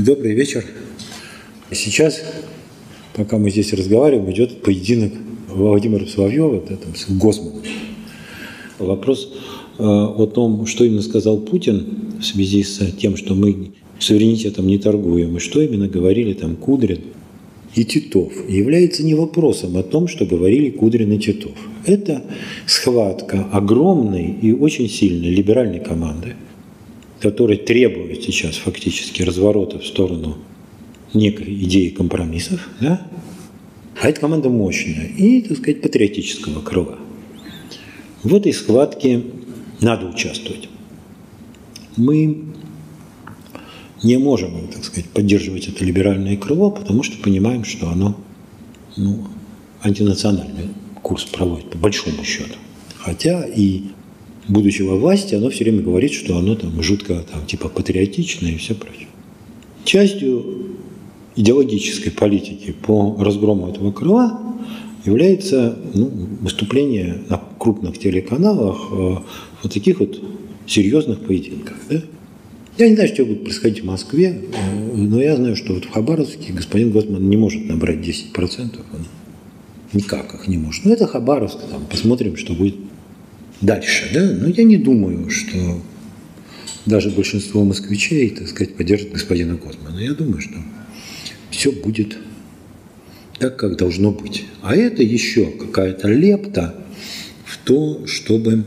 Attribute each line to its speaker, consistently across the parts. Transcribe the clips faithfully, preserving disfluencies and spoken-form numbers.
Speaker 1: Добрый вечер. Сейчас, пока мы здесь разговариваем, идет поединок Владимира Соловьева с Госманом. Вопрос э, о том, что именно сказал Путин в связи с тем, что мы суверенитетом не торгуем, и что именно говорили там Кудрин и Титов, является не вопросом о том, что говорили Кудрин и Титов. Это схватка огромной и очень сильной либеральной команды, которая требует сейчас фактически разворота в сторону некой идеи компромиссов, да? А эта команда мощная и, так сказать, патриотического крыла. В этой схватке надо участвовать. Мы не можем, так сказать, поддерживать это либеральное крыло, потому что понимаем, что оно ну, антинациональный курс проводит, по большому счету. Хотя и будучи во власти, оно все время говорит, что оно там жутко там, типа патриотичное и все прочее. Частью идеологической политики по разгрому этого крыла является ну, выступление на крупных телеканалах э, вот таких вот серьезных поединков. Да? Я не знаю, что будет происходить в Москве, э, но я знаю, что вот в Хабаровске господин Госман не может набрать десять процентов. Он никак их не может. Ну, это Хабаровск, там, посмотрим, что будет дальше. Да? Но я не думаю, что даже большинство москвичей, так сказать, поддержит господина Госмана. Я думаю, что все будет так, как должно быть. А это еще какая-то лепта в то, чтобы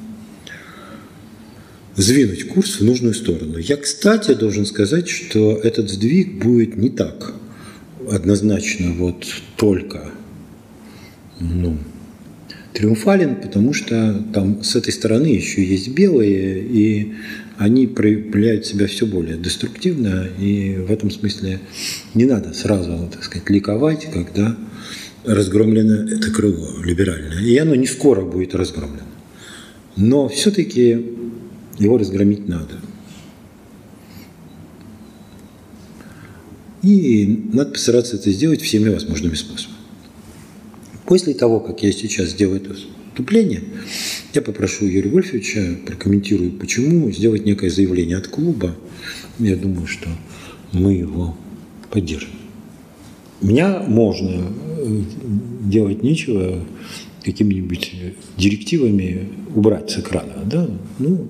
Speaker 1: сдвинуть курс в нужную сторону. Я, кстати, должен сказать, что этот сдвиг будет не так однозначно вот только ну, триумфален, потому что там с этой стороны еще есть белые, и они проявляют себя все более деструктивно, и в этом смысле не надо сразу, так сказать, ликовать, когда разгромлено это крыло либеральное. И оно не скоро будет разгромлено. Но все-таки его разгромить надо. И надо постараться это сделать всеми возможными способами. После того, как я сейчас сделаю это вступление, я попрошу Юрия Вольфовича, прокомментирую, почему, сделать некое заявление от клуба. Я думаю, что мы его поддержим. Меня можно делать нечего, какими-нибудь директивами убрать с экрана. Да? Ну,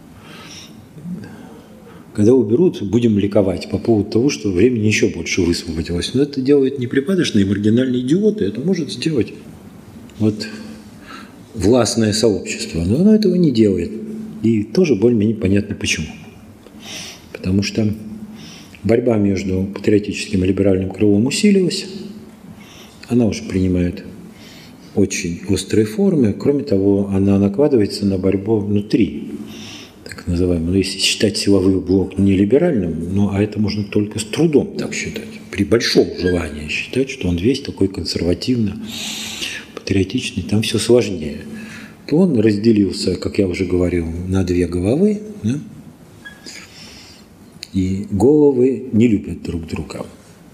Speaker 1: когда уберут, будем ликовать по поводу того, что времени еще больше высвободилось. Но это делают не припадочные маргинальные идиоты, это может сделать вот властное сообщество. Но оно этого не делает. И тоже более-менее понятно почему. Потому что борьба между патриотическим и либеральным крылом усилилась. Она уже принимает очень острые формы. Кроме того, она накладывается на борьбу внутри, так называемую. Но если считать силовой блок не либеральным, ну, а это можно только с трудом так считать. При большом желании считать, что он весь такой консервативно патриотичный, там все сложнее. То он разделился, как я уже говорил, на две головы. Да? И головы не любят друг друга.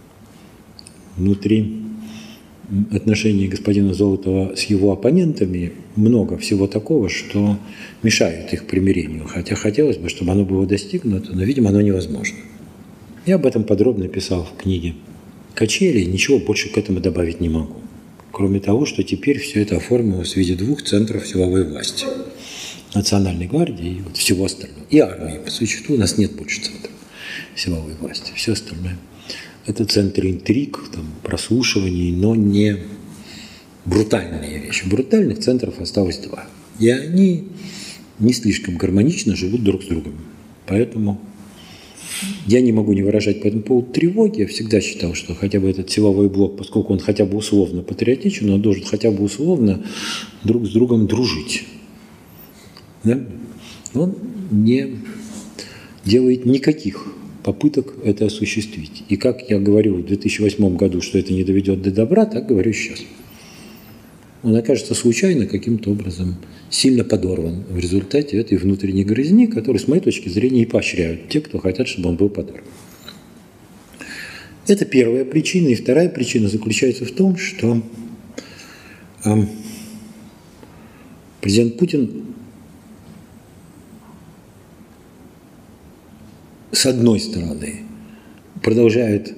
Speaker 1: Внутри отношений господина Золотова с его оппонентами много всего такого, что мешает их примирению. Хотя хотелось бы, чтобы оно было достигнуто, но, видимо, оно невозможно. Я об этом подробно писал в книге «Качели», ничего больше к этому добавить не могу. Кроме того, что теперь все это оформилось в виде двух центров силовой власти. Национальной гвардии и вот всего остального. И армии. По существу у нас нет больше центров силовой власти. Все остальное – это центры интриг, там, прослушиваний, но не брутальные вещи. Брутальных центров осталось два. И они не слишком гармонично живут друг с другом. Поэтому я не могу не выражать по этому поводу тревоги. Я всегда считал, что хотя бы этот силовой блок, поскольку он хотя бы условно патриотичен, он должен хотя бы условно друг с другом дружить. Да? Он не делает никаких попыток это осуществить. И как я говорил в две тысячи восьмом году, что это не доведет до добра, так говорю сейчас. Он окажется случайно каким-то образом сильно подорван в результате этой внутренней грызни, которую, с моей точки зрения, и поощряют те, кто хотят, чтобы он был подорван. Это первая причина. И вторая причина заключается в том, что э, президент Путин с одной стороны продолжает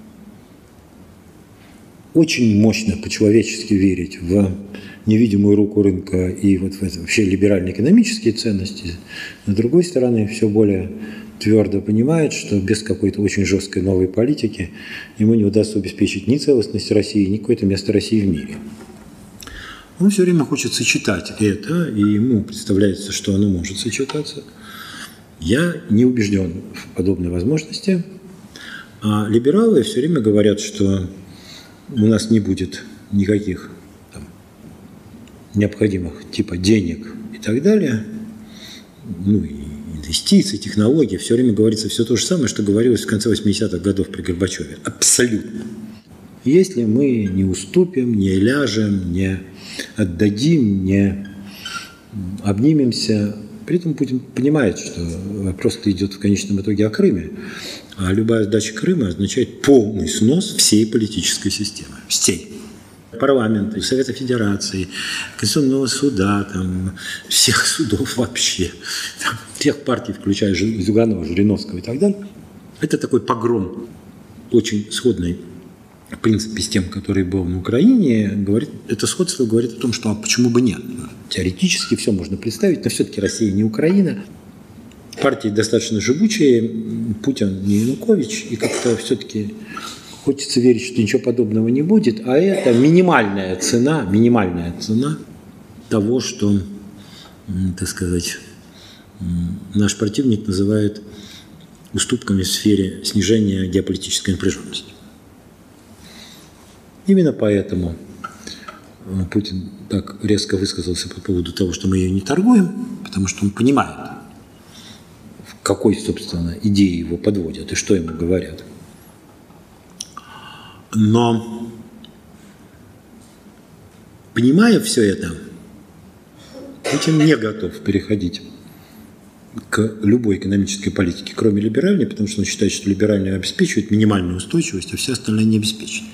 Speaker 1: очень мощно по-человечески верить в невидимую руку рынка и вот в это вообще либерально-экономические ценности, с другой стороны, все более твердо понимает, что без какой-то очень жесткой новой политики ему не удастся обеспечить ни целостность России, ни какое-то место России в мире. Он все время хочет сочетать это, и ему представляется, что оно может сочетаться. Я не убежден в подобной возможности. А либералы все время говорят, что у нас не будет никаких там необходимых типа денег и так далее, ну и инвестиций, технологий. Все время говорится все то же самое, что говорилось в конце восьмидесятых годов при Горбачеве. Абсолютно. Если мы не уступим, не ляжем, не отдадим, не обнимемся, при этом Путин понимает, что вопрос идет в конечном итоге о Крыме, а любая сдача Крыма означает полный снос всей политической системы. Всей. Парламента, Совета Федерации, Конституционного суда, там, всех судов вообще, там, всех партий, включая Зюганова, Жириновского и так далее. Это такой погром, очень сходный в принципе с тем, который был на Украине. Говорит, это сходство говорит о том, что а почему бы нет. Теоретически все можно представить, но все-таки Россия не Украина. Партии достаточно живучие, Путин не Янукович, и как-то все-таки хочется верить, что ничего подобного не будет, а это минимальная цена, минимальная цена того, что, так сказать, наш противник называет уступками в сфере снижения геополитической напряженности. Именно поэтому Путин так резко высказался по поводу того, что мы ее не торгуем, потому что он понимает, в какой, собственно, идее его подводят и что ему говорят. Но, понимая все это, Путин не готов переходить к любой экономической политике, кроме либеральной, потому что он считает, что либеральная обеспечивает минимальную устойчивость, а все остальное не обеспечено.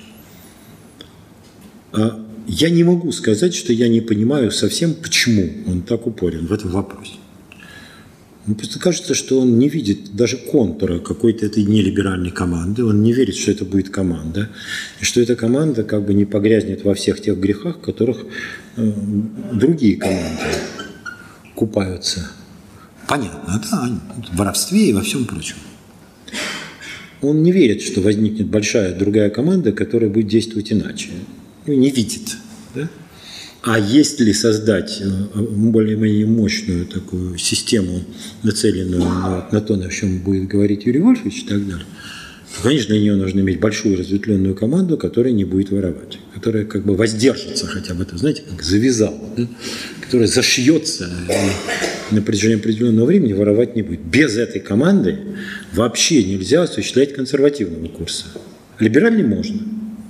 Speaker 1: Я не могу сказать, что я не понимаю совсем, почему он так упорен в этом вопросе. Мне просто кажется, что он не видит даже контура какой-то этой нелиберальной команды, он не верит, что это будет команда, и что эта команда как бы не погрязнет во всех тех грехах, в которых э, другие команды купаются. Понятно, да, в воровстве и во всем прочем. Он не верит, что возникнет большая другая команда, которая будет действовать иначе. Ну, не видит. Да? А если создать более-менее мощную такую систему, нацеленную на, на то, о чем будет говорить Юрий Вольфович и так далее, то, конечно, для нее нужно иметь большую разветвленную команду, которая не будет воровать, которая как бы воздержится хотя бы, это, знаете, как завязала, да? Которая зашьется и на протяжении определенного времени воровать не будет. Без этой команды вообще нельзя осуществлять консервативного курса. Либеральный можно.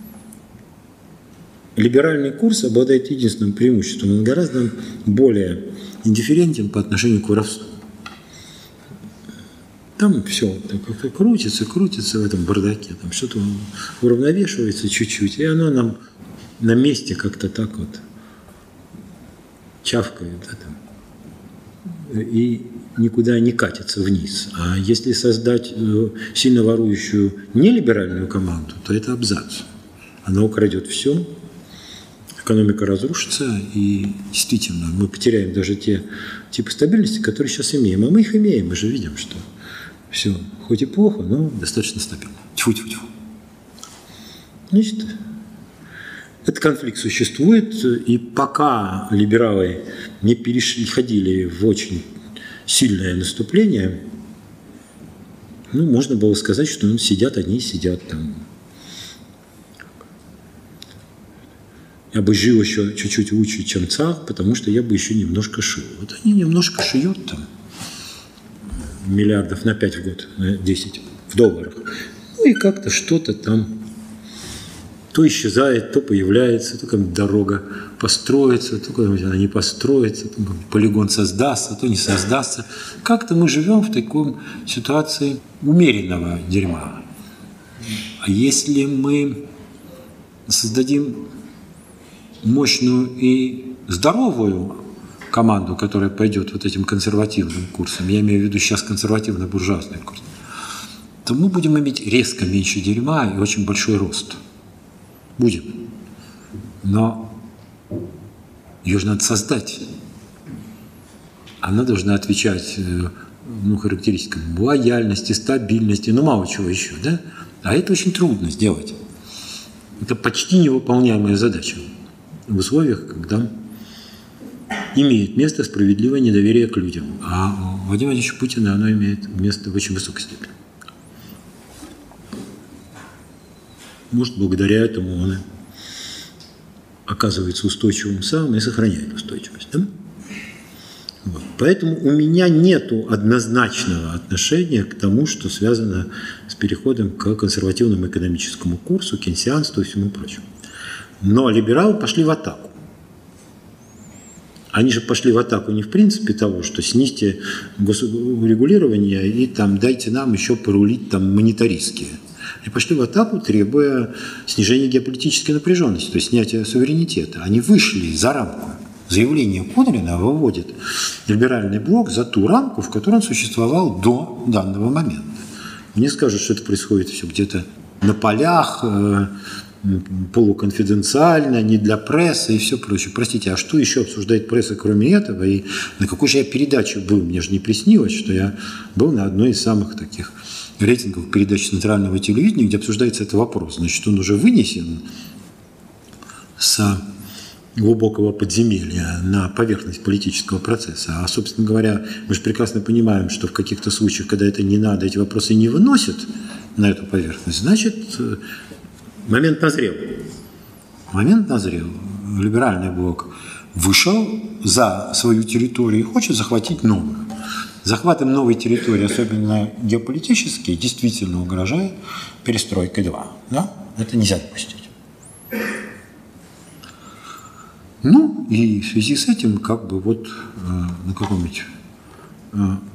Speaker 1: Либеральный курс обладает единственным преимуществом. Он гораздо более индифферентен по отношению к воровству. Там все как-то крутится, крутится в этом бардаке. Там что-то уравновешивается чуть-чуть, и оно нам на месте как-то так вот чавкает. Да, там, и никуда не катится вниз. А если создать сильно ворующую нелиберальную команду, то это абзац. Она украдет все, экономика разрушится, и действительно мы потеряем даже те типы стабильности, которые сейчас имеем. А мы их имеем, мы же видим, что все, хоть и плохо, но достаточно стабильно. Тьфу-тьфу-тьфу. Значит, этот конфликт существует, и пока либералы не переходили в очень сильное наступление, ну, можно было сказать, что ну, сидят они, сидят там. Я бы жил еще чуть-чуть лучше, чем царь, потому что я бы еще немножко шил. Вот они немножко шьют там миллиардов на пять в год, на десять в долларах. Ну и как-то что-то там то исчезает, то появляется, то как дорога построится, то как она не построится, то полигон создастся, то не создастся. Как-то мы живем в такой ситуации умеренного дерьма. А если мы создадим мощную и здоровую команду, которая пойдет вот этим консервативным курсом, я имею в виду сейчас консервативно-буржуазный курс, то мы будем иметь резко меньше дерьма и очень большой рост. Будем. Но ее же надо создать. Она должна отвечать ну, характеристикам лояльности, стабильности, ну мало чего еще. Да? А это очень трудно сделать. Это почти невыполняемая задача в условиях, когда имеет место справедливое недоверие к людям. А у Владимира Владимировича Путина оно имеет место в очень высокой степени. Может, благодаря этому он оказывается устойчивым сам и сохраняет устойчивость. Да? Вот. Поэтому у меня нет однозначного отношения к тому, что связано с переходом к консервативному экономическому курсу, кейнсианству и всему прочему. Но либералы пошли в атаку. Они же пошли в атаку не в принципе того, что снизьте госрегулирование и там дайте нам еще порулить там монетаристские. Они пошли в атаку, требуя снижения геополитической напряженности, то есть снятия суверенитета. Они вышли за рамку. Заявление Кудрина выводит либеральный блок за ту рамку, в которой он существовал до данного момента. Мне скажут, что это происходит все где-то на полях, полуконфиденциально, не для прессы и все прочее. Простите, а что еще обсуждает пресса, кроме этого? И на какой же я передаче был? Мне же не приснилось, что я был на одной из самых таких рейтинговых передач центрального телевидения, где обсуждается этот вопрос. Значит, он уже вынесен с глубокого подземелья на поверхность политического процесса. А, собственно говоря, мы же прекрасно понимаем, что в каких-то случаях, когда это не надо, эти вопросы не выносят на эту поверхность, значит, момент назрел. Момент назрел. Либеральный блок вышел за свою территорию и хочет захватить новую. Захватом новой территории, особенно геополитически, действительно угрожает перестройкой два. Да? Это нельзя допустить. Ну, и в связи с этим, как бы вот э, на каком-нибудь э,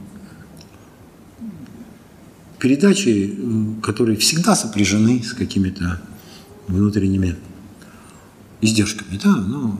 Speaker 1: передачи, э, которые всегда сопряжены с какими-то внутренними издержками, да, ну,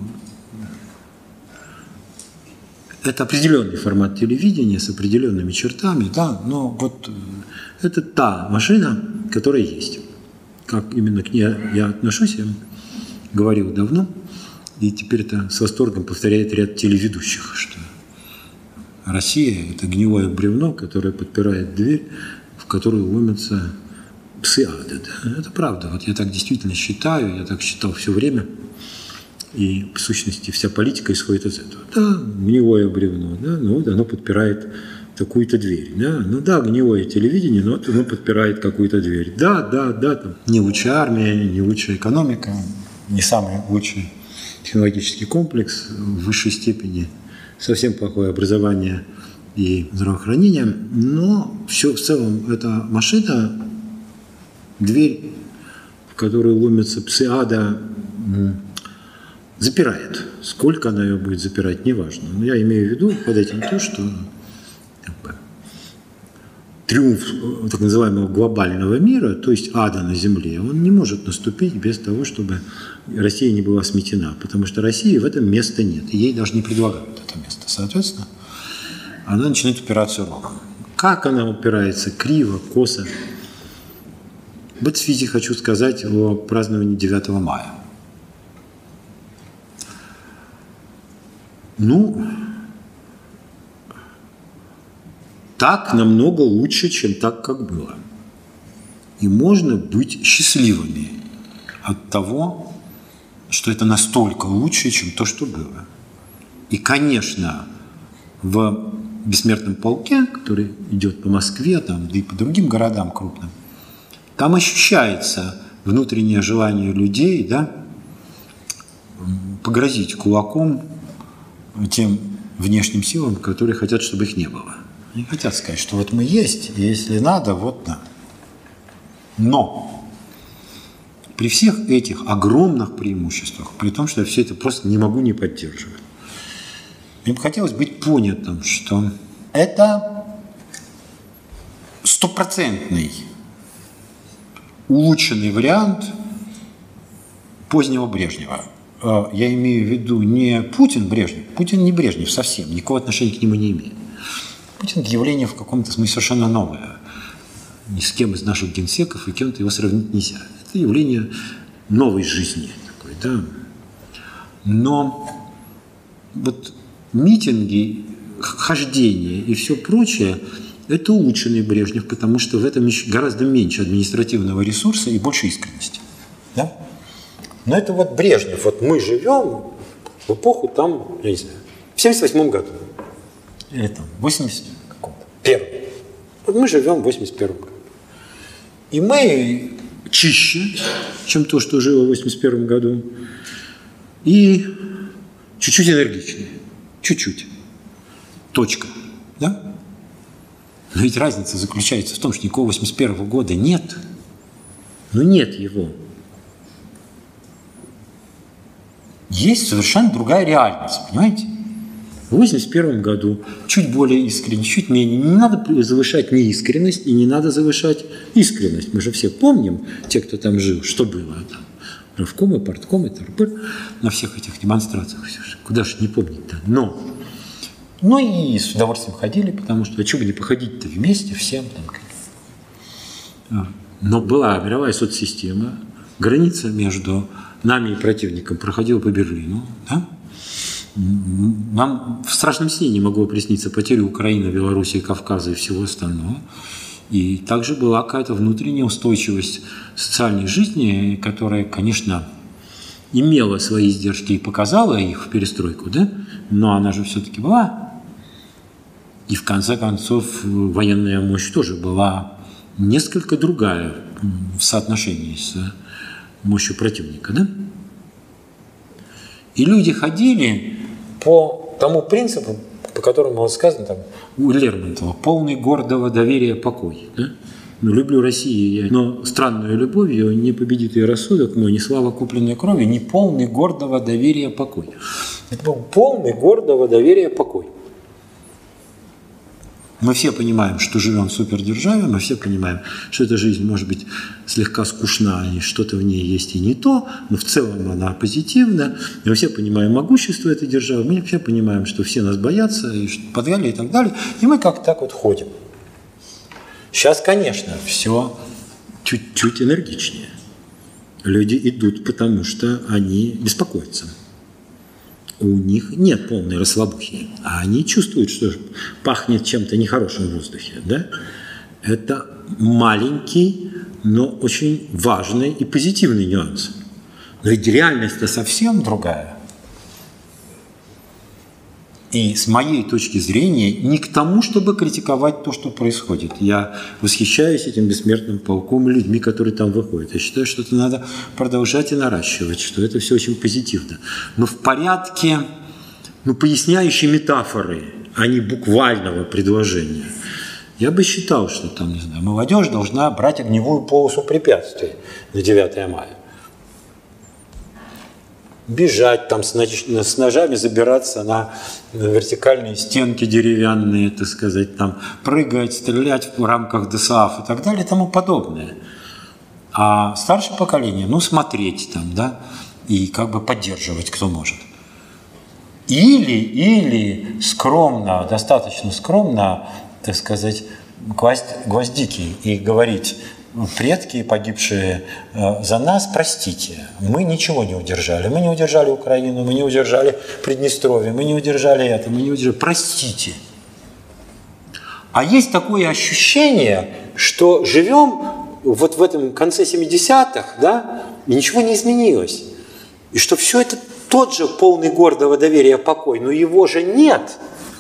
Speaker 1: это определенный формат телевидения с определенными чертами, да, но вот это та машина, которая есть. Как именно к ней я отношусь, я говорил давно, и теперь это с восторгом повторяет ряд телеведущих, что Россия – это гнилое бревно, которое подпирает дверь, в которую ломятся псы ада. Да? Это правда. Вот я так действительно считаю, я так считал все время. И, в сущности, вся политика исходит из этого. Да, гнилое бревно, да, ну вот оно подпирает какую-то дверь. Да? Ну да, гнилое телевидение, но оно подпирает какую-то дверь. Да, да, да, там не лучшая армия, не лучшая экономика, не самый лучший технологический комплекс в высшей степени, совсем плохое образование и здравоохранение, но все в целом эта машина, дверь, в которую ломятся псы ада, запирает. Сколько она ее будет запирать, неважно. Но я имею в виду под этим то, что как бы, триумф так называемого глобального мира, то есть ада на земле, он не может наступить без того, чтобы Россия не была сметена. Потому что России в этом места нет. И ей даже не предлагают это место. Соответственно, она начинает упираться рогом. Как она упирается? Криво, косо. В этой связи хочу сказать о праздновании девятого мая. Ну, так намного лучше, чем так, как было. И можно быть счастливыми от того, что это настолько лучше, чем то, что было. И, конечно, в бессмертном полке, который идет по Москве, там, да и по другим городам крупным, там ощущается внутреннее желание людей, да, погрозить кулаком тем внешним силам, которые хотят, чтобы их не было. Они хотят сказать, что вот мы есть, и если надо, вот надо. Но при всех этих огромных преимуществах, при том, что я все это просто не могу не поддерживать, мне бы хотелось быть понятым, что это стопроцентный улучшенный вариант позднего Брежнева. Я имею в виду не Путин Брежнев. Путин не Брежнев совсем, никакого отношения к нему не имеет. Путин явление в каком-то смысле совершенно новое. ни с кем из наших генсеков и кем-то его сравнить нельзя. Это явление новой жизни такой, да. Но вот митинги, хождение и все прочее – это улучшенный Брежнев, потому что в этом гораздо меньше административного ресурса и больше искренности. Да? Но это вот Брежнев. Вот мы живем в эпоху там, я не знаю, в семьдесят восьмом году. Или там в восемьдесят первом. Вот мы живем в восемьдесят первом году. И мы чище, чем то, что жило в восемьдесят первом году. И чуть-чуть энергичнее. Чуть-чуть. Точка. Да? Но ведь разница заключается в том, что никакого восемьдесят первого года нет. Ну нет его. Есть совершенно другая реальность, понимаете? В восемьдесят первом году чуть более искренне, чуть менее. Не надо завышать неискренность и не надо завышать искренность. Мы же все помним, те, кто там жил, что было там. Правкомы, парткомы, торпы, на всех этих демонстрациях. Куда же не помнить-то? Но, ну и с удовольствием ходили, потому что, а чего бы не походить-то вместе всем там. Но была мировая соцсистема, граница между нами и противником проходила по Берлину. Да? Нам в страшном сне не могло присниться потери Украины, Белоруссии, Кавказа и всего остального. И также была какая-то внутренняя устойчивость социальной жизни, которая, конечно, имела свои издержки и показала их в перестройку, да? Но она же все-таки была. И в конце концов военная мощь тоже была несколько другая в соотношении с мощью противника, да? И люди ходили по тому принципу, по которому вот сказано там у Лермонтова, полный гордого доверия покой. Да? Ну, люблю Россию, я, но странную любовью не победит ее рассудок мой, ни слава купленной крови, ни полный гордого доверия покой. Это был полный гордого доверия покой. Мы все понимаем, что живем в супердержаве, мы все понимаем, что эта жизнь может быть слегка скучна, и что-то в ней есть и не то, но в целом она позитивна. И мы все понимаем могущество этой державы, мы все понимаем, что все нас боятся, и так далее, и так далее. И мы как-то так вот ходим. Сейчас, конечно, все чуть-чуть энергичнее. Люди идут, потому что они беспокоятся. У них нет полной расслабухи, а они чувствуют, что пахнет чем-то нехорошим в воздухе. Да? Это маленький, но очень важный и позитивный нюанс. Но ведь реальность-то совсем другая. И с моей точки зрения не к тому, чтобы критиковать то, что происходит. Я восхищаюсь этим бессмертным полком и людьми, которые там выходят. Я считаю, что это надо продолжать и наращивать, что это все очень позитивно. Но в порядке, ну, поясняющей метафоры, а не буквального предложения. Я бы считал, что там, не знаю, молодежь должна брать огневую полосу препятствий на девятое мая. Бежать там с, с ножами, забираться на, на вертикальные стенки деревянные, так сказать, там, прыгать, стрелять в рамках ДСАФ и так далее и тому подобное. А старшее поколение, ну, смотреть там, да, и как бы поддерживать, кто может. Или, или скромно, достаточно скромно, так сказать, класть гвоздики и говорить: предки, погибшие за нас, простите, мы ничего не удержали. Мы не удержали Украину, мы не удержали Приднестровье, мы не удержали это, мы не удержали. Простите. А есть такое ощущение, что живем вот в этом конце семидесятых, да, и ничего не изменилось. И что все это тот же полный гордого доверия покой, но его же нет.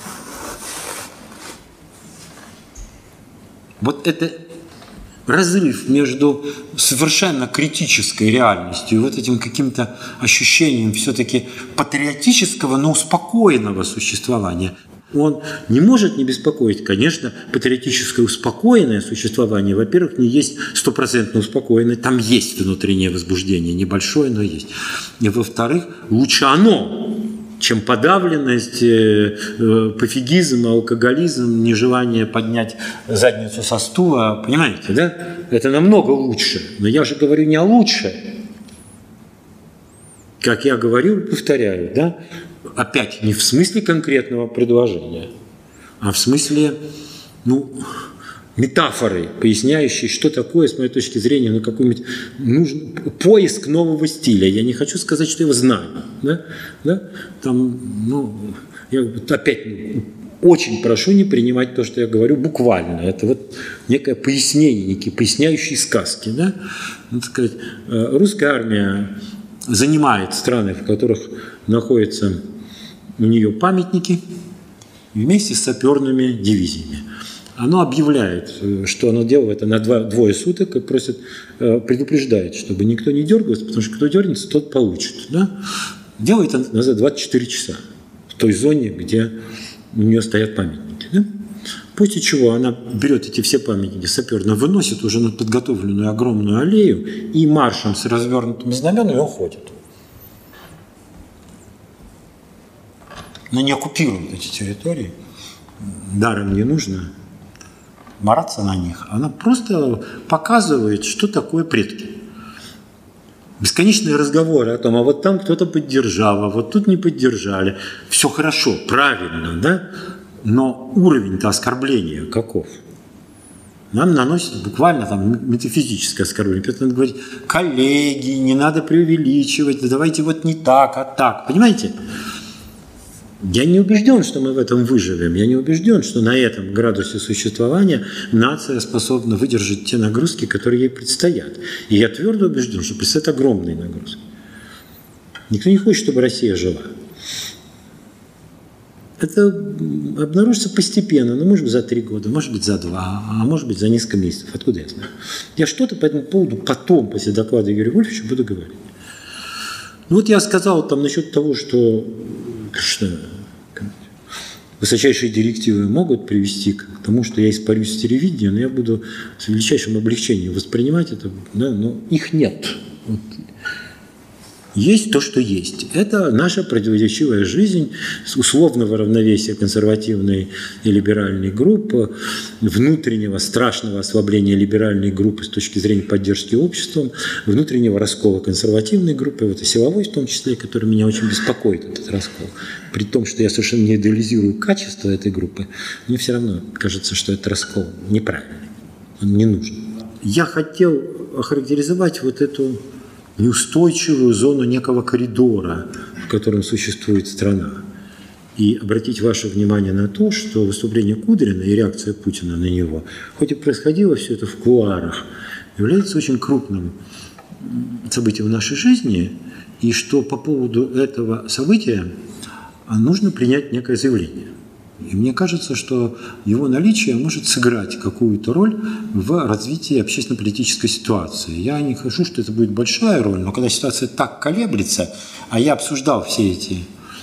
Speaker 1: Вот это разрыв между совершенно критической реальностью и вот этим каким-то ощущением все-таки патриотического, но успокоенного существования. Он не может не беспокоить. Конечно, патриотическое успокоенное существование, во-первых, не есть стопроцентно успокоенное, там есть внутреннее возбуждение, небольшое, но есть. И во-вторых, лучше оно, чем подавленность, пофигизм, алкоголизм, нежелание поднять задницу со стула. Понимаете, да? Это намного лучше. Но я же говорю не о лучше. Как я говорю, повторяю, да? Опять не в смысле конкретного предложения, а в смысле, ну, метафорой, поясняющей, что такое, с моей точки зрения, ну, какой-нибудь нужный поиск нового стиля. Я не хочу сказать, что я его знаю. Да? Да? Там, ну, я опять очень прошу не принимать то, что я говорю, буквально. Это вот некое пояснение, некие поясняющие сказки. Да? Ну, так сказать, русская армия занимает страны, в которых находятся у нее памятники, вместе с саперными дивизиями. Оно объявляет, что оно делает это на два, двое суток и просит, предупреждает, чтобы никто не дергался, потому что кто дернется, тот получит. Да? Делает это за двадцать четыре часа в той зоне, где у нее стоят памятники. Да? После чего она берет эти все памятники саперно, выносит уже на подготовленную огромную аллею и маршем с развернутыми знаменами уходит. Но не оккупирует эти территории. Даром не нужно мараться на них. Она просто показывает, что такое предки. Бесконечные разговоры о том, а вот там кто-то поддержал, а вот тут не поддержали. Все хорошо, правильно, да? Но уровень-то оскорбления каков? Нам наносит буквально там метафизическое оскорбление. Поэтому надо говорить, коллеги, не надо преувеличивать, давайте вот не так, а так. Понимаете? Я не убежден, что мы в этом выживем. Я не убежден, что на этом градусе существования нация способна выдержать те нагрузки, которые ей предстоят. И я твердо убежден, что предстоят огромные нагрузки. Никто не хочет, чтобы Россия жила. Это обнаружится постепенно, ну, может быть, за три года, может быть, за два, а может быть, за несколько месяцев. Откуда я знаю? Я что-то по этому поводу потом, после доклада Юрия Вольфовича, буду говорить. Ну, вот я сказал там насчет того, что, что высочайшие директивы могут привести к тому, что я испарюсь с телевидения, но я буду с величайшим облегчением воспринимать это, да, но их нет. Вот. Есть то, что есть. Это наша противоречивая жизнь с условного равновесия консервативной и либеральной группы, внутреннего страшного ослабления либеральной группы с точки зрения поддержки обществом, внутреннего раскола консервативной группы, вот и силовой в том числе, который меня очень беспокоит, этот раскол. При том, что я совершенно не идеализирую качество этой группы, мне все равно кажется, что этот раскол неправильный, он не нужен. Я хотел охарактеризовать вот эту неустойчивую зону некого коридора, в котором существует страна. И обратить ваше внимание на то, что выступление Кудрина и реакция Путина на него, хоть и происходило все это в кулуарах, является очень крупным событием в нашей жизни, и что по поводу этого события нужно принять некое заявление. И мне кажется, что его наличие может сыграть какую-то роль в развитии общественно-политической ситуации. Я не хочу, что это будет большая роль, но когда ситуация так колеблется, а я обсуждал все эти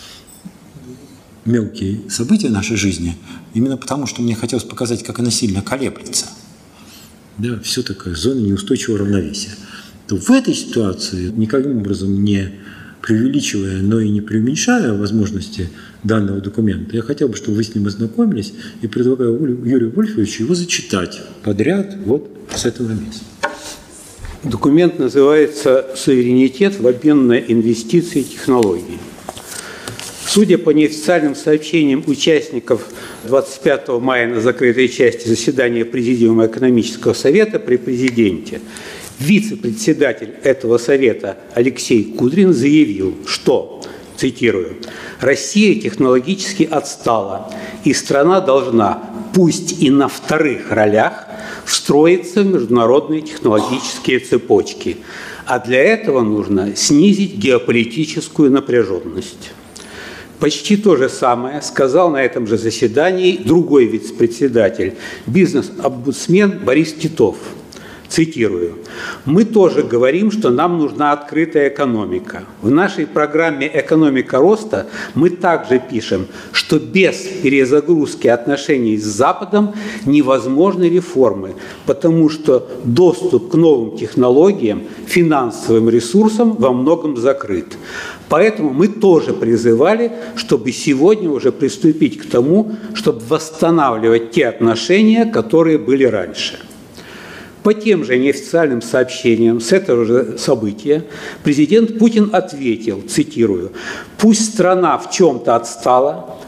Speaker 1: мелкие события нашей жизни, именно потому, что мне хотелось показать, как она сильно колеблется. Да, все такая зона неустойчивого равновесия. То в этой ситуации, никаким образом не преувеличивая, но и не преуменьшая возможности данного документа, я хотел бы, чтобы вы с ним ознакомились, и предлагаю Юрию Вольфовичу его зачитать подряд вот с этого места.
Speaker 2: Документ называется «Суверенитет в обмен на инвестиции и технологии». Судя по неофициальным сообщениям участников двадцать пятого мая на закрытой части заседания Президиума экономического совета при президенте, вице-председатель этого совета Алексей Кудрин заявил, что, цитирую, «Россия технологически отстала, и страна должна, пусть и на вторых ролях, встроиться в международные технологические цепочки, а для этого нужно снизить геополитическую напряженность». Почти то же самое сказал на этом же заседании другой вице-председатель, бизнес-омбудсмен Борис Титов. Цитирую. «Мы тоже говорим, что нам нужна открытая экономика. В нашей программе «Экономика роста» мы также пишем, что без перезагрузки отношений с Западом невозможны реформы, потому что доступ к новым технологиям, финансовым ресурсам во многом закрыт. Поэтому мы тоже призывали, чтобы сегодня уже приступить к тому, чтобы восстанавливать те отношения, которые были раньше». По тем же неофициальным сообщениям с этого же события президент Путин ответил, цитирую, «Пусть страна в чем-то отстала,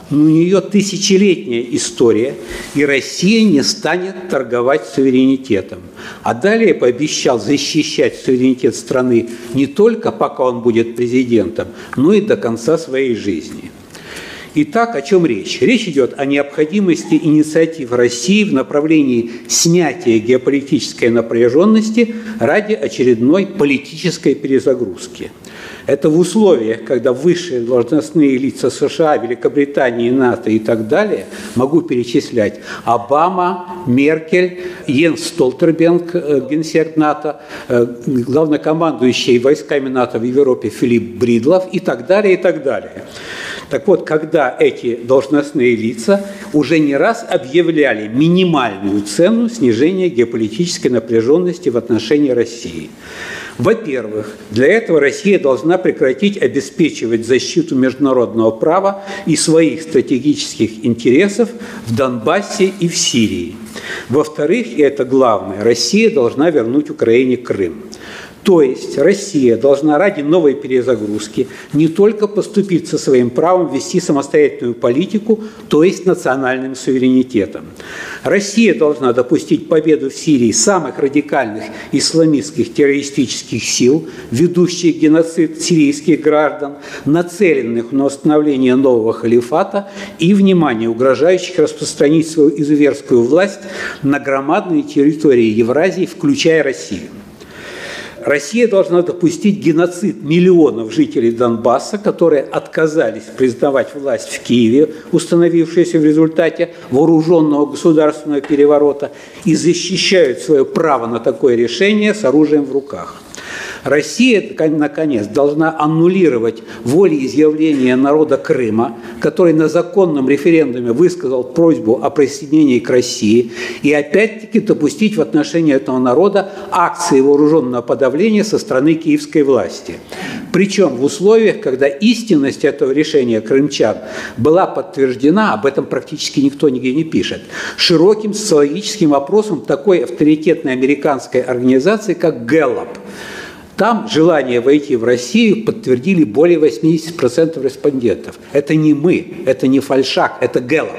Speaker 2: но у нее тысячелетняя история, и Россия не станет торговать суверенитетом. А далее пообещал защищать суверенитет страны не только пока он будет президентом, но и до конца своей жизни. Итак, о чем речь? Речь идет о необходимости инициатив России в направлении снятия геополитической напряженности ради очередной политической перезагрузки. Это в условиях, когда высшие должностные лица США, Великобритании, НАТО и так далее, могу перечислять Обама, Меркель, Йенс Столтерберг, генсек НАТО, главнокомандующий войсками НАТО в Европе Филипп Бридлов и так далее, и так далее. Так вот, когда эти должностные лица уже не раз объявляли минимальную цену снижения геополитической напряженности в отношении России. Во-первых, для этого Россия должна прекратить обеспечивать защиту международного права и своих стратегических интересов в Донбассе и в Сирии. Во-вторых, и это главное, Россия должна вернуть Украине Крым. То есть Россия должна ради новой перезагрузки не только поступиться своим правом вести самостоятельную политику, то есть национальным суверенитетом. Россия должна допустить победу в Сирии самых радикальных исламистских террористических сил, ведущих геноцид сирийских граждан, нацеленных на установление нового халифата и, внимание, угрожающих распространить свою изуверскую власть на громадные территории Евразии, включая Россию. Россия должна допустить геноцид миллионов жителей Донбасса, которые отказались признавать власть в Киеве, установившуюся в результате вооруженного государственного переворота, и защищают свое право на такое решение с оружием в руках. Россия, наконец, должна аннулировать волеизъявление народа Крыма, который на законном референдуме высказал просьбу о присоединении к России, и опять-таки допустить в отношении этого народа акции вооруженного подавления со стороны киевской власти. Причем в условиях, когда истинность этого решения крымчан была подтверждена, об этом практически никто нигде не пишет, широким социологическим опросом такой авторитетной американской организации, как Гэллоп. Там желание войти в Россию подтвердили более восемьдесят процентов респондентов. Это не мы, это не фальшак, это Гэллоп.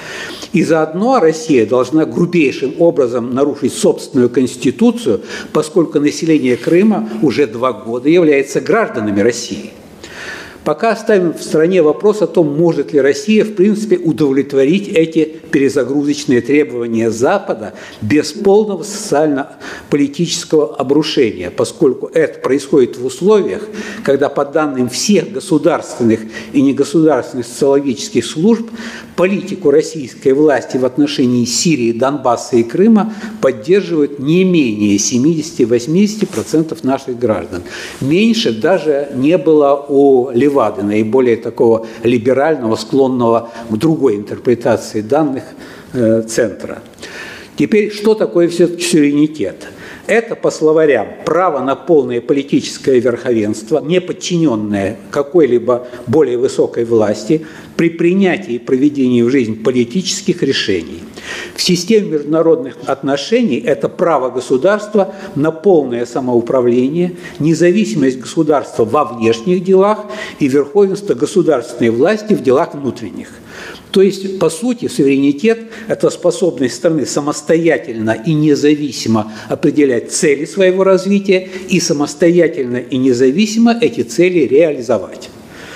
Speaker 2: И заодно Россия должна грубейшим образом нарушить собственную конституцию, поскольку население Крыма уже два года является гражданами России. Пока оставим в стороне вопрос о том, может ли Россия, в принципе, удовлетворить эти перезагрузочные требования Запада без полного социально-политического обрушения, поскольку это происходит в условиях, когда, по данным всех государственных и негосударственных социологических служб, политику российской власти в отношении Сирии, Донбасса и Крыма поддерживают не менее семьдесят-восемьдесят процентов наших граждан. Меньше даже не было у Левады, наиболее такого либерального, склонного к другой интерпретации данных э, центра. Теперь, что такое все-таки суверенитет? Это, по словарям, право на полное политическое верховенство, не подчиненное какой-либо более высокой власти при принятии и проведении в жизнь политических решений. В системе международных отношений это право государства на полное самоуправление, независимость государства во внешних делах и верховенство государственной власти в делах внутренних. То есть, по сути, суверенитет – это способность страны самостоятельно и независимо определять цели своего развития и самостоятельно и независимо эти цели реализовать.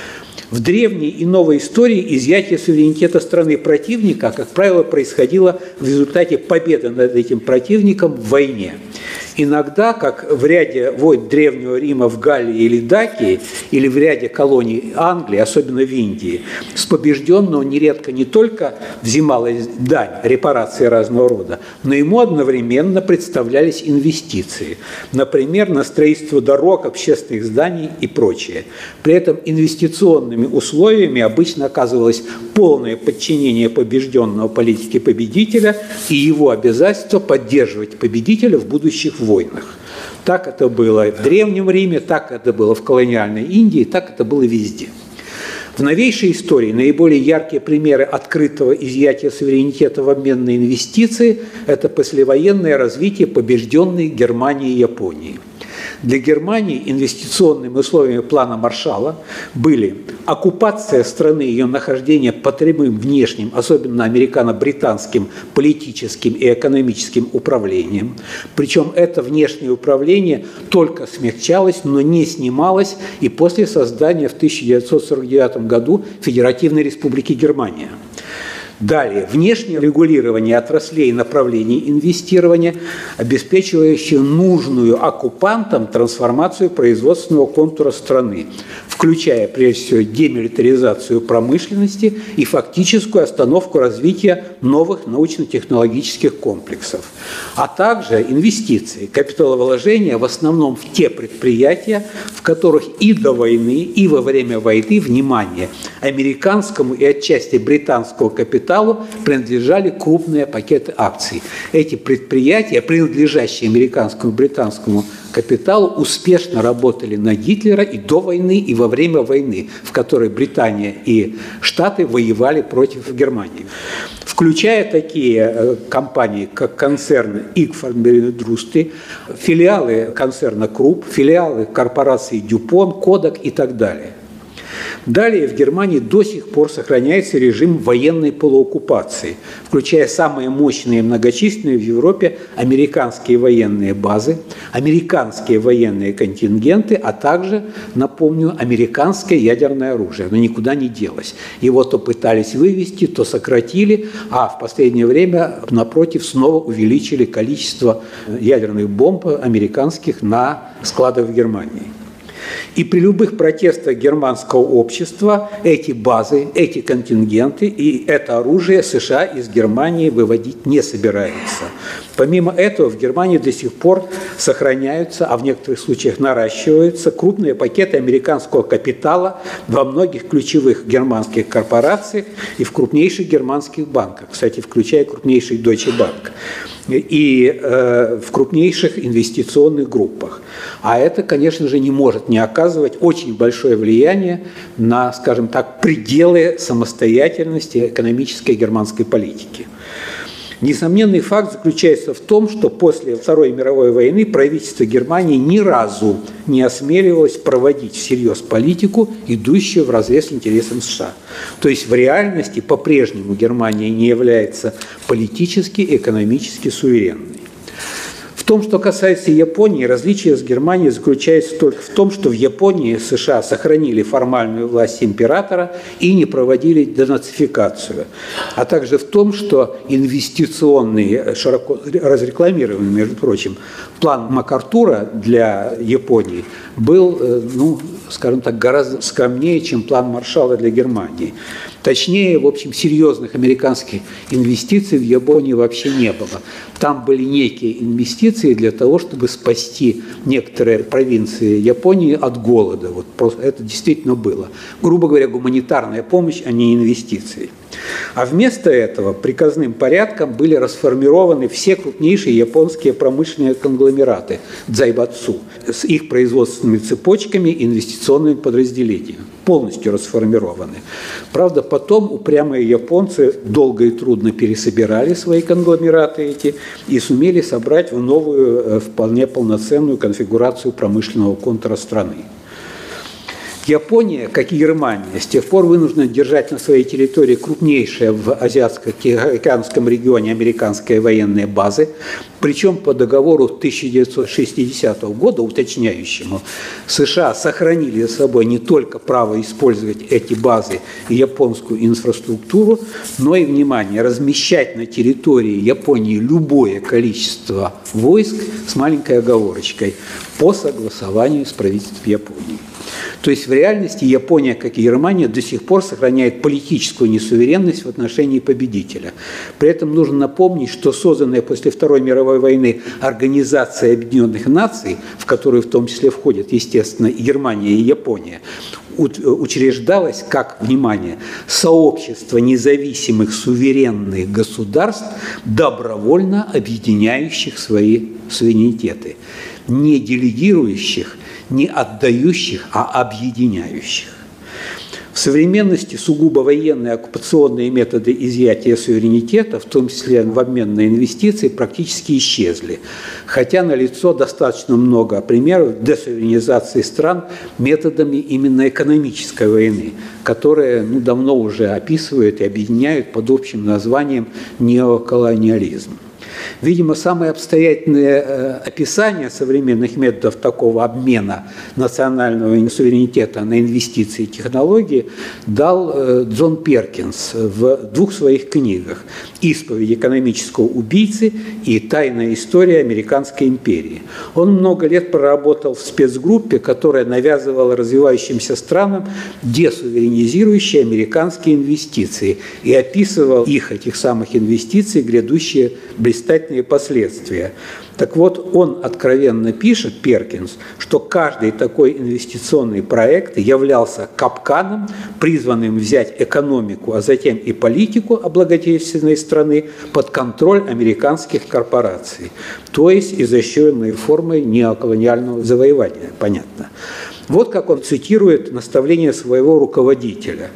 Speaker 2: В древней и новой истории изъятие суверенитета страны противника, как правило, происходило в результате победы над этим противником в войне. Иногда, как в ряде войн Древнего Рима в Галлии или Дакии, или в ряде колоний Англии, особенно в Индии, с побежденного нередко не только взималась дань, репарации разного рода, но ему одновременно представлялись инвестиции, например, на строительство дорог, общественных зданий и прочее. При этом инвестиционными условиями обычно оказывалось полное подчинение побежденного политике победителя и его обязательство поддерживать победителя в будущих войнах. Так это было в Древнем Риме, так это было в колониальной Индии, так это было везде. В новейшей истории наиболее яркие примеры открытого изъятия суверенитета в обмен на инвестиции – это послевоенное развитие побежденной Германии и Японии. Для Германии инвестиционными условиями плана Маршалла были оккупация страны, ее нахождение под прямым внешним, особенно американо-британским политическим и экономическим управлением. Причем это внешнее управление только смягчалось, но не снималось и после создания в тысяча девятьсот сорок девятом году Федеративной Республики Германия. Далее, внешнее регулирование отраслей и направлений инвестирования, обеспечивающее нужную оккупантам трансформацию производственного контура страны, включая, прежде всего, демилитаризацию промышленности и фактическую остановку развития новых научно-технологических комплексов, а также инвестиции, капиталовложения в основном в те предприятия, в которых и до войны, и во время войны, внимание, американскому и отчасти британскому капиталу принадлежали крупные пакеты акций. Эти предприятия, принадлежащие американскому и британскому капиталу, успешно работали на Гитлера и до войны, и во время войны, в которой Британия и Штаты воевали против Германии. Включая такие компании, как концерн Икфармберг-Друсты, филиалы концерна Круп, филиалы корпораций Дюпон, Кодак и так далее. Далее в Германии до сих пор сохраняется режим военной полуоккупации, включая самые мощные и многочисленные в Европе американские военные базы, американские военные контингенты, а также, напомню, американское ядерное оружие. Но никуда не делось. Его то пытались вывести, то сократили, а в последнее время, напротив, снова увеличили количество ядерных бомб американских на складах в Германии. И при любых протестах германского общества эти базы, эти контингенты и это оружие США из Германии выводить не собирается. Помимо этого, в Германии до сих пор сохраняются, а в некоторых случаях наращиваются, крупные пакеты американского капитала во многих ключевых германских корпорациях и в крупнейших германских банках, кстати, включая крупнейший Deutsche Bank, и э, в крупнейших инвестиционных группах. А это, конечно же, не может не оказывать очень большое влияние на, скажем так, пределы самостоятельности экономической германской политики. Несомненный факт заключается в том, что после Второй мировой войны правительство Германии ни разу не осмеливалось проводить всерьез политику, идущую вразрез интересам США. То есть в реальности по-прежнему Германия не является политически и экономически суверенной. В том, что касается Японии, различие с Германией заключается только в том, что в Японии США сохранили формальную власть императора и не проводили денацификацию, а также в том, что инвестиционный, широко разрекламированный, между прочим, план МакАртура для Японии был, ну, скажем так, гораздо скромнее, чем план Маршалла для Германии. Точнее, в общем, серьезных американских инвестиций в Японии вообще не было. Там были некие инвестиции для того, чтобы спасти некоторые провинции Японии от голода. Вот просто это действительно было. Грубо говоря, гуманитарная помощь, а не инвестиции. А вместо этого приказным порядком были расформированы все крупнейшие японские промышленные конгломераты дзайбацу с их производственными цепочками и инвестиционными подразделениями. Полностью расформированы. Правда, потом упрямые японцы долго и трудно пересобирали свои конгломераты эти и сумели собрать в новую, вполне полноценную конфигурацию промышленного контура страны. Япония, как и Германия, с тех пор вынуждена держать на своей территории крупнейшие в Азиатско-Тихоокеанском регионе американские военные базы, причем по договору тысяча девятьсот шестидесятого года, уточняющему, США сохранили за собой не только право использовать эти базы и японскую инфраструктуру, но и, внимание, размещать на территории Японии любое количество войск с маленькой оговорочкой по согласованию с правительством Японии. То есть в реальности Япония, как и Германия, до сих пор сохраняет политическую несуверенность в отношении победителя. При этом нужно напомнить, что созданная после Второй мировой войны Организация Объединенных Наций, в которую в том числе входят, естественно, и Германия, и Япония, учреждалась как, внимание, сообщество независимых суверенных государств, добровольно объединяющих свои суверенитеты, не делегирующих, не отдающих, а объединяющих. В В современности сугубо военные оккупационные методы изъятия суверенитета, в том числе в обмен на инвестиции, практически исчезли. Хотя налицо достаточно много примеров десуверенизации стран методами именно экономической войны, которые ну, давно уже описывают и объединяют под общим названием неоколониализм. Видимо, самое обстоятельное э, описание современных методов такого обмена национального суверенитета на инвестиции и технологии дал э, Джон Перкинс в двух своих книгах «Исповедь экономического убийцы» и «Тайная история американской империи». Он много лет проработал в спецгруппе, которая навязывала развивающимся странам десуверенизирующие американские инвестиции и описывал их, этих самых инвестиций, грядущие блистательные последствия. Так вот, он откровенно пишет, Перкинс, что каждый такой инвестиционный проект являлся капканом, призванным взять экономику, а затем и политику облагодетельственной страны под контроль американских корпораций, то есть изощренной формой неоколониального завоевания, понятно. Вот как он цитирует наставление своего руководителя.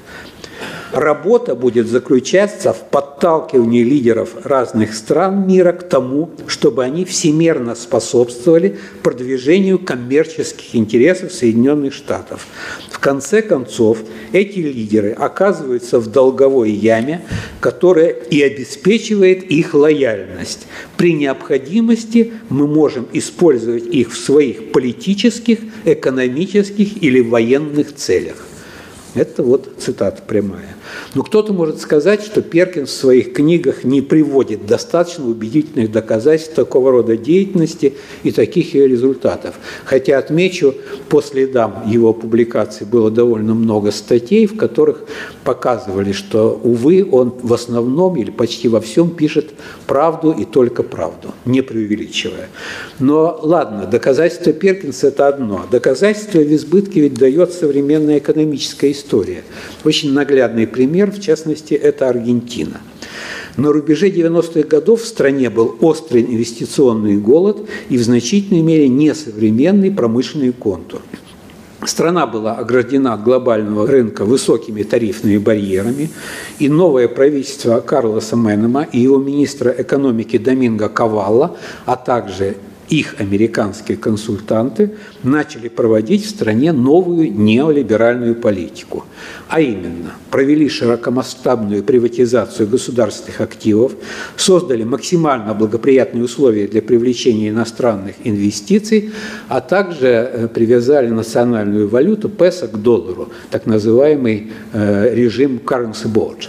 Speaker 2: Работа будет заключаться в подталкивании лидеров разных стран мира к тому, чтобы они всемерно способствовали продвижению коммерческих интересов Соединенных Штатов. В конце концов, эти лидеры оказываются в долговой яме, которая и обеспечивает их лояльность. При необходимости мы можем использовать их в своих политических, экономических или военных целях. Это вот цитата прямая. Но кто-то может сказать, что Перкинс в своих книгах не приводит достаточно убедительных доказательств такого рода деятельности и таких ее результатов. Хотя, отмечу, по следам его публикаций было довольно много статей, в которых показывали, что, увы, он в основном или почти во всем пишет правду и только правду, не преувеличивая. Но ладно, доказательство Перкинса – это одно. Доказательство в избытке ведь дает современная экономическая история. Очень наглядный пример, в частности, это Аргентина. На рубеже девяностых годов в стране был острый инвестиционный голод и в значительной мере несовременный промышленный контур. Страна была ограждена от глобального рынка высокими тарифными барьерами, и новое правительство Карлоса Менема и его министра экономики Доминго Кавалла, а также их американские консультанты начали проводить в стране новую неолиберальную политику. А именно, провели широкомасштабную приватизацию государственных активов, создали максимально благоприятные условия для привлечения иностранных инвестиций, а также привязали национальную валюту песо к доллару, так называемый э, режим currency board.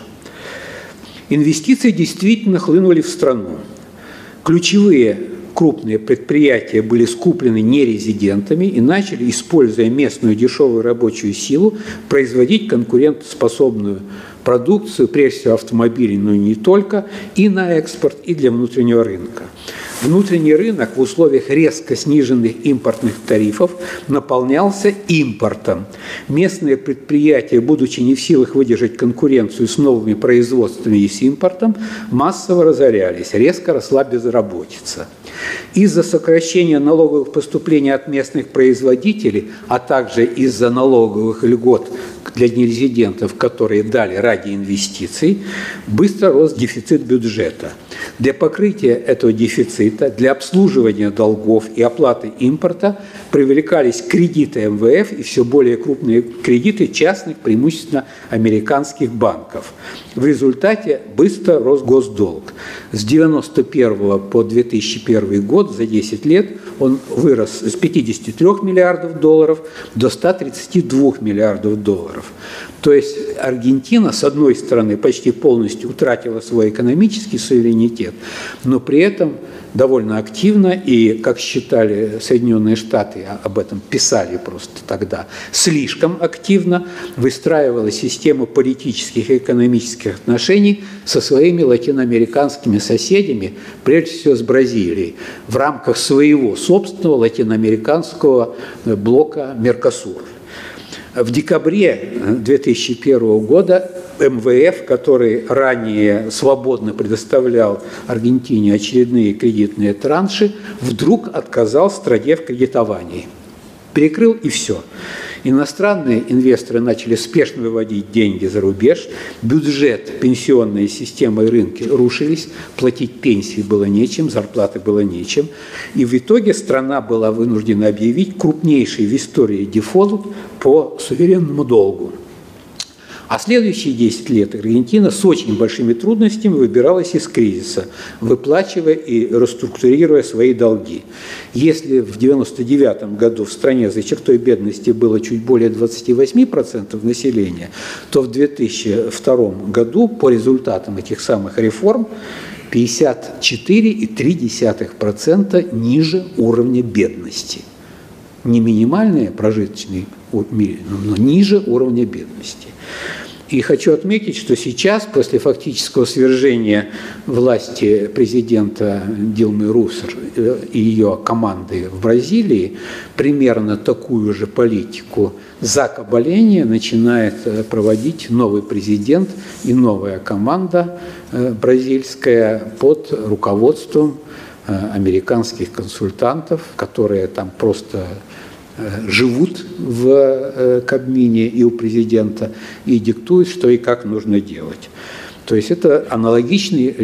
Speaker 2: Инвестиции действительно хлынули в страну. Ключевые крупные предприятия были скуплены нерезидентами и начали, используя местную дешевую рабочую силу, производить конкурентоспособную продукцию, прежде всего автомобили, но и не только, и на экспорт, и для внутреннего рынка. Внутренний рынок в условиях резко сниженных импортных тарифов наполнялся импортом. Местные предприятия, будучи не в силах выдержать конкуренцию с новыми производствами и с импортом, массово разорялись, резко росла безработица. Из-за сокращения налоговых поступлений от местных производителей, а также из-за налоговых льгот для нерезидентов, которые дали ради инвестиций, быстро рос дефицит бюджета. Для покрытия этого дефицита, для обслуживания долгов и оплаты импорта привлекались кредиты эм вэ эф и все более крупные кредиты частных, преимущественно американских банков. В результате быстро рос госдолг. С девяносто первого по две тысячи первый год, за десять лет, он вырос с пятидесяти трёх миллиардов долларов до ста тридцати двух миллиардов долларов. То есть Аргентина, с одной стороны, почти полностью утратила свой экономический суверенитет, но при этом довольно активно и, как считали Соединенные Штаты, об этом писали просто тогда, слишком активно выстраивала систему политических и экономических отношений со своими латиноамериканскими соседями, прежде всего с Бразилией, в рамках своего собственного латиноамериканского блока Меркосур. В декабре две тысячи первого года эм вэ эф, который ранее свободно предоставлял Аргентине очередные кредитные транши, вдруг отказал стране в кредитовании. Перекрыл и все. Иностранные инвесторы начали спешно выводить деньги за рубеж, бюджет, пенсионные системы и рынки рушились, платить пенсии было нечем, зарплаты было нечем. И в итоге страна была вынуждена объявить крупнейший в истории дефолт по суверенному долгу. А следующие десять лет Аргентина с очень большими трудностями выбиралась из кризиса, выплачивая и реструктурируя свои долги. Если в девяносто девятом году в стране за чертой бедности было чуть более двадцати восьми процентов населения, то в две тысячи втором году по результатам этих самых реформ пятьдесят четыре и три десятых процента ниже уровня бедности. Не минимальные прожиточные, но ниже уровня бедности. И хочу отметить, что сейчас, после фактического свержения власти президента Дилмы Руссефф и ее команды в Бразилии, примерно такую же политику закабаления начинает проводить новый президент и новая команда бразильская под руководством американских консультантов, которые там просто живут в Кабмине и у президента и диктуют, что и как нужно делать. То есть это аналогичный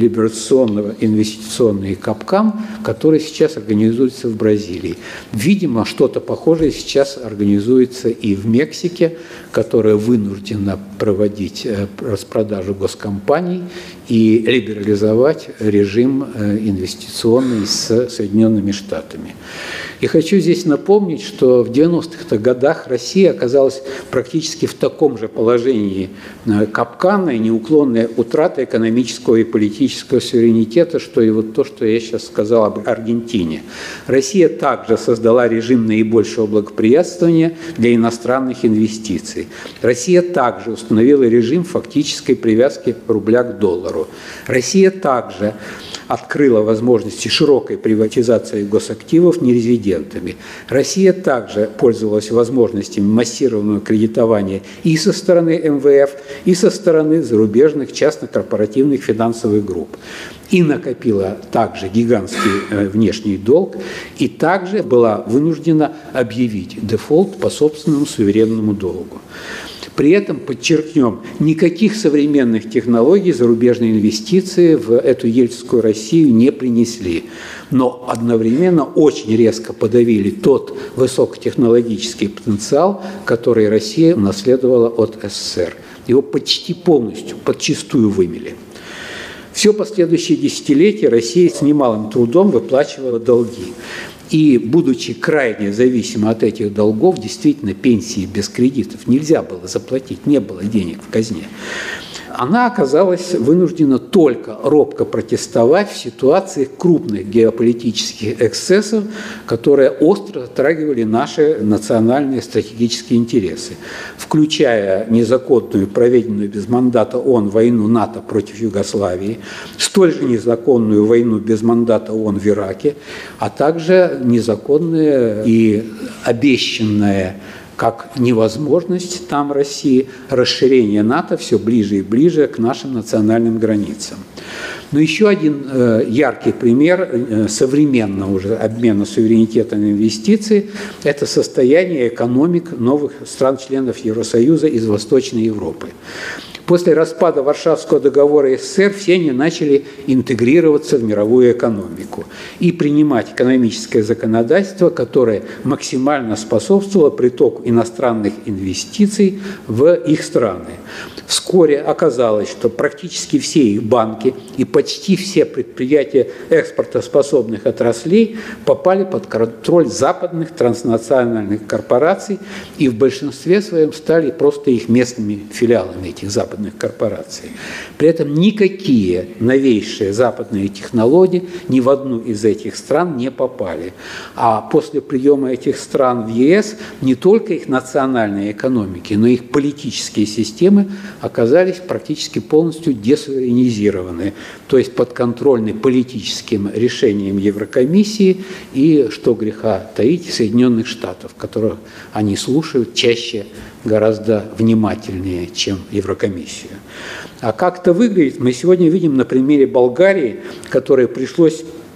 Speaker 2: либерационно-инвестиционный капкан, который сейчас организуется в Бразилии. Видимо, что-то похожее сейчас организуется и в Мексике, которая вынуждена проводить распродажу госкомпаний и либерализовать режим инвестиционный с Соединенными Штатами. И хочу здесь напомнить, что в девяностых годах Россия оказалась практически в таком же положении капкана и неуклонной утраты экономического и политического суверенитета, что и вот то, что я сейчас сказал об Аргентине. Россия также создала режим наибольшего благоприятствования для иностранных инвестиций. Россия также установила режим фактической привязки рубля к доллару. Россия также открыла возможности широкой приватизации госактивов нерезидентами. Россия также пользовалась возможностями массированного кредитования и со стороны эм вэ эф, и со стороны зарубежных частно-корпоративных финансовых групп. И накопила также гигантский внешний долг, и также была вынуждена объявить дефолт по собственному суверенному долгу. При этом, подчеркнем, никаких современных технологий зарубежные инвестиции в эту ельцинскую Россию не принесли, но одновременно очень резко подавили тот высокотехнологический потенциал, который Россия унаследовала от эс эс эс эр. Его почти полностью, подчистую вымели. Все последующие десятилетия Россия с немалым трудом выплачивала долги. И, будучи крайне зависимой от этих долгов, действительно, пенсии без кредитов нельзя было заплатить, не было денег в казне. Она оказалась вынуждена только робко протестовать в ситуации крупных геополитических эксцессов, которые остро затрагивали наши национальные стратегические интересы, включая незаконную, проведенную без мандата ООН войну НАТО против Югославии, столь же незаконную войну без мандата ООН в Ираке, а также незаконное и обещанное как невозможность там России расширения НАТО все ближе и ближе к нашим национальным границам. Но еще один э, яркий пример э, современного уже обмена суверенитета на инвестиции – это состояние экономик новых стран-членов Евросоюза из Восточной Европы. После распада Варшавского договора эс эс эс эр все они начали интегрироваться в мировую экономику и принимать экономическое законодательство, которое максимально способствовало притоку иностранных инвестиций в их страны. Вскоре оказалось, что практически все их банки и почти все предприятия экспортоспособных отраслей попали под контроль западных транснациональных корпораций и в большинстве своем стали просто их местными филиалами этих западных корпораций. При этом никакие новейшие западные технологии ни в одну из этих стран не попали. А после приема этих стран в е эс не только их национальные экономики, но и их политические системы оказались практически полностью десуверенизированы, то есть подконтрольны политическим решениям Еврокомиссии и, что греха таить, Соединенных Штатов, которых они слушают чаще гораздо внимательнее, чем Еврокомиссию. А как это выглядит, мы сегодня видим на примере Болгарии, которой пришлось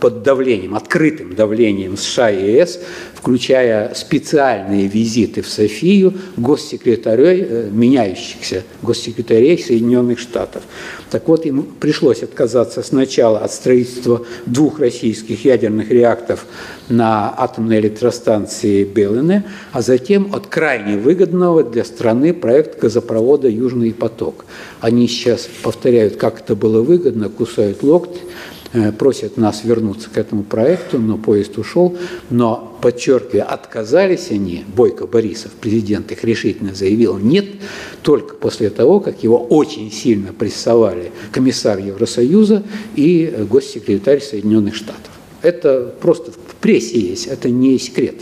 Speaker 2: под давлением, открытым давлением США и ЕС, включая специальные визиты в Софию госсекретарей, меняющихся госсекретарей Соединенных Штатов. Так вот, им пришлось отказаться сначала от строительства двух российских ядерных реакторов на атомной электростанции Белене, а затем от крайне выгодного для страны проекта газопровода «Южный поток». Они сейчас повторяют, как это было выгодно, кусают локти, просят нас вернуться к этому проекту, но поезд ушел. Но, подчеркиваю, отказались они, Бойко Борисов, президент их решительно заявил «нет», только после того, как его очень сильно прессовали комиссар Евросоюза и госсекретарь Соединенных Штатов. Это просто в прессе есть, это не секрет.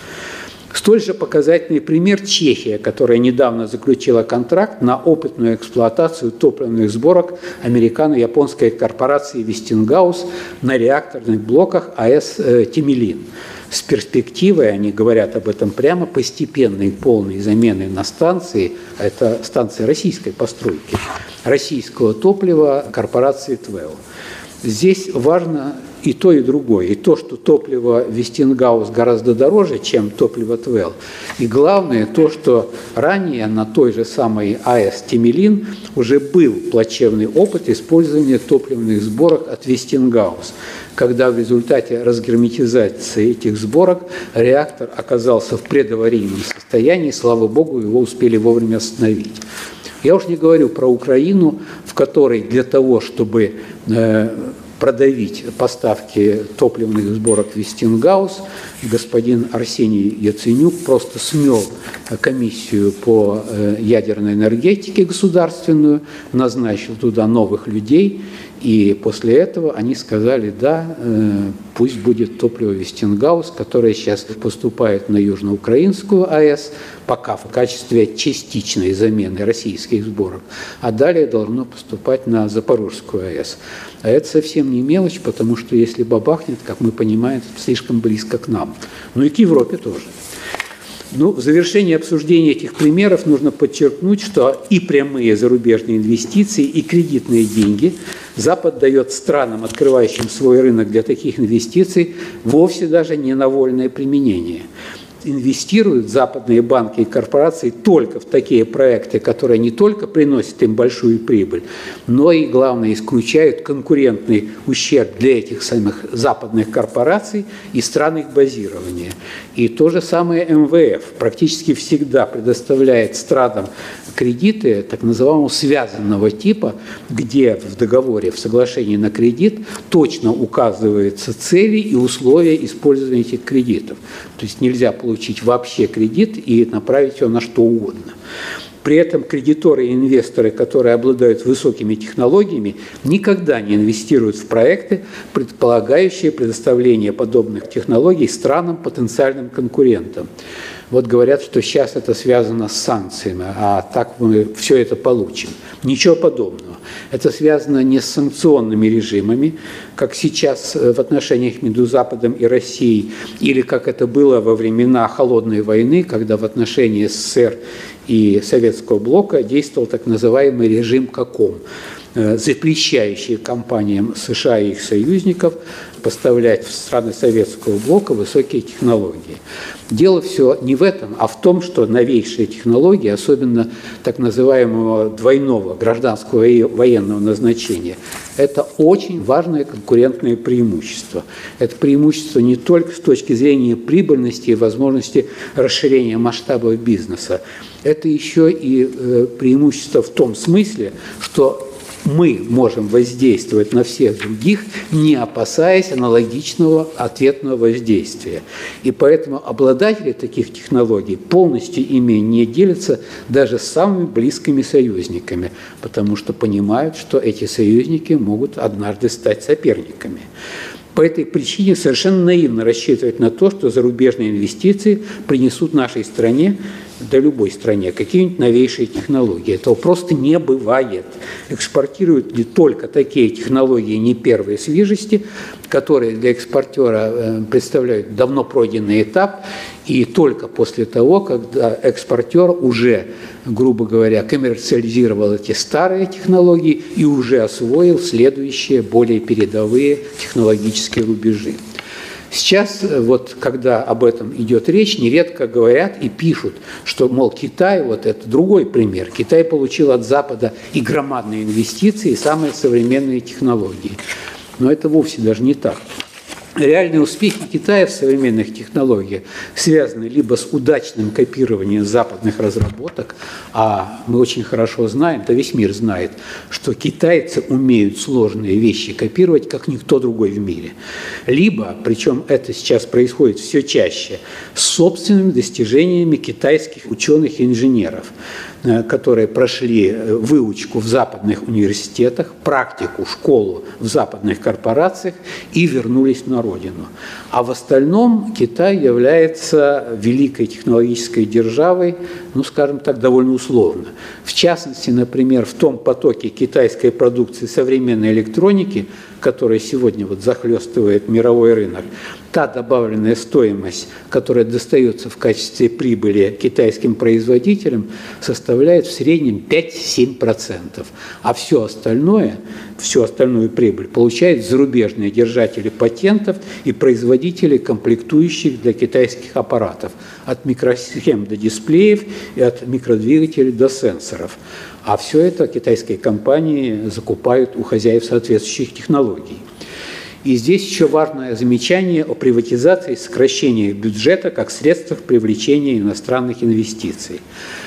Speaker 2: Столь же показательный пример Чехия, которая недавно заключила контракт на опытную эксплуатацию топливных сборок американо-японской корпорации Вестингаус на реакторных блоках АЭС Темелин. С перспективой, они говорят об этом прямо, постепенной полной замены на станции, это станции российской постройки, российского топлива корпорации ТВЭЛ. Здесь важно и то, и другое. И то, что топливо Вестингаус гораздо дороже, чем топливо ТВЭЛ. И главное, то, что ранее на той же самой АЭС Темелин уже был плачевный опыт использования топливных сборок от Вестингаус, когда в результате разгерметизации этих сборок реактор оказался в предаварийном состоянии, слава богу, его успели вовремя остановить. Я уж не говорю про Украину, в которой для того, чтобы э, продавить поставки топливных сборок Вестингаус, господин Арсений Яценюк просто смел комиссию по ядерной энергетике государственную, назначил туда новых людей, и после этого они сказали, да, пусть будет топливо Вестингаус, которое сейчас поступает на Южноукраинскую АЭС, пока в качестве частичной замены российских сборок, а далее должно поступать на Запорожскую АЭС. А это совсем не мелочь, потому что если бабахнет, как мы понимаем, это слишком близко к нам. Ну и к Европе тоже. Ну, в завершении обсуждения этих примеров нужно подчеркнуть, что и прямые зарубежные инвестиции, и кредитные деньги Запад дает странам, открывающим свой рынок для таких инвестиций, вовсе даже не на вольное применение. Инвестируют западные банки и корпорации только в такие проекты, которые не только приносят им большую прибыль, но и, главное, исключают конкурентный ущерб для этих самых западных корпораций и стран их базирования. И то же самое эм вэ эф практически всегда предоставляет странам кредиты так называемого связанного типа, где в договоре, в соглашении на кредит точно указываются цели и условия использования этих кредитов. То есть нельзя получить вообще кредит и направить его на что угодно. При этом кредиторы и инвесторы, которые обладают высокими технологиями, никогда не инвестируют в проекты, предполагающие предоставление подобных технологий странам, потенциальным конкурентам. Вот говорят, что сейчас это связано с санкциями, а так мы все это получим. Ничего подобного. Это связано не с санкционными режимами, как сейчас в отношениях между Западом и Россией, или как это было во времена Холодной войны, когда в отношении эс эс эс эр и Советского блока действовал так называемый режим КОКОМ, запрещающий компаниям США и их союзников поставлять в страны Советского блока высокие технологии. Дело все не в этом, а в том, что новейшие технологии, особенно так называемого двойного гражданского и военного назначения, это очень важное конкурентное преимущество. Это преимущество не только с точки зрения прибыльности и возможности расширения масштабов бизнеса, это еще и преимущество в том смысле, что мы можем воздействовать на всех других, не опасаясь аналогичного ответного воздействия. И поэтому обладатели таких технологий полностью ими не делятся даже с самыми близкими союзниками, потому что понимают, что эти союзники могут однажды стать соперниками. По этой причине совершенно наивно рассчитывать на то, что зарубежные инвестиции принесут нашей стране да любой стране, какие-нибудь новейшие технологии. Этого просто не бывает. Экспортируют ли только такие технологии не первой свежести, которые для экспортера представляют давно пройденный этап, и только после того, когда экспортер уже, грубо говоря, коммерциализировал эти старые технологии и уже освоил следующие, более передовые технологические рубежи. Сейчас, вот, когда об этом идет речь, нередко говорят и пишут, что, мол, Китай, вот это другой пример, Китай получил от Запада и громадные инвестиции, и самые современные технологии. Но это вовсе даже не так. Реальные успехи Китая в современных технологиях связаны либо с удачным копированием западных разработок, а мы очень хорошо знаем, да весь мир знает, что китайцы умеют сложные вещи копировать, как никто другой в мире. Либо, причем это сейчас происходит все чаще, с собственными достижениями китайских ученых и инженеров, которые прошли выучку в западных университетах, практику, школу в западных корпорациях и вернулись на родину. А в остальном Китай является великой технологической державой, ну, скажем так, довольно условно. В частности, например, в том потоке китайской продукции современной электроники, которая сегодня вот захлестывает мировой рынок, та добавленная стоимость, которая достается в качестве прибыли китайским производителям, составляет в среднем пять-семь процентов. А все остальное, всю остальную прибыль получают зарубежные держатели патентов и производители комплектующих для китайских аппаратов, от микросхем до дисплеев и от микродвигателей до сенсоров. А все это китайские компании закупают у хозяев соответствующих технологий. И здесь еще важное замечание о приватизации и сокращении бюджета как средствах привлечения иностранных инвестиций.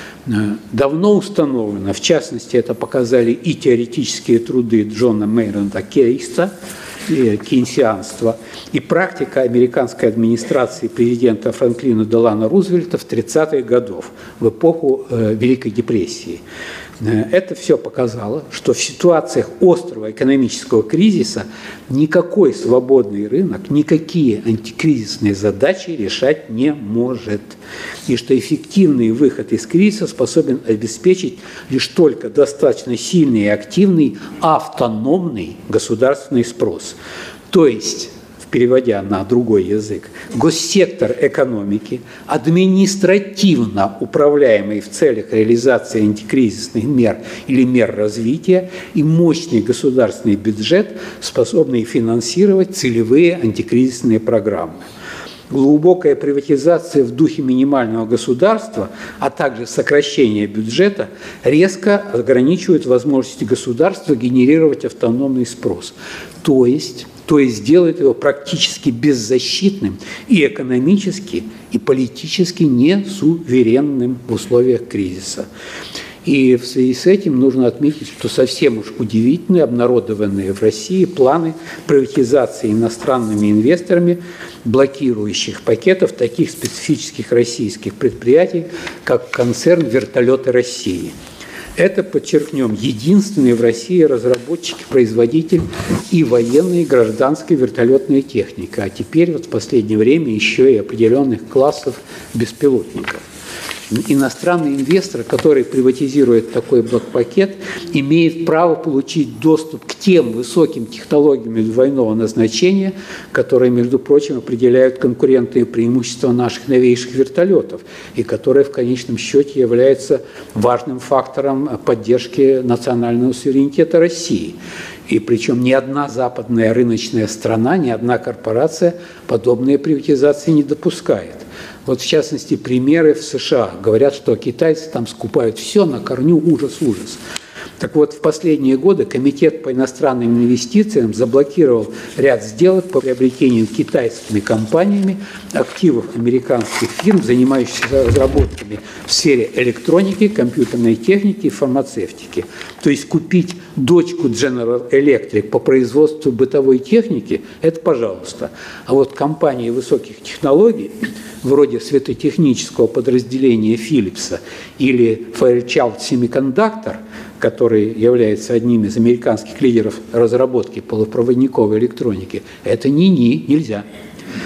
Speaker 2: Давно установлено, в частности, это показали и теоретические труды Джона Мейнарда Кейнса, кейнсианства, и практика американской администрации президента Франклина Делано Рузвельта в тридцатых годов, в эпоху Великой депрессии. Это все показало, что в ситуациях острого экономического кризиса никакой свободный рынок, никакие антикризисные задачи решать не может. И что эффективный выход из кризиса способен обеспечить лишь только достаточно сильный и активный автономный государственный спрос. То есть, переводя на другой язык, госсектор экономики, административно управляемый в целях реализации антикризисных мер или мер развития, и мощный государственный бюджет, способный финансировать целевые антикризисные программы. Глубокая приватизация в духе минимального государства, а также сокращение бюджета резко ограничивают возможности государства генерировать автономный спрос. То есть, то есть делает его практически беззащитным и экономически, и политически несуверенным в условиях кризиса. И в связи с этим нужно отметить, что совсем уж удивительные обнародованные в России планы приватизации иностранными инвесторами блокирующих пакетов таких специфических российских предприятий, как концерн «Вертолеты России». Это, подчеркнем, единственный в России разработчик, производитель и военной, и гражданской вертолетной техники, а теперь вот в последнее время еще и определенных классов беспилотников. Иностранный инвестор, который приватизирует такой блокпакет, имеет право получить доступ к тем высоким технологиям двойного назначения, которые, между прочим, определяют конкурентные преимущества наших новейших вертолетов и которые в конечном счете являются важным фактором поддержки национального суверенитета России. И причем ни одна западная рыночная страна, ни одна корпорация подобные приватизации не допускает. Вот в частности, примеры в США. Говорят, что китайцы там скупают все на корню, ужас-ужас. Так вот, в последние годы Комитет по иностранным инвестициям заблокировал ряд сделок по приобретению китайскими компаниями активов американских фирм, занимающихся разработками в сфере электроники, компьютерной техники и фармацевтики. То есть купить дочку General Electric по производству бытовой техники – это пожалуйста. А вот компании высоких технологий, вроде светотехнического подразделения Philips'а или Fairchild Semiconductor, который является одним из американских лидеров разработки полупроводниковой электроники, это ни-ни, нельзя.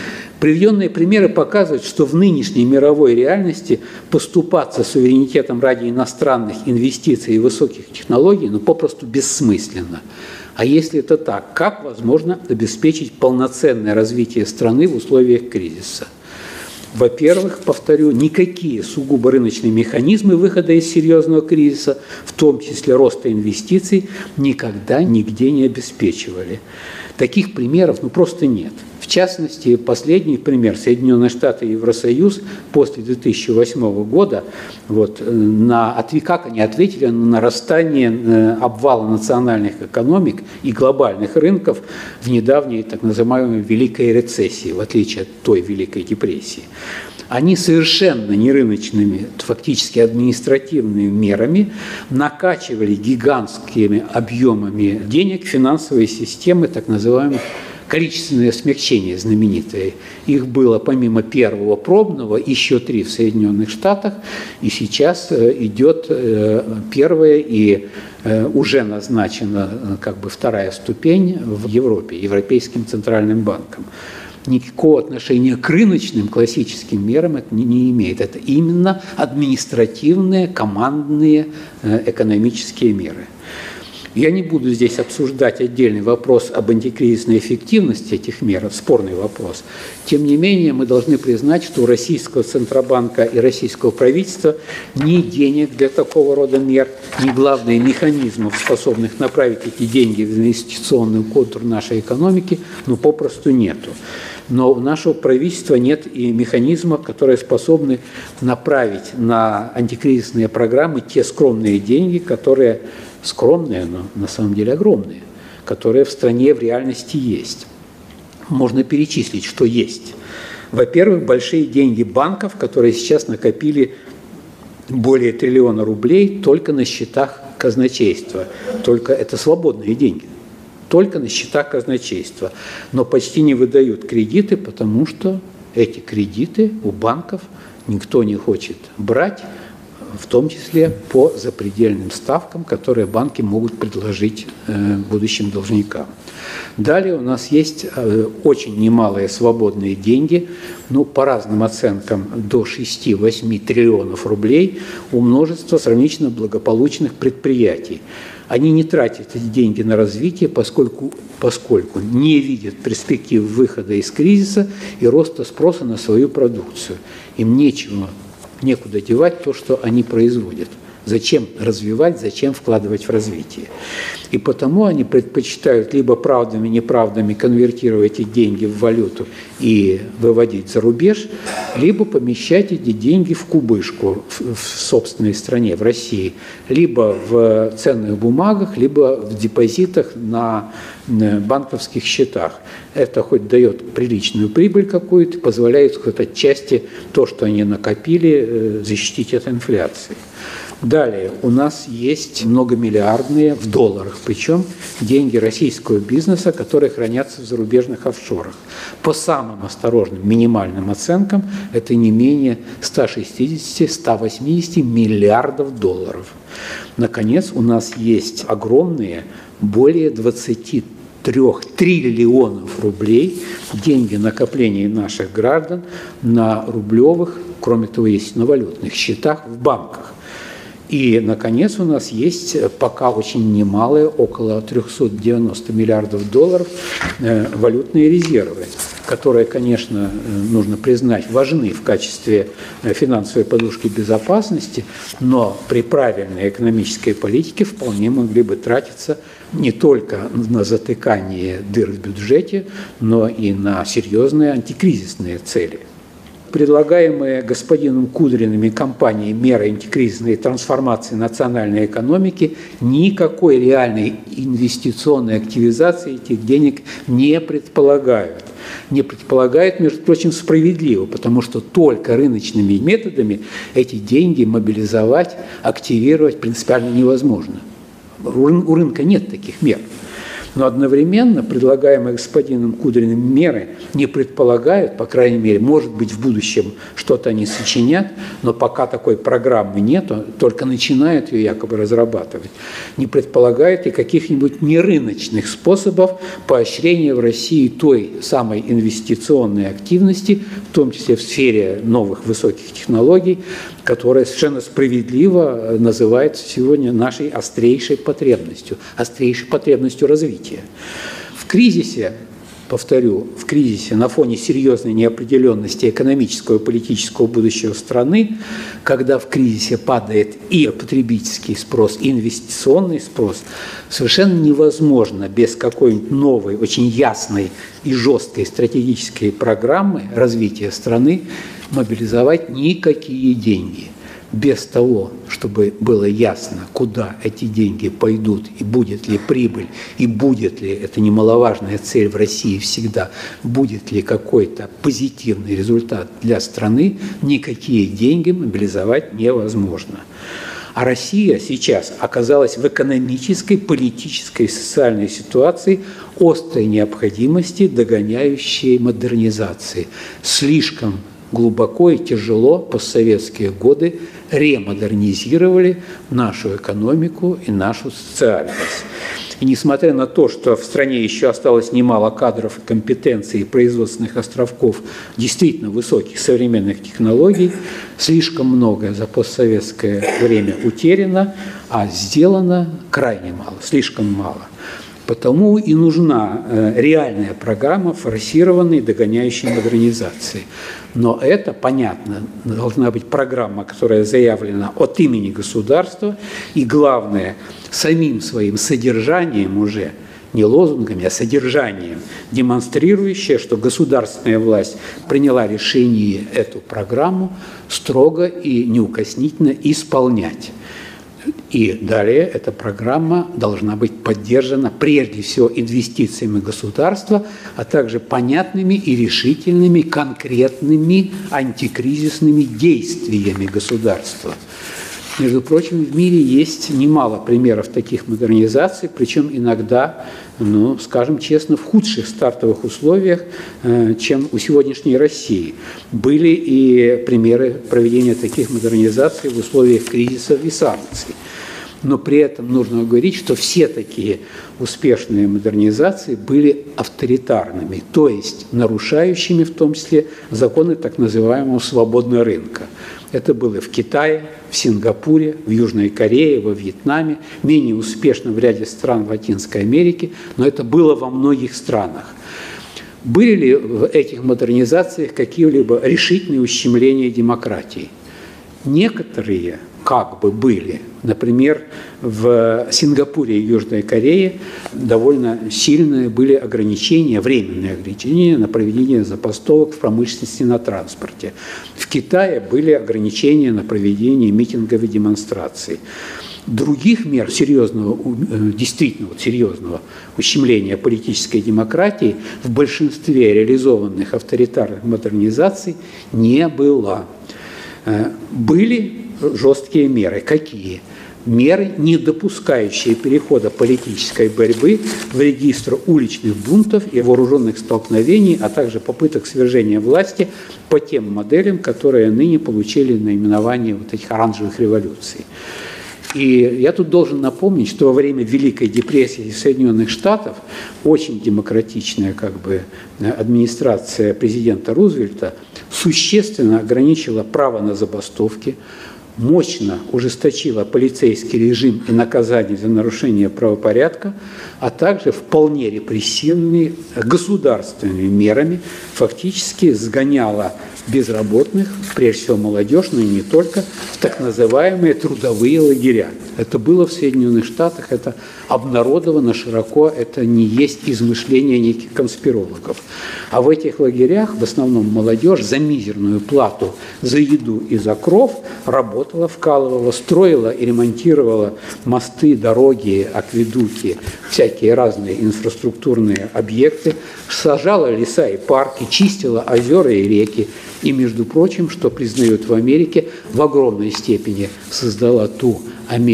Speaker 2: Приведенные примеры показывают, что в нынешней мировой реальности поступаться суверенитетом ради иностранных инвестиций и высоких технологий ну, попросту бессмысленно. А если это так, как возможно обеспечить полноценное развитие страны в условиях кризиса? Во-первых, повторю, никакие сугубо рыночные механизмы выхода из серьезного кризиса, в том числе роста инвестиций, никогда нигде не обеспечивали. Таких примеров ну, просто нет. В частности, последний пример – Соединенные Штаты и Евросоюз после две тысячи восьмого года, вот, на, как они ответили на нарастание обвала национальных экономик и глобальных рынков в недавней так называемой Великой рецессии, в отличие от той Великой депрессии. Они совершенно не рыночными, фактически административными мерами накачивали гигантскими объемами денег финансовые системы так называемых количественное смягчение знаменитое. Их было помимо первого пробного еще три в Соединенных Штатах, и сейчас идет первая и уже назначена как бы вторая ступень в Европе, Европейским центральным банком. Никакого отношения к рыночным классическим мерам это не, не имеет. Это именно административные, командные экономические меры. Я не буду здесь обсуждать отдельный вопрос об антикризисной эффективности этих мер, спорный вопрос. Тем не менее, мы должны признать, что у российского Центробанка и российского правительства ни денег для такого рода мер, ни, главное, механизмов, способных направить эти деньги в инвестиционный контур нашей экономики, ну, попросту нету. Но у нашего правительства нет и механизмов, которые способны направить на антикризисные программы те скромные деньги, которые скромные, но на самом деле огромные, которые в стране в реальности есть. Можно перечислить, что есть. Во-первых, большие деньги банков, которые сейчас накопили более триллиона рублей только на счетах казначейства. Только это свободные деньги. Только на счетах казначейства. Но почти не выдают кредиты, потому что эти кредиты у банков никто не хочет брать, в том числе по запредельным ставкам, которые банки могут предложить э, будущим должникам. Далее у нас есть э, очень немалые свободные деньги, ну, по разным оценкам, до шести-восьми триллионов рублей у множества сравнительно благополучных предприятий. Они не тратят эти деньги на развитие, поскольку, поскольку не видят перспектив выхода из кризиса и роста спроса на свою продукцию. Им нечего некуда девать то, что они производят. Зачем развивать, зачем вкладывать в развитие. И потому они предпочитают либо правдами, неправдами конвертировать эти деньги в валюту и выводить за рубеж, либо помещать эти деньги в кубышку в, в собственной стране, в России, либо в ценных бумагах, либо в депозитах на банковских счетах. Это хоть дает приличную прибыль какую-то, позволяет хоть отчасти то, что они накопили, защитить от инфляции. Далее, у нас есть многомиллиардные в долларах, причем деньги российского бизнеса, которые хранятся в зарубежных офшорах. По самым осторожным минимальным оценкам, это не менее ста шестидесяти — ста восьмидесяти миллиардов долларов. Наконец, у нас есть огромные, более двадцати трёх триллионов рублей деньги накоплений наших граждан на рублевых, кроме того, есть на валютных счетах в банках. И, наконец, у нас есть пока очень немалые, около трёхсот девяноста миллиардов долларов, э, валютные резервы, которые, конечно, нужно признать, важны в качестве финансовой подушки безопасности, но при правильной экономической политике вполне могли бы тратиться не только на затыкание дыр в бюджете, но и на серьезные антикризисные цели. Предлагаемые господином Кудриным и компанией меры антикризисной трансформации национальной экономики никакой реальной инвестиционной активизации этих денег не предполагают. Не предполагают, между прочим, справедливо, потому что только рыночными методами эти деньги мобилизовать, активировать принципиально невозможно. У рынка нет таких мер. Но одновременно предлагаемые господином Кудриным меры не предполагают, по крайней мере, может быть, в будущем что-то они сочинят, но пока такой программы нету, только начинают ее якобы разрабатывать, не предполагают и каких-нибудь нерыночных способов поощрения в России той самой инвестиционной активности, в том числе в сфере новых высоких технологий, которая совершенно справедливо называется сегодня нашей острейшей потребностью, острейшей потребностью развития. В кризисе, повторю, в кризисе на фоне серьезной неопределенности экономического и политического будущего страны, когда в кризисе падает и потребительский спрос, и инвестиционный спрос, совершенно невозможно без какой-нибудь новой, очень ясной и жесткой стратегической программы развития страны мобилизовать никакие деньги. Без того, чтобы было ясно, куда эти деньги пойдут, и будет ли прибыль, и будет ли, это немаловажная цель в России всегда, будет ли какой-то позитивный результат для страны, никакие деньги мобилизовать невозможно. А Россия сейчас оказалась в экономической, политической и социальной ситуации острой необходимости догоняющей модернизации. Слишком глубоко и тяжело постсоветские годы ремодернизировали нашу экономику и нашу социальность. И несмотря на то, что в стране еще осталось немало кадров и компетенций и производственных островков действительно высоких современных технологий, слишком многое за постсоветское время утеряно, а сделано крайне мало, слишком мало. Потому и нужна реальная программа форсированной догоняющей модернизации. Но это, понятно, должна быть программа, которая заявлена от имени государства, и, главное, самим своим содержанием уже, не лозунгами, а содержанием, демонстрирующая, что государственная власть приняла решение эту программу строго и неукоснительно исполнять. И далее эта программа должна быть поддержана прежде всего инвестициями государства, а также понятными и решительными, конкретными антикризисными действиями государства. Между прочим, в мире есть немало примеров таких модернизаций, причем иногда, ну, скажем честно, в худших стартовых условиях, чем у сегодняшней России. Были и примеры проведения таких модернизаций в условиях кризисов и санкций. Но при этом нужно говорить, что все такие успешные модернизации были авторитарными, то есть нарушающими в том числе законы так называемого свободного рынка. Это было в Китае, в Сингапуре, в Южной Корее, во Вьетнаме, менее успешно в ряде стран Латинской Америки, но это было во многих странах. Были ли в этих модернизациях какие-либо решительные ущемления демократии? Некоторые как бы были. Например, в Сингапуре и Южной Корее довольно сильные были ограничения, временные ограничения на проведение забастовок в промышленности и на транспорте. В Китае были ограничения на проведение митингов и демонстраций. Других мер серьезного, действительно вот серьезного ущемления политической демократии в большинстве реализованных авторитарных модернизаций не было. Были жесткие меры. Какие? Меры, не допускающие перехода политической борьбы в регистр уличных бунтов и вооруженных столкновений, а также попыток свержения власти по тем моделям, которые ныне получили наименование вот этих оранжевых революций. И я тут должен напомнить, что во время Великой депрессии Соединенных Штатов очень демократичная как бы, администрация президента Рузвельта существенно ограничила право на забастовки, мощно ужесточила полицейский режим и наказание за нарушение правопорядка, а также вполне репрессивными государственными мерами фактически сгоняла безработных, прежде всего молодежь, но и не только, в так называемые трудовые лагеря. Это было в Соединенных Штатах, это обнародовано широко, это не есть измышление неких конспирологов. А в этих лагерях в основном молодежь за мизерную плату за еду и за кров работала, вкалывала, строила и ремонтировала мосты, дороги, акведуки, всякие разные инфраструктурные объекты, сажала леса и парки, чистила озера и реки. И, между прочим, что признают в Америке, в огромной степени создала ту Америку,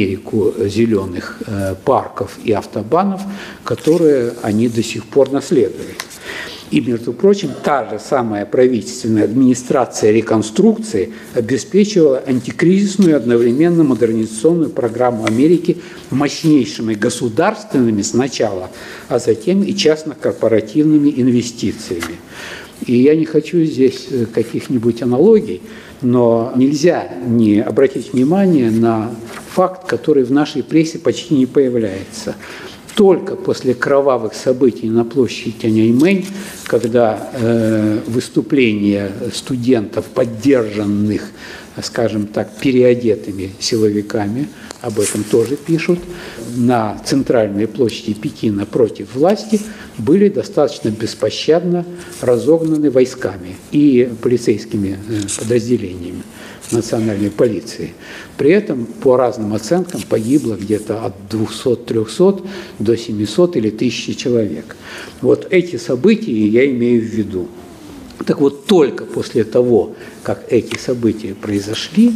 Speaker 2: Америку зеленых парков и автобанов, которые они до сих пор наследуют. И, между прочим, та же самая правительственная администрация реконструкции обеспечивала антикризисную и одновременно модернизационную программу Америки мощнейшими государственными сначала, а затем и частно-корпоративными инвестициями. И я не хочу здесь каких-нибудь аналогий, но нельзя не обратить внимание на факт, который в нашей прессе почти не появляется. Только после кровавых событий на площади Тяньаньмэнь, когда э, выступления студентов, поддержанных, скажем так, переодетыми силовиками, об этом тоже пишут, на центральной площади Пекина против власти, были достаточно беспощадно разогнаны войсками и полицейскими подразделениями национальной полиции. При этом, по разным оценкам, погибло где-то от двухсот-трехсот до семисот или тысячи человек. Вот эти события я имею в виду. Так вот, только после того, как эти события произошли,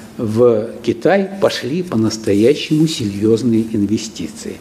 Speaker 2: в Китай пошли по-настоящему серьезные инвестиции.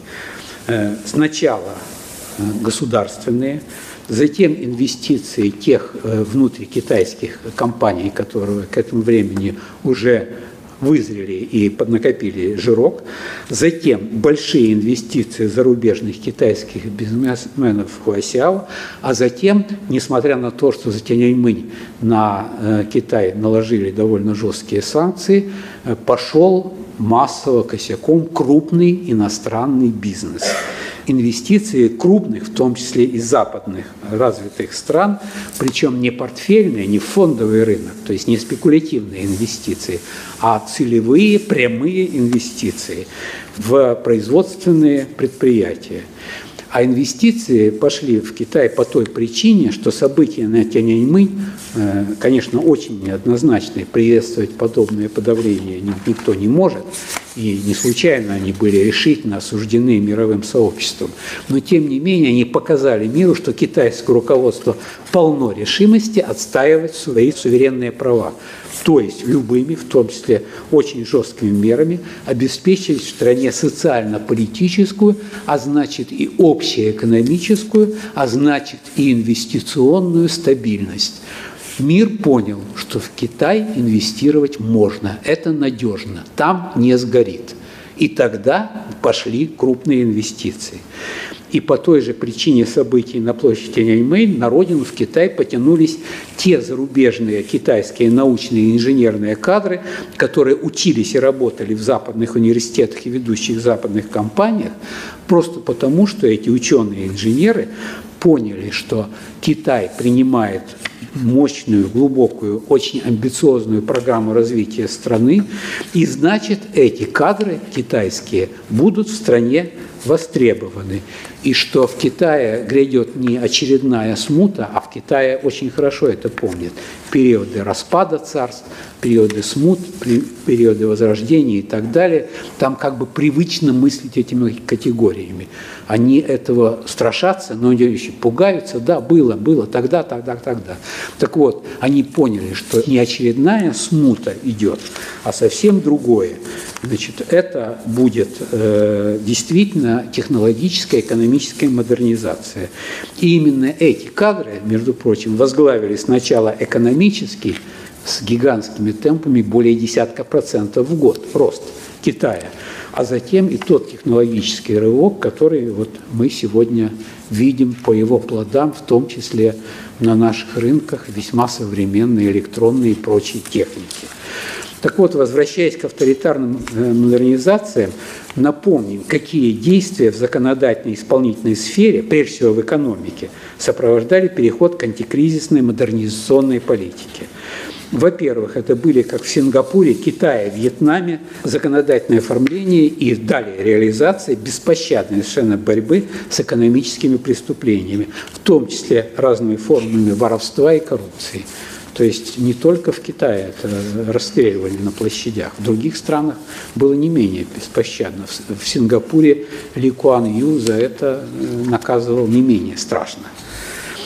Speaker 2: Сначала государственные, затем инвестиции тех внутрикитайских компаний, которые к этому времени уже вызрели и поднакопили жирок, затем большие инвестиции зарубежных китайских бизнесменов в Хуасяо, а затем, несмотря на то, что за Тяньаньмэнь на э, Китай наложили довольно жесткие санкции, э, пошел массово косяком крупный иностранный бизнес. Инвестиции крупных, в том числе и западных развитых стран, причем не портфельные, не фондовый рынок, то есть не спекулятивные инвестиции, а целевые прямые инвестиции в производственные предприятия. А инвестиции пошли в Китай по той причине, что события на Тяньаньмэнь, конечно, очень неоднозначные, приветствовать подобное подавление никто не может, и не случайно они были решительно осуждены мировым сообществом. Но, тем не менее, они показали миру, что китайское руководство полно решимости отстаивать свои суверенные права. То есть любыми, в том числе очень жесткими мерами, обеспечить в стране социально-политическую, а значит и общеэкономическую, а значит и инвестиционную стабильность. Мир понял, что в Китай инвестировать можно, это надежно, там не сгорит. И тогда пошли крупные инвестиции. И по той же причине событий на площади Тяньаньмэнь на родину в Китай потянулись те зарубежные китайские научные и инженерные кадры, которые учились и работали в западных университетах и ведущих западных компаниях, просто потому, что эти ученые и инженеры поняли, что Китай принимает мощную, глубокую, очень амбициозную программу развития страны, и значит, эти кадры китайские будут в стране востребованы. И что в Китае грядет не очередная смута, а в Китае очень хорошо это помнят. Периоды распада царств, периоды смут, периоды возрождения и так далее. Там как бы привычно мыслить этими категориями. Они этого страшатся, но они еще пугаются. Да, было, было, тогда, тогда, тогда. Так вот, они поняли, что не очередная смута идет, а совсем другое. Значит, это будет э, действительно технологическая, экономическая модернизация. И именно эти кадры, между прочим, возглавили сначала экономический, с гигантскими темпами более десятка процентов в год рост Китая, а затем и тот технологический рывок, который вот мы сегодня видим по его плодам, в том числе на наших рынках, весьма современной электронной и прочей техники. Так вот, возвращаясь к авторитарным модернизациям, напомним, какие действия в законодательной и исполнительной сфере, прежде всего в экономике, сопровождали переход к антикризисной модернизационной политике. Во-первых, это были, как в Сингапуре, Китае, Вьетнаме, законодательное оформление и далее реализация беспощадной совершенно борьбы с экономическими преступлениями, в том числе разными формами воровства и коррупции. То есть не только в Китае это расстреливали на площадях, в других странах было не менее беспощадно. В Сингапуре Ли Куан Ю за это наказывал не менее страшно.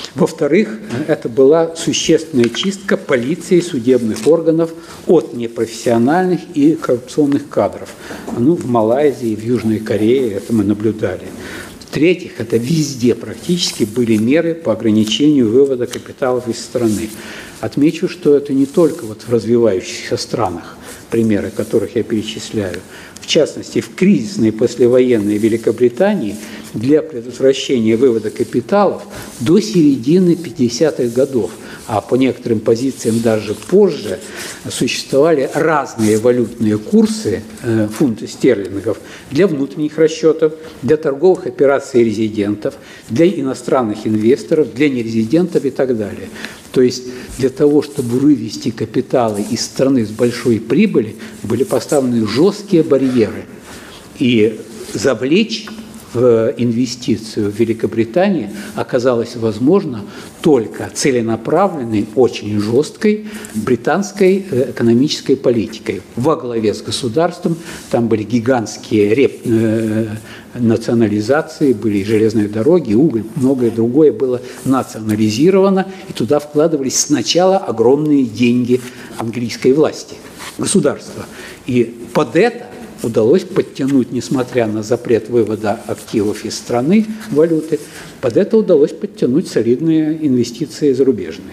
Speaker 2: Во-вторых, это была существенная чистка полиции и судебных органов от непрофессиональных и коррупционных кадров. Ну, в Малайзии, в Южной Корее это мы наблюдали. В-третьих, это везде практически были меры по ограничению вывода капиталов из страны. Отмечу, что это не только вот в развивающихся странах, примеры которых я перечисляю. В частности, в кризисной послевоенной Великобритании для предотвращения вывода капиталов до середины пятидесятых годов, а по некоторым позициям даже позже, существовали разные валютные курсы э, фунта стерлингов для внутренних расчетов, для торговых операций резидентов, для иностранных инвесторов, для нерезидентов и так далее. То есть для того, чтобы вывести капиталы из страны с большой прибыли, были поставлены жесткие барьеры. И завлечь в инвестицию в Великобритании оказалось возможно только целенаправленной, очень жесткой британской экономической политикой во главе с государством. Там были гигантские реп... национализации, были железные дороги, уголь, многое другое было национализировано, и туда вкладывались сначала огромные деньги английской власти, государства. И под это удалось подтянуть, несмотря на запрет вывода активов из страны, валюты, под это удалось подтянуть солидные инвестиции зарубежные.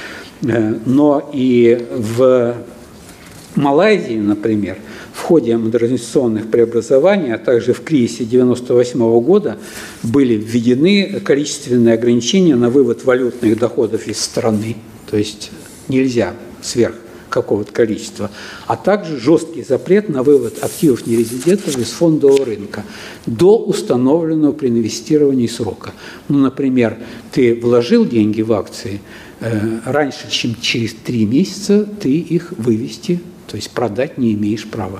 Speaker 2: Но и в Малайзии, например, в ходе модернизационных преобразований, а также в кризисе девяносто восьмого года были введены количественные ограничения на вывод валютных доходов из страны, то есть нельзя сверх какого-то количества, а также жесткий запрет на вывод активов нерезидентов из фондового рынка до установленного при инвестировании срока. Ну, например, ты вложил деньги в акции, э, раньше, чем через три месяца ты их вывести, то есть продать не имеешь права.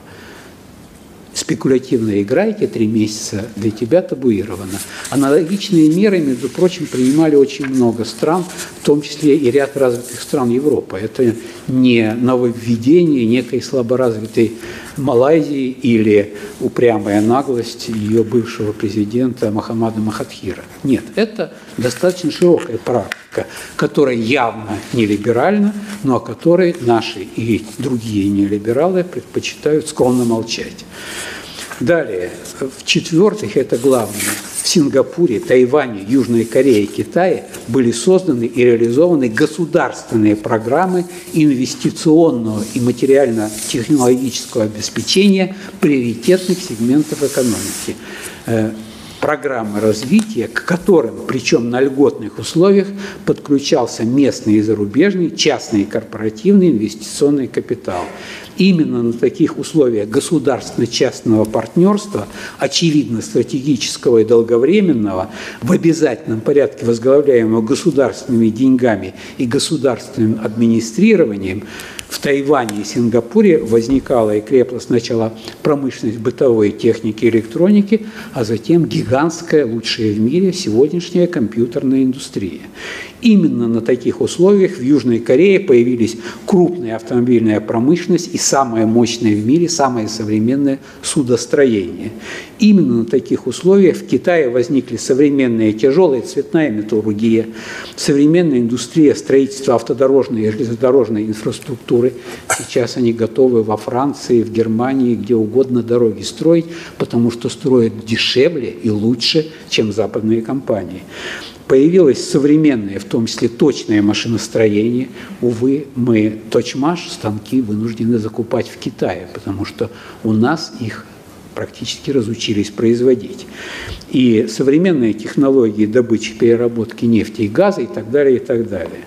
Speaker 2: Спекулятивная игра эти три месяца для тебя табуирована. Аналогичные меры, между прочим, принимали очень много стран, в том числе и ряд развитых стран Европы. Это не нововведение некой слаборазвитой Малайзии или упрямая наглость ее бывшего президента Мохаммада Махатхира. Нет, это достаточно широкая практика, которая явно не либеральна, но о которой наши и другие нелибералы предпочитают скромно молчать. Далее, в-четвертых, это главное, в Сингапуре, Тайване, Южной Корее и Китае были созданы и реализованы государственные программы инвестиционного и материально-технологического обеспечения приоритетных сегментов экономики. Программы развития, к которым, причем на льготных условиях, подключался местный и зарубежный, частный и корпоративный инвестиционный капитал. Именно на таких условиях государственно-частного партнерства, очевидно стратегического и долговременного, в обязательном порядке возглавляемого государственными деньгами и государственным администрированием, в Тайване и Сингапуре возникала и крепла сначала промышленность бытовой техники и электроники, а затем гигантская, лучшая в мире, сегодняшняя компьютерная индустрия. Именно на таких условиях в Южной Корее появились крупная автомобильная промышленность и самое мощное в мире, самое современное судостроение. Именно на таких условиях в Китае возникли современная тяжелая цветная металлургия, современная индустрия строительства автодорожной и железнодорожной инфраструктуры. Сейчас они готовы во Франции, в Германии, где угодно дороги строить, потому что строят дешевле и лучше, чем западные компании. Появилось современное, в том числе точное машиностроение. Увы, мы точмаш, станки вынуждены закупать в Китае, потому что у нас их практически разучились производить. И современные технологии добычи, переработки нефти и газа и так далее, и так далее.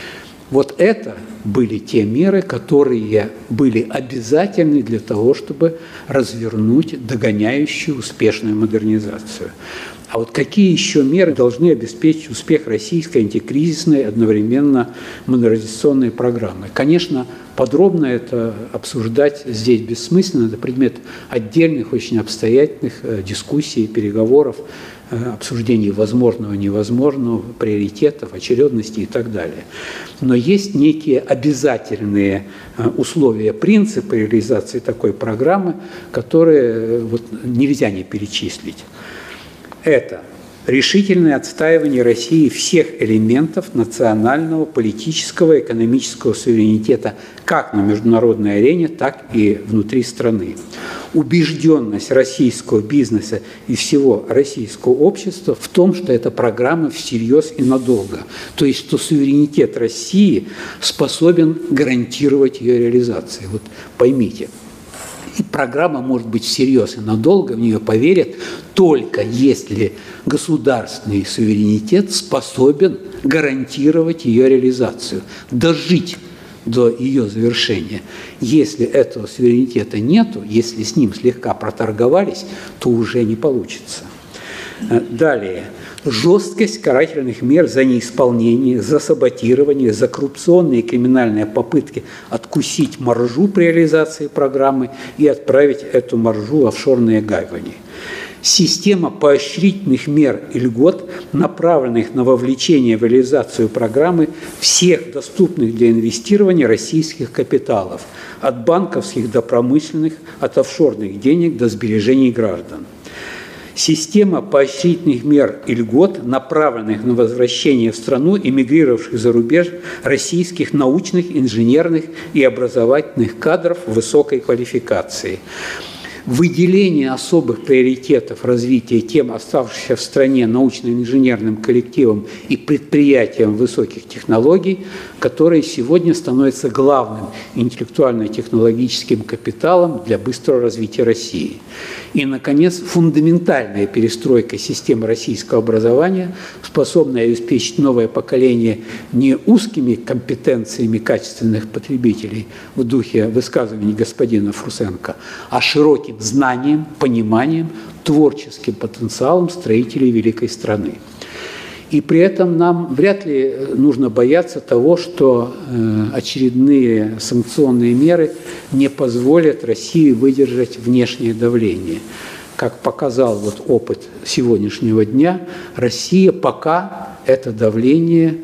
Speaker 2: Вот это были те меры, которые были обязательны для того, чтобы развернуть догоняющую успешную модернизацию. А вот какие еще меры должны обеспечить успех российской антикризисной одновременно модернизационной программы? Конечно, подробно это обсуждать здесь бессмысленно, это предмет отдельных, очень обстоятельных дискуссий, переговоров, обсуждений возможного, невозможного, приоритетов, очередности и так далее. Но есть некие обязательные условия, принципы реализации такой программы, которые вот нельзя не перечислить. Это решительное отстаивание России всех элементов национального, политического, экономического суверенитета как на международной арене, так и внутри страны. Убежденность российского бизнеса и всего российского общества в том, что эта программа всерьез и надолго. То есть, что суверенитет России способен гарантировать ее реализацию. Вот поймите. И программа может быть всерьез и надолго, в нее поверят только если государственный суверенитет способен гарантировать ее реализацию, дожить до ее завершения. Если этого суверенитета нету, если с ним слегка проторговались, то уже не получится. Далее. Жесткость карательных мер за неисполнение, за саботирование, за коррупционные и криминальные попытки откусить маржу при реализации программы и отправить эту маржу в офшорные гавани. Система поощрительных мер и льгот, направленных на вовлечение в реализацию программы всех доступных для инвестирования российских капиталов, от банковских до промышленных, от офшорных денег до сбережений граждан. Система поощрительных мер и льгот, направленных на возвращение в страну эмигрировавших за рубеж российских научных, инженерных и образовательных кадров высокой квалификации. Выделение особых приоритетов развития тем оставшихся в стране научно-инженерным коллективам и предприятиям высоких технологий, которые сегодня становятся главным интеллектуально-технологическим капиталом для быстрого развития России. И, наконец, фундаментальная перестройка системы российского образования, способная обеспечить новое поколение не узкими компетенциями качественных потребителей в духе высказываний господина Фрусенко, а широким знанием, пониманием, творческим потенциалом строителей великой страны. И при этом нам вряд ли нужно бояться того, что очередные санкционные меры не позволят России выдержать внешнее давление. Как показал вот опыт сегодняшнего дня, Россия пока это давление,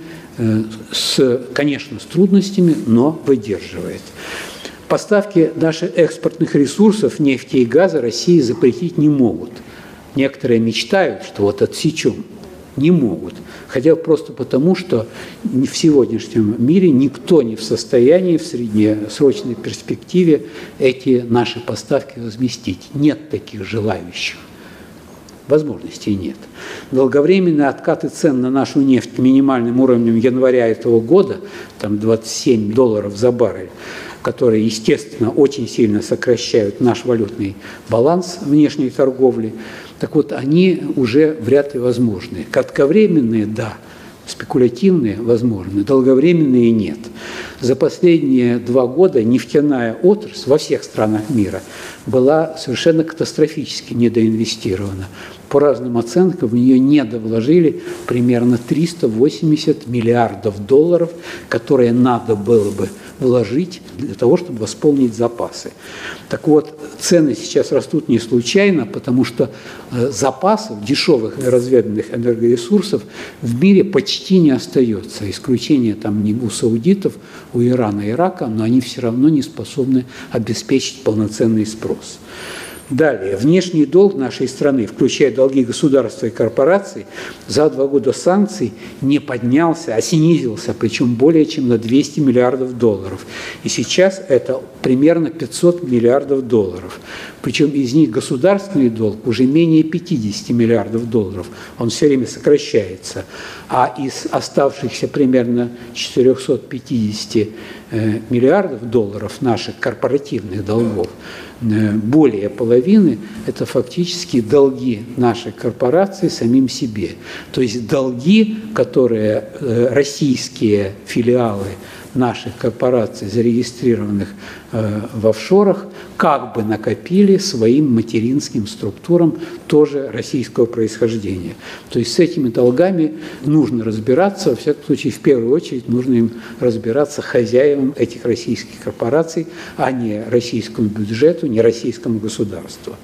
Speaker 2: с, конечно, с трудностями, но выдерживает. Поставки наших экспортных ресурсов, нефти и газа России запретить не могут. Некоторые мечтают, что вот отсечем. Не могут. Хотя просто потому, что в сегодняшнем мире никто не в состоянии в среднесрочной перспективе эти наши поставки возместить. Нет таких желающих. Возможностей нет. Долговременные откаты цен на нашу нефть к минимальным уровням января этого года, там двадцать семь долларов за баррель, которые, естественно, очень сильно сокращают наш валютный баланс внешней торговли, так вот, они уже вряд ли возможны. Кратковременные – да, спекулятивные – возможны, долговременные – нет. За последние два года нефтяная отрасль во всех странах мира была совершенно катастрофически недоинвестирована. По разным оценкам в нее недовложили примерно триста восемьдесят миллиардов долларов, которые надо было бы вложить для того, чтобы восполнить запасы. Так вот, цены сейчас растут не случайно, потому что запасов дешевых и разведанных энергоресурсов в мире почти не остается. Исключение там не у саудитов, у Ирана и Ирака, но они все равно не способны обеспечить полноценный спрос. Далее, внешний долг нашей страны, включая долги государства и корпораций, за два года санкций не поднялся, а снизился, причем более чем на двести миллиардов долларов. И сейчас это примерно пятьсот миллиардов долларов. Причем из них государственный долг уже менее пятидесяти миллиардов долларов. Он все время сокращается. А из оставшихся примерно четырёхсот пятидесяти миллиардов долларов наших корпоративных долгов, более половины – это фактически долги нашей корпорации самим себе. То есть долги, которые российские филиалы наших корпораций, зарегистрированных в офшорах, как бы накопили своим материнским структурам тоже российского происхождения. То есть с этими долгами нужно разбираться, во всяком случае, в первую очередь нужно им разбираться хозяевам этих российских корпораций, а не российскому бюджету, не российскому государству.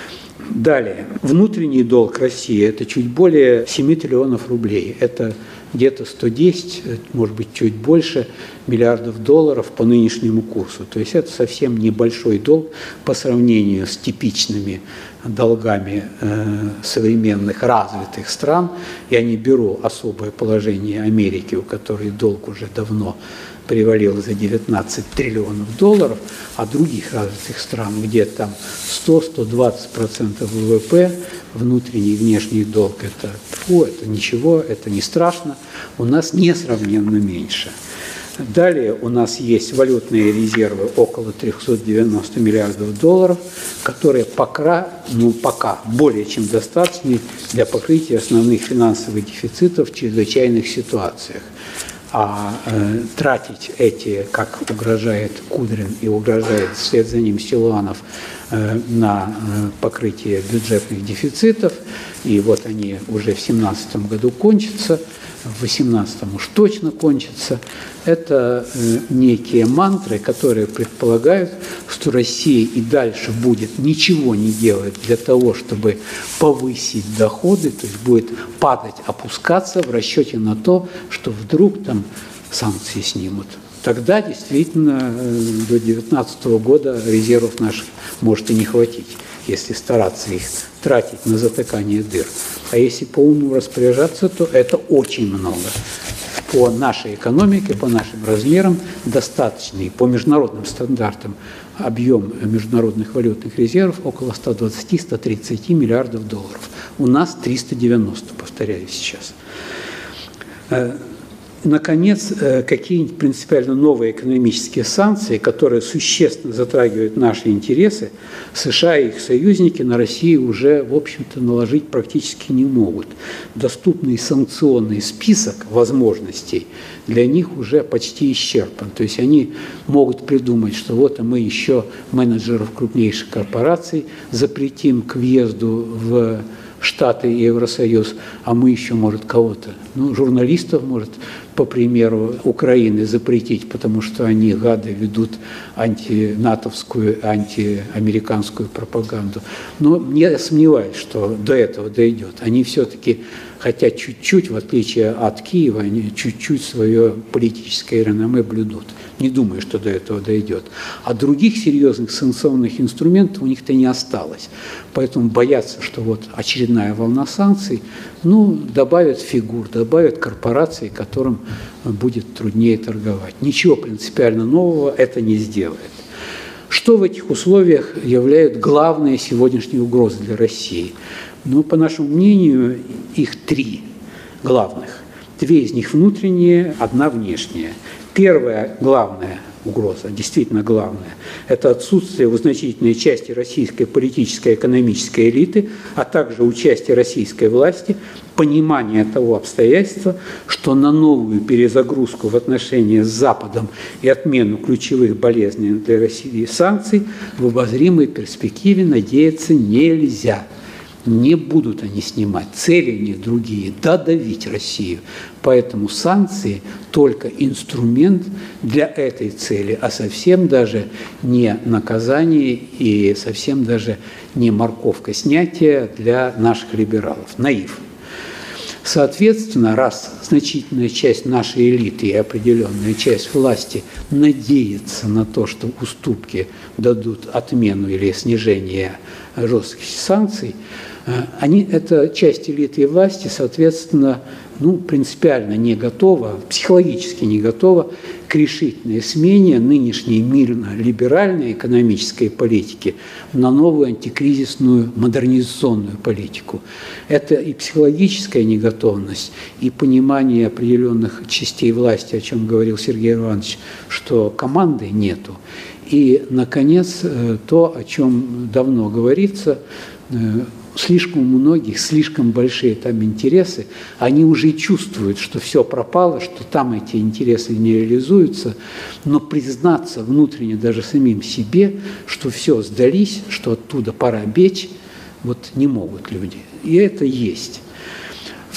Speaker 2: Далее. Внутренний долг России – это чуть более семи триллионов рублей. Это где-то сто десять, может быть, чуть больше миллиардов долларов по нынешнему курсу. То есть это совсем небольшой долг по сравнению с типичными долгами э, современных развитых стран. Я не беру особое положение Америки, у которой долг уже давно перевалил за девятнадцать триллионов долларов, а других развитых стран, где там сто — сто двадцать процентов ВВП, внутренний и внешний долг, это, фу, это ничего, это не страшно, у нас несравненно меньше. Далее у нас есть валютные резервы около триста девяносто миллиардов долларов, которые пока, ну, пока более чем достаточны для покрытия основных финансовых дефицитов в чрезвычайных ситуациях. А э, тратить эти, как угрожает Кудрин и угрожает вслед за ним Силуанов, э, на э, покрытие бюджетных дефицитов, и вот они уже в две тысячи семнадцатом году кончатся, в две тысячи восемнадцатом уж точно кончатся, это э, некие мантры, которые предполагают, что Россия и дальше будет ничего не делать для того, чтобы повысить доходы, то есть будет падать, опускаться в расчете на то, что вдруг там санкции снимут. Тогда действительно э, до две тысячи девятнадцатого года резервов наших может и не хватить, если стараться их тратить на затыкание дыр. А если по уму распоряжаться, то это очень много. По нашей экономике, по нашим размерам достаточный, по международным стандартам, объем международных валютных резервов около ста двадцати — ста тридцати миллиардов долларов. У нас триста девяносто, повторяю сейчас. Наконец, какие-нибудь принципиально новые экономические санкции, которые существенно затрагивают наши интересы, США и их союзники на Россию уже, в общем-то, наложить практически не могут. Доступный санкционный список возможностей для них уже почти исчерпан. То есть они могут придумать, что вот мы еще менеджеров крупнейших корпораций запретим к въезду в Штаты и Евросоюз, а мы еще, может, кого-то, ну, журналистов, может, по примеру Украины запретить, потому что они, гады, ведут антинатовскую, антиамериканскую пропаганду. Но я сомневаюсь, что до этого дойдет. Они все-таки хотят чуть-чуть, в отличие от Киева, они чуть-чуть свое политическое реноме блюдут. Не думаю, что до этого дойдет. А других серьезных санкционных инструментов у них-то не осталось. Поэтому боятся, что вот очередная волна санкций, ну, добавят фигур, добавят корпораций, которым будет труднее торговать. Ничего принципиально нового это не сделает. Что в этих условиях являются главные сегодняшние угрозы для России? Ну, по нашему мнению, их три главных. Две из них внутренние, одна внешняя. Первая главная угроза, действительно главная, это отсутствие в значительной части российской политической и экономической элиты, а также участие российской власти, понимание того обстоятельства, что на новую перезагрузку в отношении с Западом и отмену ключевых болезненных для России санкций в обозримой перспективе надеяться нельзя. Не будут они снимать, цели у них другие, додавить Россию. Поэтому санкции только инструмент для этой цели, а совсем даже не наказание и совсем даже не морковка снятия для наших либералов. Наив. Соответственно, раз значительная часть нашей элиты и определенная часть власти надеется на то, что уступки дадут отмену или снижение жестких санкций, они, эта часть элиты и власти, соответственно, ну, принципиально не готова, психологически не готова к решительной смене нынешней мирно-либеральной экономической политики на новую антикризисную модернизационную политику. Это и психологическая неготовность, и понимание определенных частей власти, о чем говорил Сергей Иванович, что команды нету. И, наконец, то, о чем давно говорится, слишком у многих, слишком большие там интересы, они уже чувствуют, что все пропало, что там эти интересы не реализуются, но признаться внутренне даже самим себе, что все сдались, что оттуда пора бечь, вот не могут люди. И это есть.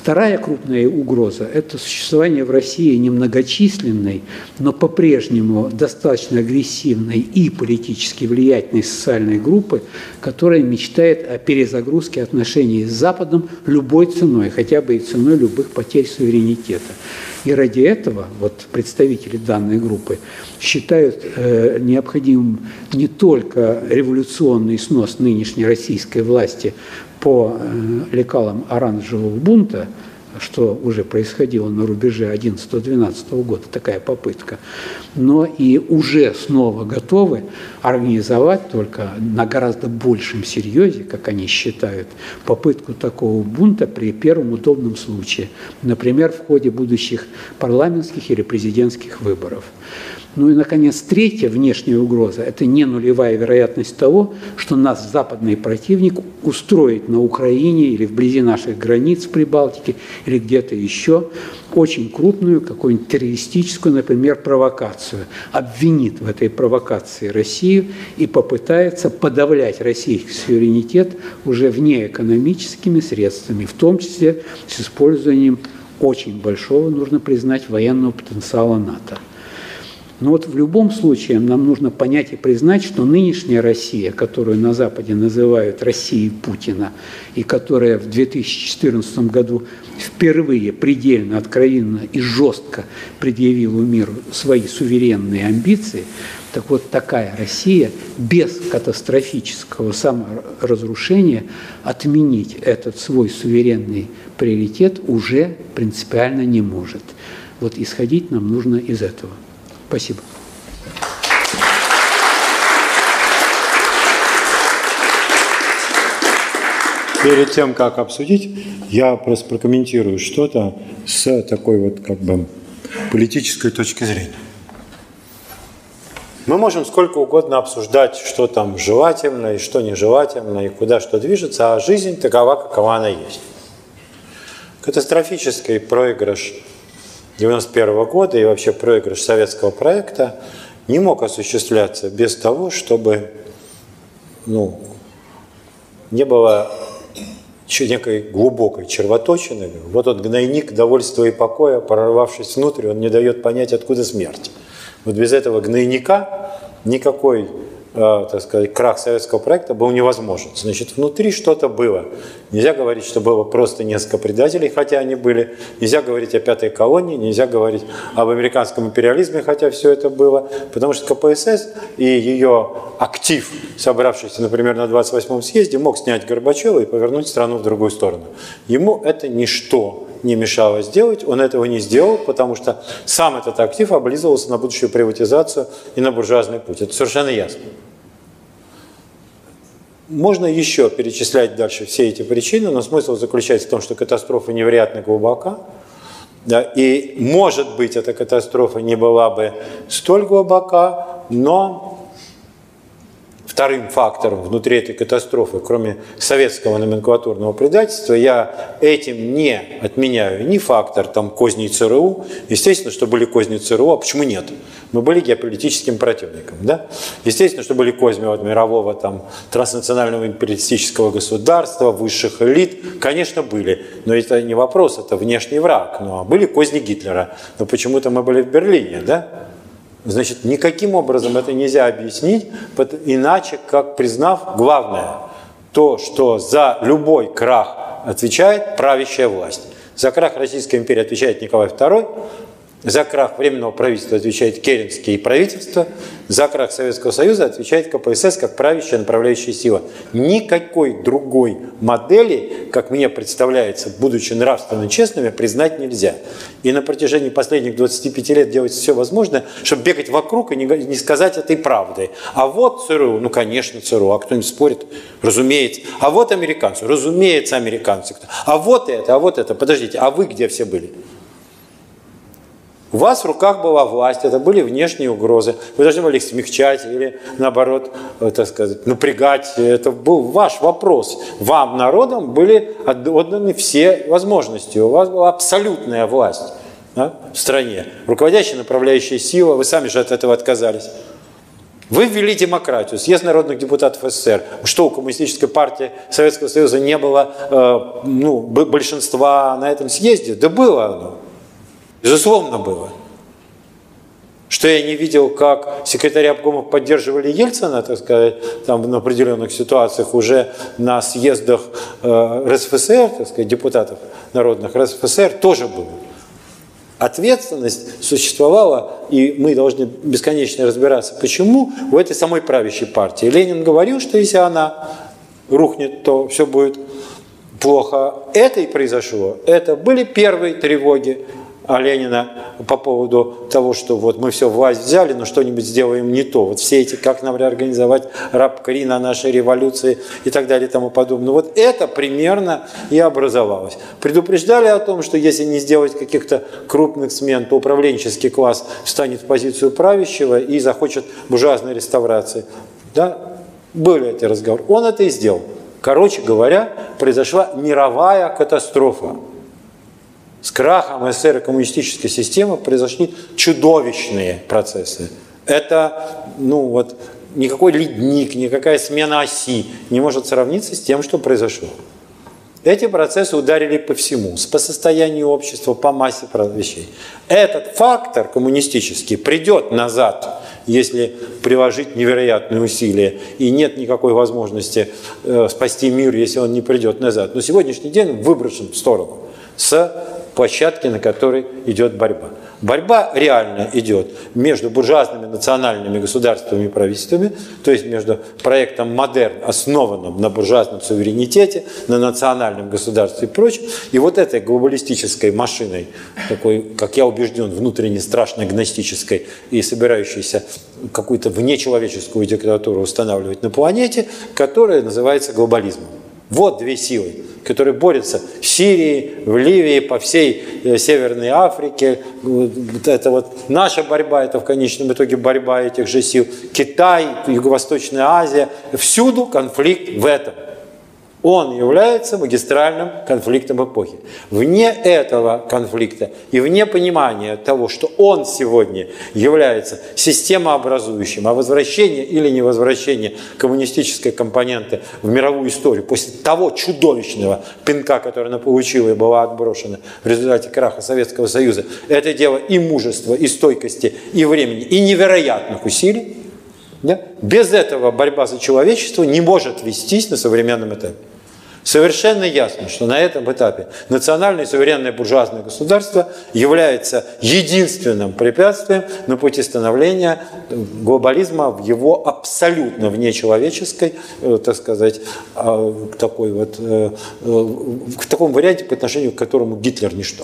Speaker 2: Вторая крупная угроза – это существование в России немногочисленной, но по-прежнему достаточно агрессивной и политически влиятельной социальной группы, которая мечтает о перезагрузке отношений с Западом любой ценой, хотя бы и ценой любых потерь суверенитета. И ради этого вот, представители данной группы считают э, необходимым не только революционный снос нынешней российской власти по э, лекалам оранжевого бунта, что уже происходило на рубеже одиннадцатого-двенадцатого года, такая попытка, но и уже снова готовы организовать только на гораздо большем серьезе, как они считают, попытку такого бунта при первом удобном случае, например, в ходе будущих парламентских или президентских выборов. Ну и, наконец, третья внешняя угроза – это не нулевая вероятность того, что нас западный противник устроит на Украине или вблизи наших границ в Прибалтике или где-то еще очень крупную какую-нибудь террористическую, например, провокацию, обвинит в этой провокации Россию и попытается подавлять российский суверенитет уже внеэкономическими средствами, в том числе с использованием очень большого, нужно признать, военного потенциала НАТО. Но вот в любом случае нам нужно понять и признать, что нынешняя Россия, которую на Западе называют Россией Путина, и которая в две тысячи четырнадцатом году впервые предельно откровенно и жестко предъявила миру свои суверенные амбиции, так вот такая Россия без катастрофического саморазрушения отменить этот свой суверенный приоритет уже принципиально не может. Вот исходить нам нужно из этого. Спасибо.
Speaker 1: Перед тем, как обсудить, я просто прокомментирую что-то с такой вот как бы политической точки зрения. Мы можем сколько угодно обсуждать, что там желательно и что нежелательно, и куда что движется, а жизнь такова, какова она есть. Катастрофический проигрыш девяносто первого года и вообще проигрыш советского проекта не мог осуществляться без того, чтобы ну, не было некой глубокой червоточины. Вот этот гнойник довольства и покоя, прорвавшись внутрь, он не дает понять, откуда смерть. Вот без этого гнойника никакой, э, так сказать, крах советского проекта был невозможен. Значит, внутри что-то было. Нельзя говорить, что было просто несколько предателей, хотя они были. Нельзя говорить о пятой колонии, нельзя говорить об американском империализме, хотя все это было. Потому что ка пэ эс эс и ее актив, собравшийся, например, на двадцать восьмом съезде, мог снять Горбачева и повернуть страну в другую сторону. Ему это ничто не мешало сделать, он этого не сделал, потому что сам этот актив облизывался на будущую приватизацию и на буржуазный путь. Это совершенно ясно. Можно еще перечислять дальше все эти причины, но смысл заключается в том, что катастрофа невероятно глубока, да, и, может быть, эта катастрофа не была бы столь глубока, но вторым фактором внутри этой катастрофы, кроме советского номенклатурного предательства, я этим не отменяю ни фактор там, козней цэ эр у. Естественно, что были козни цэ эр у, а почему нет? Мы были геополитическим противником. Да? Естественно, что были козни от мирового там, транснационального империалистического государства, высших элит. Конечно, были. Но это не вопрос, это внешний враг. Ну, а были козни Гитлера. Но почему-то мы были в Берлине, да? Значит, никаким образом это нельзя объяснить, иначе, как признав главное, то, что за любой крах отвечает правящая власть. За крах Российской империи отвечает Николай второй, за крах Временного правительства отвечает Керенские правительства, за крах Советского Союза отвечает ка пэ эс эс как правящая направляющая сила. Никакой другой модели, как мне представляется, будучи нравственно честными, признать нельзя. И на протяжении последних двадцати пяти лет делать все возможное, чтобы бегать вокруг и не сказать этой правды. А вот цэ эр у, ну конечно цэ эр у, а кто-нибудь спорит? Разумеется. А вот американцы, разумеется американцы. А вот это, а вот это. Подождите, а вы где все были? У вас в руках была власть, это были внешние угрозы. Вы должны были их смягчать или, наоборот, так сказать, напрягать. Это был ваш вопрос. Вам, народам, были отданы все возможности. У вас была абсолютная власть, да, в стране. Руководящая, направляющая сила. Вы сами же от этого отказались. Вы ввели демократию, съезд народных депутатов СССР. Что, у Коммунистической партии Советского Союза не было э, ну, большинства на этом съезде? Да было оно. Безусловно, было. Что я не видел, как секретари обкомов поддерживали Ельцина, так сказать, там в определенных ситуациях уже на съездах э, РСФСР, так сказать, депутатов народных РСФСР тоже было. Ответственность существовала, и мы должны бесконечно разбираться, почему у этой самой правящей партии. Ленин говорил, что если она рухнет, то все будет плохо. Это и произошло. Это были первые тревоги а Ленина по поводу того, что вот мы все власть взяли, но что-нибудь сделаем не то. Вот все эти, как нам реорганизовать рабкори на нашей революции и так далее и тому подобное. Вот это примерно и образовалось. Предупреждали о том, что если не сделать каких-то крупных смен, то управленческий класс встанет в позицию правящего и захочет буржуазной реставрации. Да? Были эти разговоры. Он это и сделал. Короче говоря, произошла мировая катастрофа. С крахом СССР и коммунистической системы произошли чудовищные процессы. Это, ну вот, никакой ледник, никакая смена оси не может сравниться с тем, что произошло. Эти процессы ударили по всему, по состоянию общества, по массе вещей. Этот фактор коммунистический придет назад, если приложить невероятные усилия, и нет никакой возможности э, спасти мир, если он не придет назад. Но сегодняшний день он выброшен в сторону с площадки, на которой идет борьба. Борьба реально идет между буржуазными национальными государствами и правительствами, то есть между проектом «Модерн», основанным на буржуазном суверенитете, на национальном государстве и прочем, и вот этой глобалистической машиной, такой, как я убежден, внутренне страшной, гностической и собирающейся какую-то внечеловеческую диктатуру устанавливать на планете, которая называется глобализмом. Вот две силы, которые борются в Сирии, в Ливии, по всей Северной Африке. Это вот наша борьба, это в конечном итоге борьба этих же сил. Китай, Юго-Восточная Азия. Всюду конфликт в этом. Он является магистральным конфликтом эпохи. Вне этого конфликта и вне понимания того, что он сегодня является системообразующим, а возвращение или невозвращение коммунистической компоненты в мировую историю после того чудовищного пинка, который она получила и была отброшена в результате краха Советского Союза, это дело и мужества, и стойкости, и времени, и невероятных усилий. Да? Без этого борьба за человечество не может вестись на современном этапе. Совершенно ясно, что на этом этапе национальное суверенное буржуазное государство является единственным препятствием на пути становления глобализма в его абсолютно внечеловеческой, так сказать, такой вот, в таком варианте, по отношению к которому Гитлер ничто.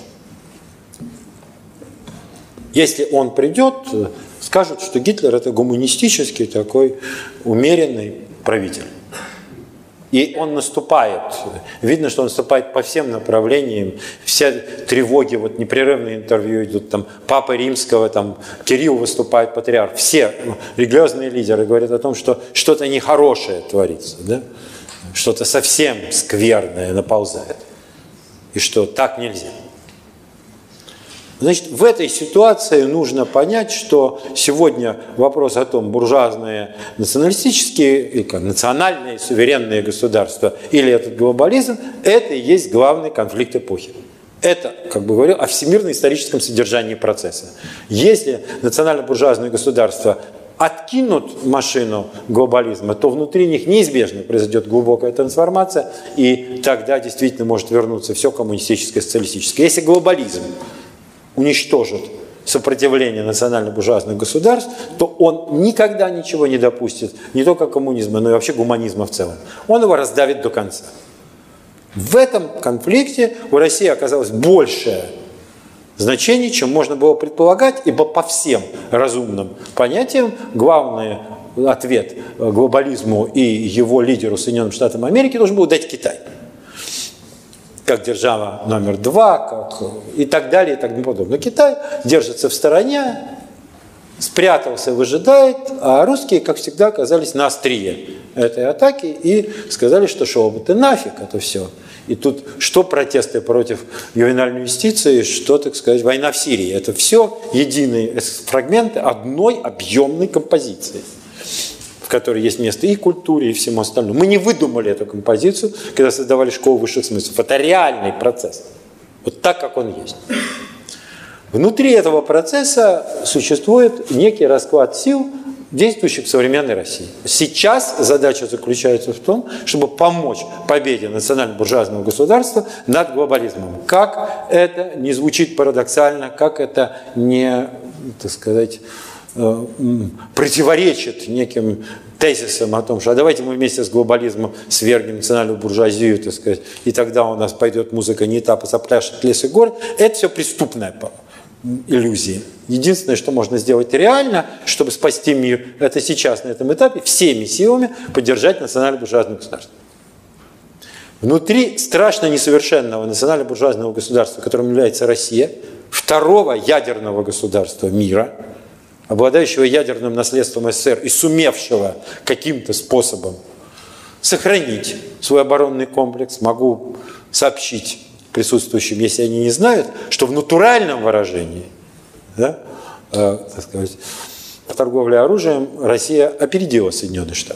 Speaker 1: Если он придет, скажут, что Гитлер – это гуманистический такой умеренный правитель. И он наступает. Видно, что он наступает по всем направлениям. Все тревоги, вот непрерывные интервью идут. Там Папа Римского, там Кирилл выступает, патриарх. Все религиозные лидеры говорят о том, что что-то нехорошее творится. Да? Что-то совсем скверное наползает. И что так нельзя. Значит, в этой ситуации нужно понять, что сегодня вопрос о том, буржуазные националистические, или как, национальные суверенные государства или этот глобализм, это и есть главный конфликт эпохи. Это, как бы говорил, о всемирно-историческом содержании процесса. Если национально-буржуазные государства откинут машину глобализма, то внутри них неизбежно произойдет глубокая трансформация, и тогда действительно может вернуться все коммунистическое, социалистическое. Если глобализм уничтожит сопротивление национально-буржуазных государств, то он никогда ничего не допустит, не только коммунизма, но и вообще гуманизма в целом. Он его раздавит до конца. В этом конфликте у России оказалось большее значение, чем можно было предполагать, ибо по всем разумным понятиям главный ответ глобализму и его лидеру Соединенным Штатам Америки должен был дать Китай. Как держава номер два, как и так далее, и так далее. Но Китай держится в стороне, спрятался, выжидает, а русские, как всегда, оказались на острие этой атаки и сказали, что шел бы ты нафиг это все. И тут что протесты против ювенальной юстиции, что, так сказать, война в Сирии. Это все единые фрагменты одной объемной композиции. в которой есть место и культуре, и всему остальному. Мы не выдумали эту композицию, когда создавали школу высших смыслов. Это реальный процесс. Вот так, как он есть. Внутри этого процесса существует некий расклад сил, действующих в современной России. Сейчас задача заключается в том, чтобы помочь победе национально-буржуазного государства над глобализмом. Как это не звучит парадоксально, как это не, так сказать, противоречит неким тезисам о том, что а давайте мы вместе с глобализмом свергнем национальную буржуазию, так сказать, и тогда у нас пойдет музыка не та, запляшет лес и горы. Это все преступная иллюзия. Единственное, что можно сделать реально, чтобы спасти мир, это сейчас на этом этапе всеми силами поддержать национально-буржуазное государство. Внутри страшно несовершенного национально-буржуазного государства, которым является Россия, второго ядерного государства мира, обладающего ядерным наследством СССР и сумевшего каким-то способом сохранить свой оборонный комплекс, могу сообщить присутствующим, если они не знают, что в натуральном выражении, да, э, так сказать, в торговле оружием Россия опередила Соединенные Штаты.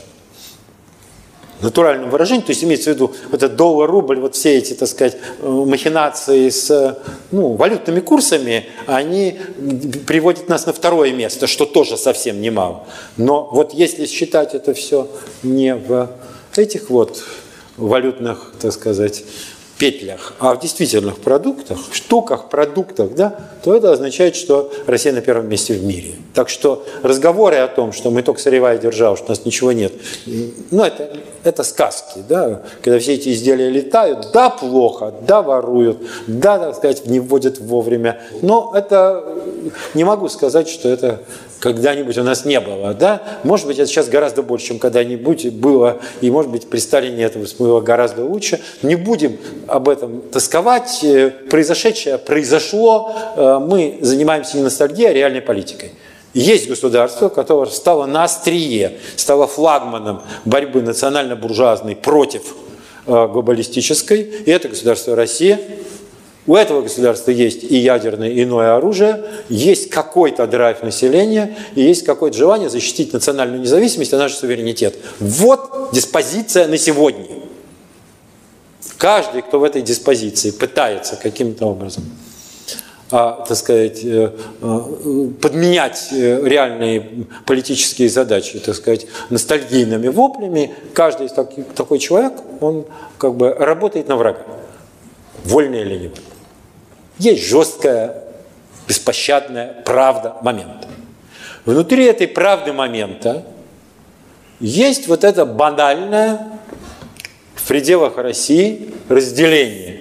Speaker 1: В натуральном выражении, то есть имеется в виду вот этот доллар-рубль, вот все эти, так сказать, махинации с ну, валютными курсами, они приводят нас на второе место, что тоже совсем немало. Но вот если считать это все не в этих вот валютных, так сказать, петлях, а в действительных продуктах, штуках, продуктах, да, то это означает, что Россия на первом месте в мире. Так что разговоры о том, что мы только сырьевая держава, что у нас ничего нет, ну, это, это сказки, да, когда все эти изделия летают, да, плохо, да, воруют, да, так сказать, не вводят вовремя, но это, не могу сказать, что это когда-нибудь у нас не было, да, может быть, это сейчас гораздо больше, чем когда-нибудь было, и, может быть, при Сталине это было гораздо лучше. Не будем об этом тосковать, произошедшее произошло, мы занимаемся не ностальгией, а реальной политикой. Есть государство, которое стало на острие, стало флагманом борьбы национально-буржуазной против глобалистической, и это государство Россия. У этого государства есть и ядерное, и иное оружие, есть какой-то драйв населения, и есть какое-то желание защитить национальную независимость и наш суверенитет. Вот диспозиция на сегодня. Каждый, кто в этой диспозиции пытается каким-то образом, а, так сказать, подменять реальные политические задачи, так сказать, ностальгийными воплями, каждый такой человек, он как бы работает на врага. Вольно или невольно. Есть жесткая, беспощадная правда момента. Внутри этой правды момента есть вот это банальное в пределах России разделение,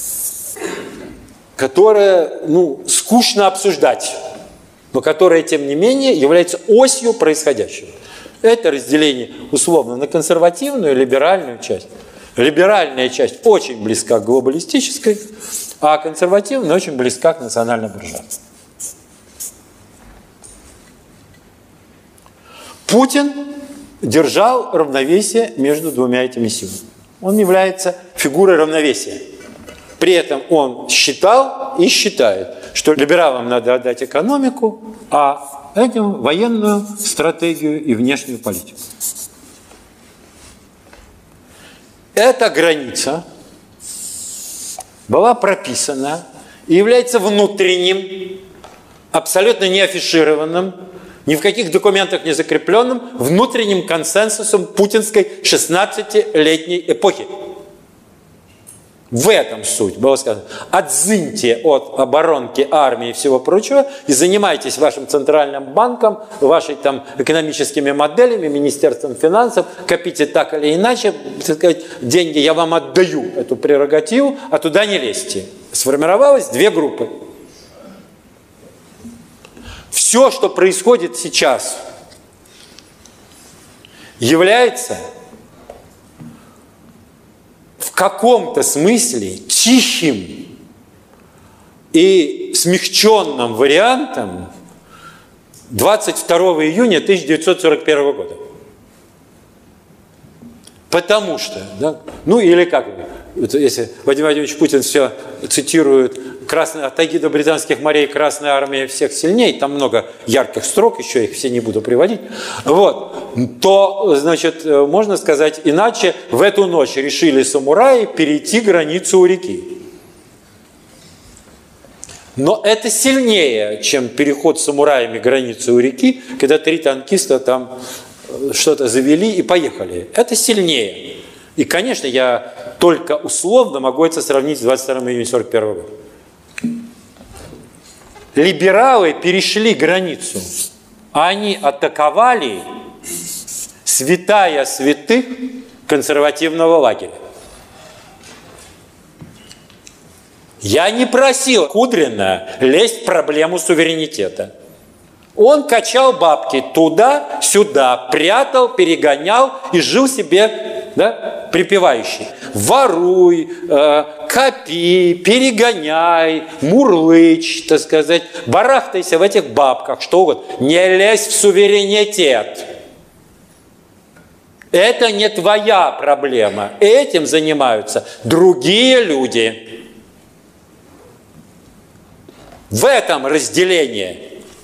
Speaker 1: которое, ну, скучно обсуждать, но которое, тем не менее, является осью происходящего. Это разделение условно на консервативную и либеральную часть. Либеральная часть очень близка к глобалистической, а консервативная очень близка к национально-буржуазной. Путин держал равновесие между двумя этими силами. Он является фигурой равновесия. При этом он считал и считает, что либералам надо отдать экономику, а этим военную стратегию и внешнюю политику. Эта граница была прописана и является внутренним, абсолютно не афишированным, ни в каких документах не закрепленным, внутренним консенсусом путинской шестнадцатилетней эпохи. В этом суть было сказано. Отзыньте от оборонки, армии и всего прочего и занимайтесь вашим центральным банком, вашей там экономическими моделями, Министерством финансов, копите так или иначе, так сказать, деньги я вам отдаю, эту прерогативу, а туда не лезьте. Сформировалось две группы. Все, что происходит сейчас, является в каком-то смысле тихим и смягченным вариантом двадцать второго июня тысяча девятьсот сорок первого года. Потому что, да, ну или как, если Владимир Владимирович Путин все цитирует Красная, от Тайги до Британских морей Красная армия всех сильней, там много ярких строк, еще их все не буду приводить, вот, то, значит, можно сказать иначе, в эту ночь решили самураи перейти границу у реки. Но это сильнее, чем переход самураями границы у реки, когда три танкиста там что-то завели и поехали. Это сильнее. И, конечно, я только условно могу это сравнить с двадцать вторым июня сорок первого года. Либералы перешли границу. Они атаковали святая святых консервативного лагеря. Я не просил Кудрина лезть в проблему суверенитета. Он качал бабки туда-сюда, прятал, перегонял и жил себе, да, припевающий. Воруй, э, копи, перегоняй, мурлычь, так сказать, барахтайся в этих бабках, что угодно. Не лезь в суверенитет. Это не твоя проблема. Этим занимаются другие люди. В этом разделение.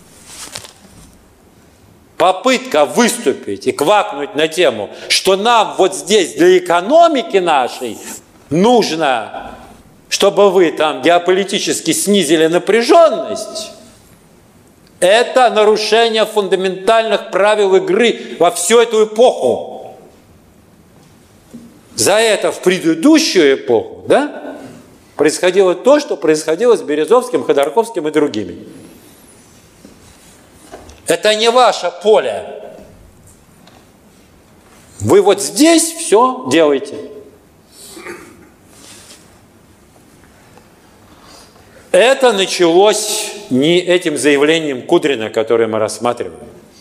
Speaker 1: Попытка выступить и квакнуть на тему, что нам вот здесь для экономики нашей нужно, чтобы вы там геополитически снизили напряженность, это нарушение фундаментальных правил игры во всю эту эпоху. За это в предыдущую эпоху, да, происходило то, что происходило с Березовским, Ходорковским и другими. Это не ваше поле. Вы вот здесь все делаете. Это началось не этим заявлением Кудрина, которое мы рассматриваем.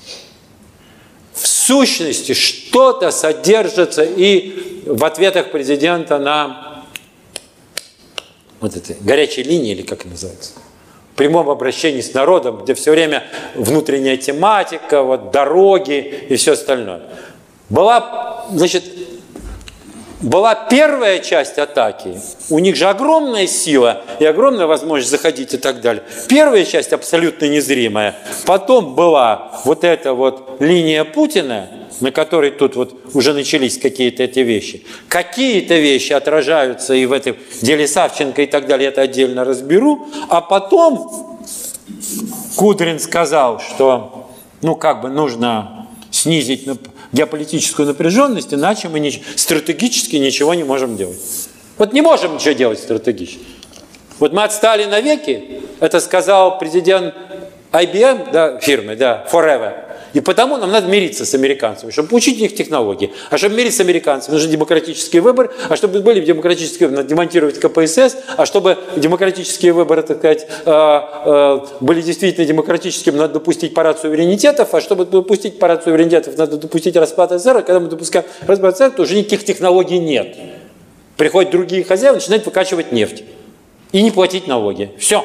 Speaker 1: В сущности, что-то содержится и в ответах президента на вот этой горячей линии, или как это называется, в прямом обращении с народом, где все время внутренняя тематика, вот, дороги и все остальное. Была, значит, была первая часть атаки, у них же огромная сила и огромная возможность заходить и так далее. Первая часть абсолютно незримая. Потом была вот эта вот линия Путина, на которой тут вот уже начались какие-то эти вещи. Какие-то вещи отражаются и в этом деле Савченко и так далее, это отдельно разберу. А потом Кудрин сказал, что ну как бы нужно снизить геополитическую напряженность, иначе мы не, стратегически ничего не можем делать. Вот не можем ничего делать стратегически. Вот мы отстали навеки, это сказал президент ай би эм, да, фирмы, да, Forever. И потому нам надо мириться с американцами, чтобы получить их технологии. А чтобы мириться с американцами, нужны демократические выборы. А чтобы были демократические выборы, надо демонтировать ка пэ эс эс. А чтобы демократические выборы, так сказать, были действительно демократическими, надо допустить парад суверенитетов. А чтобы допустить парад суверенитетов, надо допустить распад эс эс эс эр. А когда мы допускаем распад эс эс эс эр, то уже никаких технологий нет. Приходят другие хозяева, начинают выкачивать нефть. И не платить налоги. Все.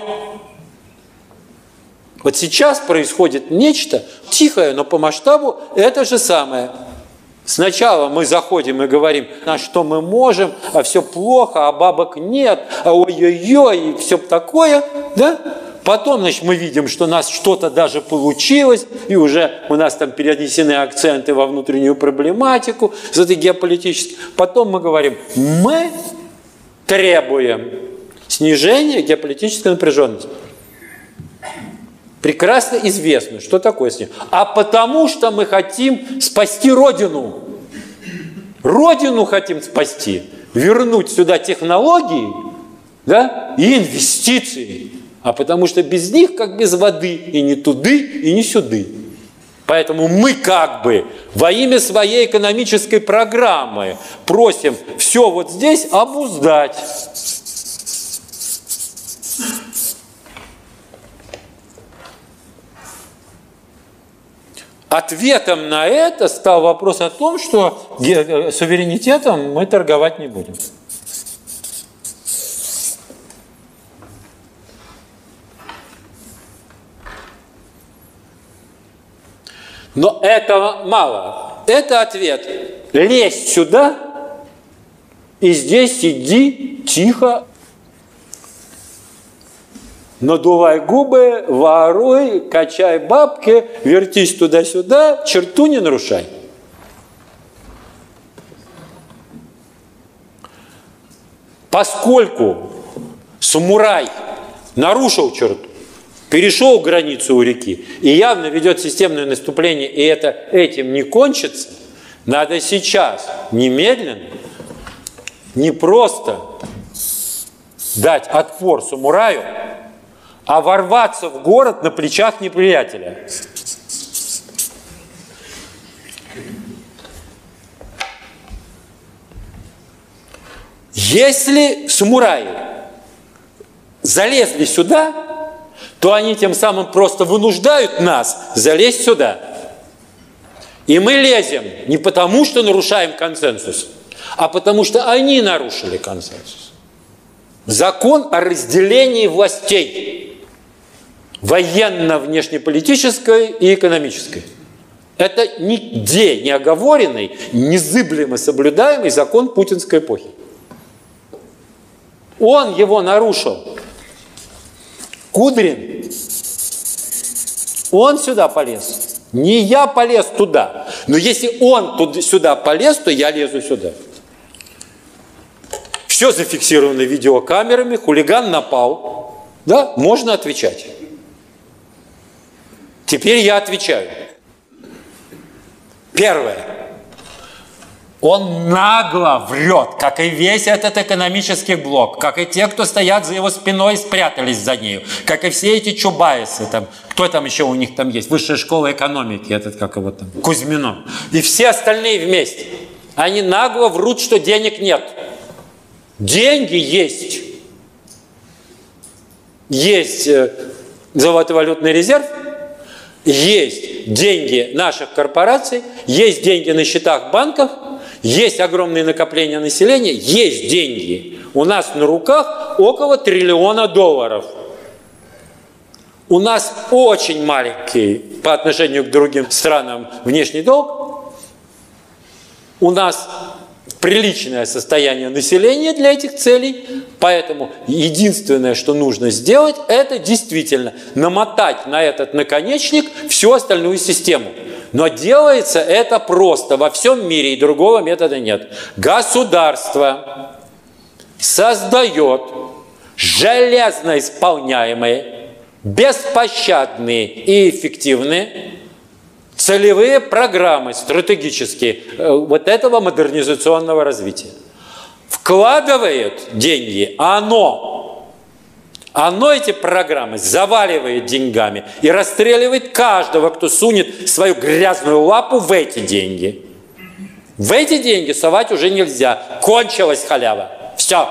Speaker 1: Вот сейчас происходит нечто тихое, но по масштабу это же самое. Сначала мы заходим и говорим, на что мы можем, а все плохо, а бабок нет, а ой-ой-ой, и все такое, да? Потом, значит, мы видим, что у нас что-то даже получилось, и уже у нас там перенесены акценты во внутреннюю проблематику, с этой геополитической. Потом мы говорим, мы требуем снижения геополитической напряженности. Прекрасно известно, что такое с ним. А потому что мы хотим спасти Родину. Родину хотим спасти. Вернуть сюда технологии, да, и инвестиции. А потому что без них как без воды. И не туды, и не сюды. Поэтому мы как бы во имя своей экономической программы просим все вот здесь обуздать. Ответом на это стал вопрос о том, что суверенитетом мы торговать не будем. Но этого мало. Это ответ. Лезть сюда
Speaker 3: И здесь сиди тихо, надувай губы, воруй, качай бабки, вертись туда-сюда, черту не нарушай. Поскольку самурай нарушил черту, перешел границу у реки и явно ведет системное наступление, и это этим не кончится, надо сейчас, немедленно, не просто дать отпор самураю, а ворваться в город на плечах неприятеля. Если самураи залезли сюда, то они тем самым просто вынуждают нас залезть сюда. И мы лезем не потому, что нарушаем консенсус, а потому что они нарушили консенсус. Закон о разделении властей, военно-внешнеполитической и экономической. Это нигде не оговоренный, незыблемо соблюдаемый закон путинской эпохи. Он его нарушил. Кудрин, он сюда полез. Не я полез туда. Но если он туда, сюда полез, то я лезу сюда. Все зафиксировано видеокамерами, хулиган напал. Да, можно отвечать. Теперь я отвечаю. Первое. Он нагло врет, как и весь этот экономический блок, как и те, кто стоят за его спиной и спрятались за нею, как и все эти чубайсы, там, кто там еще у них там есть, высшая школа экономики, этот как его там, Кузьминов, и все остальные вместе. Они нагло врут, что денег нет. Деньги есть. Есть золотой валютный резерв, есть деньги наших корпораций, есть деньги на счетах банков, есть огромные накопления населения, есть деньги. У нас на руках около триллиона долларов. У нас очень маленький по отношению к другим странам внешний долг. У нас приличное состояние населения для этих целей. Поэтому единственное, что нужно сделать, это действительно намотать на этот наконечник всю остальную систему. Но делается это просто во всем мире, и другого метода нет. Государство создает железно исполняемые, беспощадные и эффективные целевые программы стратегические вот этого модернизационного развития. Вкладывает деньги оно. Оно эти программы заваливает деньгами и расстреливает каждого, кто сунет свою грязную лапу в эти деньги. В эти деньги совать уже нельзя. Кончилась халява. Все.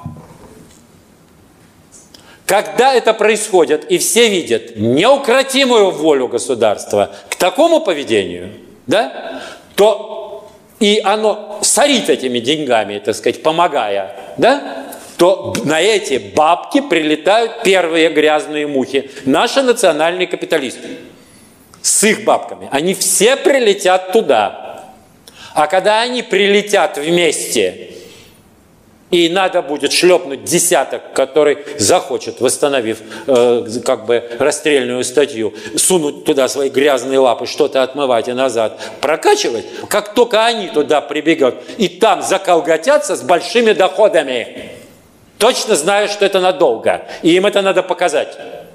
Speaker 3: Когда это происходит, и все видят неукротимую волю государства к такому поведению, да, то и оно сорит этими деньгами, так сказать, помогая, да, то на эти бабки прилетают первые грязные мухи. Наши национальные капиталисты с их бабками. Они все прилетят туда. А когда они прилетят вместе, и надо будет шлепнуть десяток, который захочет, восстановив э, как бы расстрельную статью, сунуть туда свои грязные лапы, что-то отмывать и назад прокачивать, как только они туда прибегают и там заколготятся с большими доходами, точно знаю, что это надолго, и им это надо показать.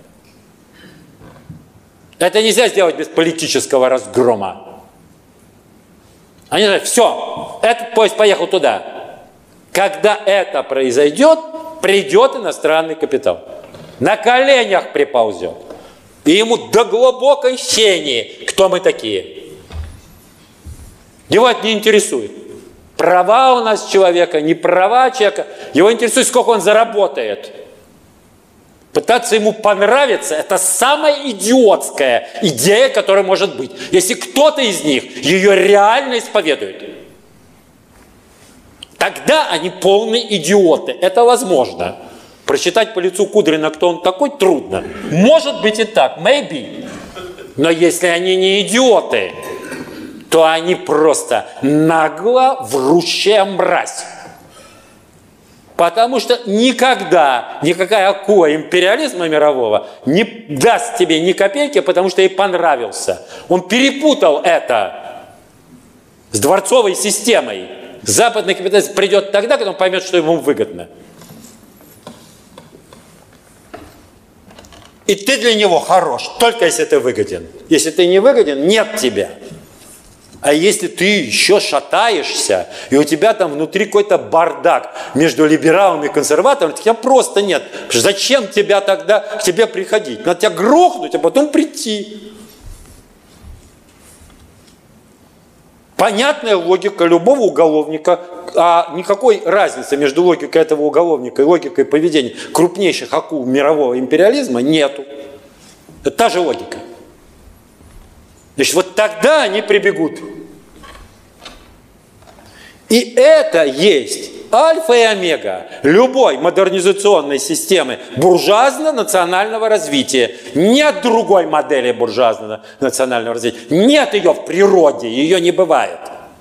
Speaker 3: Это нельзя сделать без политического разгрома. Они говорят, все, этот поезд поехал туда. Когда это произойдет, придет иностранный капитал. На коленях приползет. И ему до глубокой щени, кто мы такие. Его это не интересует. Права у нас человека, не права человека. Его интересует, сколько он заработает. Пытаться ему понравиться – это самая идиотская идея, которая может быть. Если кто-то из них ее реально исповедует. Тогда они полные идиоты. Это возможно. Прочитать по лицу Кудрина, кто он такой, трудно. Может быть и так, maybe. Но если они не идиоты, то они просто нагло врущая мразь. Потому что никогда никакая акула империализма мирового не даст тебе ни копейки, потому что ей понравился. Он перепутал это с дворцовой системой. Западный капитализм придет тогда, когда он поймет, что ему выгодно. И ты для него хорош, только если ты выгоден. Если ты не выгоден, нет тебя. А если ты еще шатаешься, и у тебя там внутри какой-то бардак между либералами и консерваторами, тебя просто нет. Зачем тебя тогда к тебе приходить? Надо тебя грохнуть, а потом прийти. Понятная логика любого уголовника, а никакой разницы между логикой этого уголовника и логикой поведения крупнейших акул мирового империализма нету. Это та же логика. Значит, вот тогда они прибегут. И это есть альфа и омега любой модернизационной системы буржуазно-национального развития. Нет другой модели буржуазного национального развития. Нет ее в природе, ее не бывает.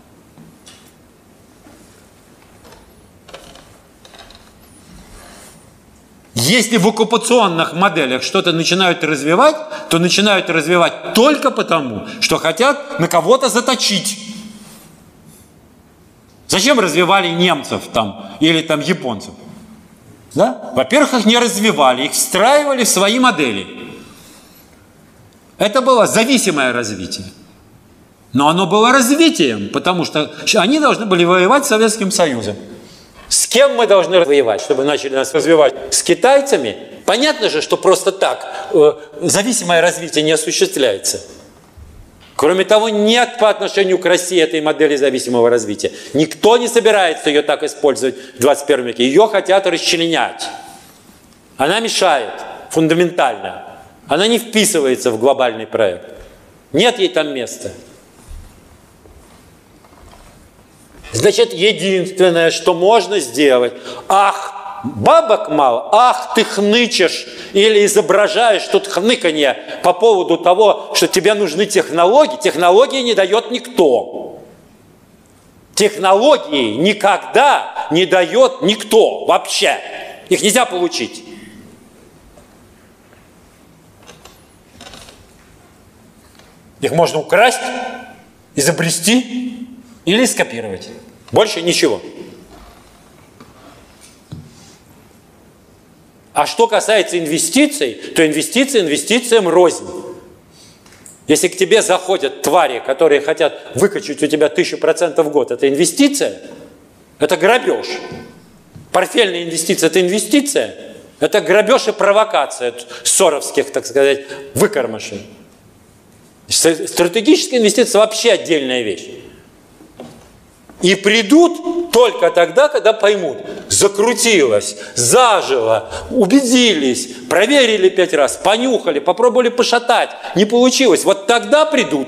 Speaker 3: Если в оккупационных моделях что-то начинают развивать, то начинают развивать только потому, что хотят на кого-то заточить. Зачем развивали немцев там или там японцев? Да? Во-первых, их не развивали, их встраивали в свои модели. Это было зависимое развитие. Но оно было развитием, потому что они должны были воевать с Советским Союзом. С кем мы должны воевать, чтобы начали нас развивать? С китайцами? Понятно же, что просто так э, зависимое развитие не осуществляется. Кроме того, нет по отношению к России этой модели зависимого развития. Никто не собирается ее так использовать в двадцать первом веке. Ее хотят расчленять. Она мешает фундаментально. Она не вписывается в глобальный проект. Нет ей там места. Значит, единственное, что можно сделать, ах, бабок мало, ах, ты хнычешь или изображаешь тут хныканье по поводу того, что тебе нужны технологии. Технологии не дает никто. Технологии никогда не дает никто вообще. Их нельзя получить. Их можно украсть, изобрести или скопировать. Больше ничего. А что касается инвестиций, то инвестиции инвестициям рознь. Если к тебе заходят твари, которые хотят выкачать у тебя тысячу процентов в год, это инвестиция, это грабеж. Портфельная инвестиция – это инвестиция, это грабеж и провокация соровских, так сказать, выкормышей. Стратегическая инвестиция – вообще отдельная вещь. И придут только тогда, когда поймут, закрутилось, зажило, убедились, проверили пять раз, понюхали, попробовали пошатать, не получилось. Вот тогда придут.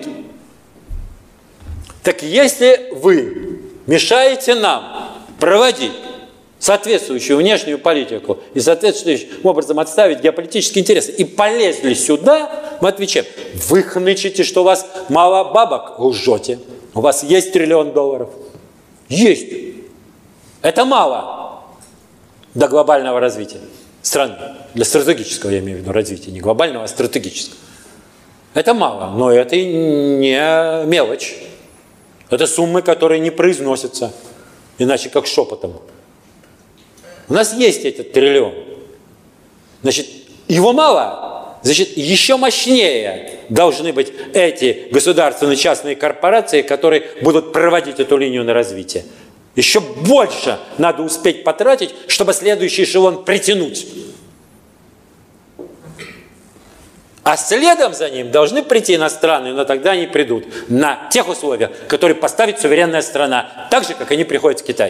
Speaker 3: Так если вы мешаете нам проводить соответствующую внешнюю политику и соответствующим образом отставить геополитические интересы и полезли сюда, мы отвечаем, вы хнычете, что у вас мало бабок, лжете. У вас есть триллион долларов. Есть. Это мало до глобального развития страны. Для стратегического, я имею в виду, развития. Не глобального, а стратегического. Это мало, но это не мелочь. Это суммы, которые не произносятся, иначе как шепотом. У нас есть этот триллион. Значит, его мало. Значит, еще мощнее должны быть эти государственные частные корпорации, которые будут проводить эту линию на развитие. Еще больше надо успеть потратить, чтобы следующий эшелон притянуть. А следом за ним должны прийти иностранные, но тогда они придут на тех условиях, которые поставит суверенная страна, так же, как они приходят в Китай.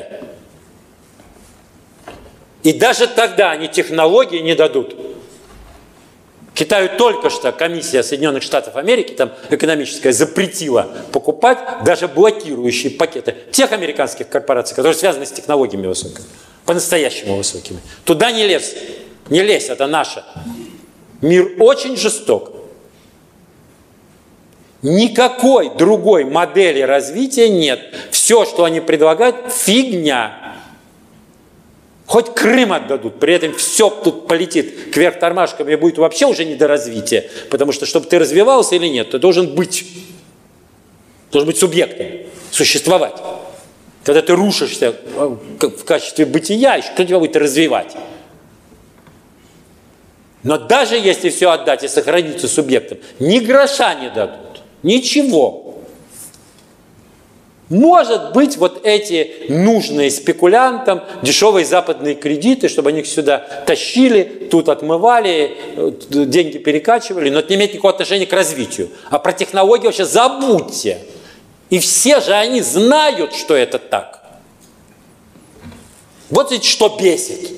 Speaker 3: И даже тогда они технологии не дадут. Китаю только что комиссия Соединенных Штатов Америки, там экономическая, запретила покупать даже блокирующие пакеты тех американских корпораций, которые связаны с технологиями высокими, по-настоящему высокими. Туда не лезь, не лезь, это наше. Мир очень жесток. Никакой другой модели развития нет. Все, что они предлагают, фигня. Хоть Крым отдадут, при этом все тут полетит кверх тормашками и будет вообще уже не до развития. Потому что, чтобы ты развивался или нет, ты должен быть. Должен быть субъектом, существовать. Когда ты рушишься в качестве бытия, кто тебя будет развивать? Но даже если все отдать и сохраниться субъектом, ни гроша не дадут. Ничего. Может быть, вот эти нужные спекулянтам дешевые западные кредиты, чтобы они их сюда тащили, тут отмывали, деньги перекачивали, но это не имеет никакого отношения к развитию. А про технологии вообще забудьте. И все же они знают, что это так. Вот ведь что бесит.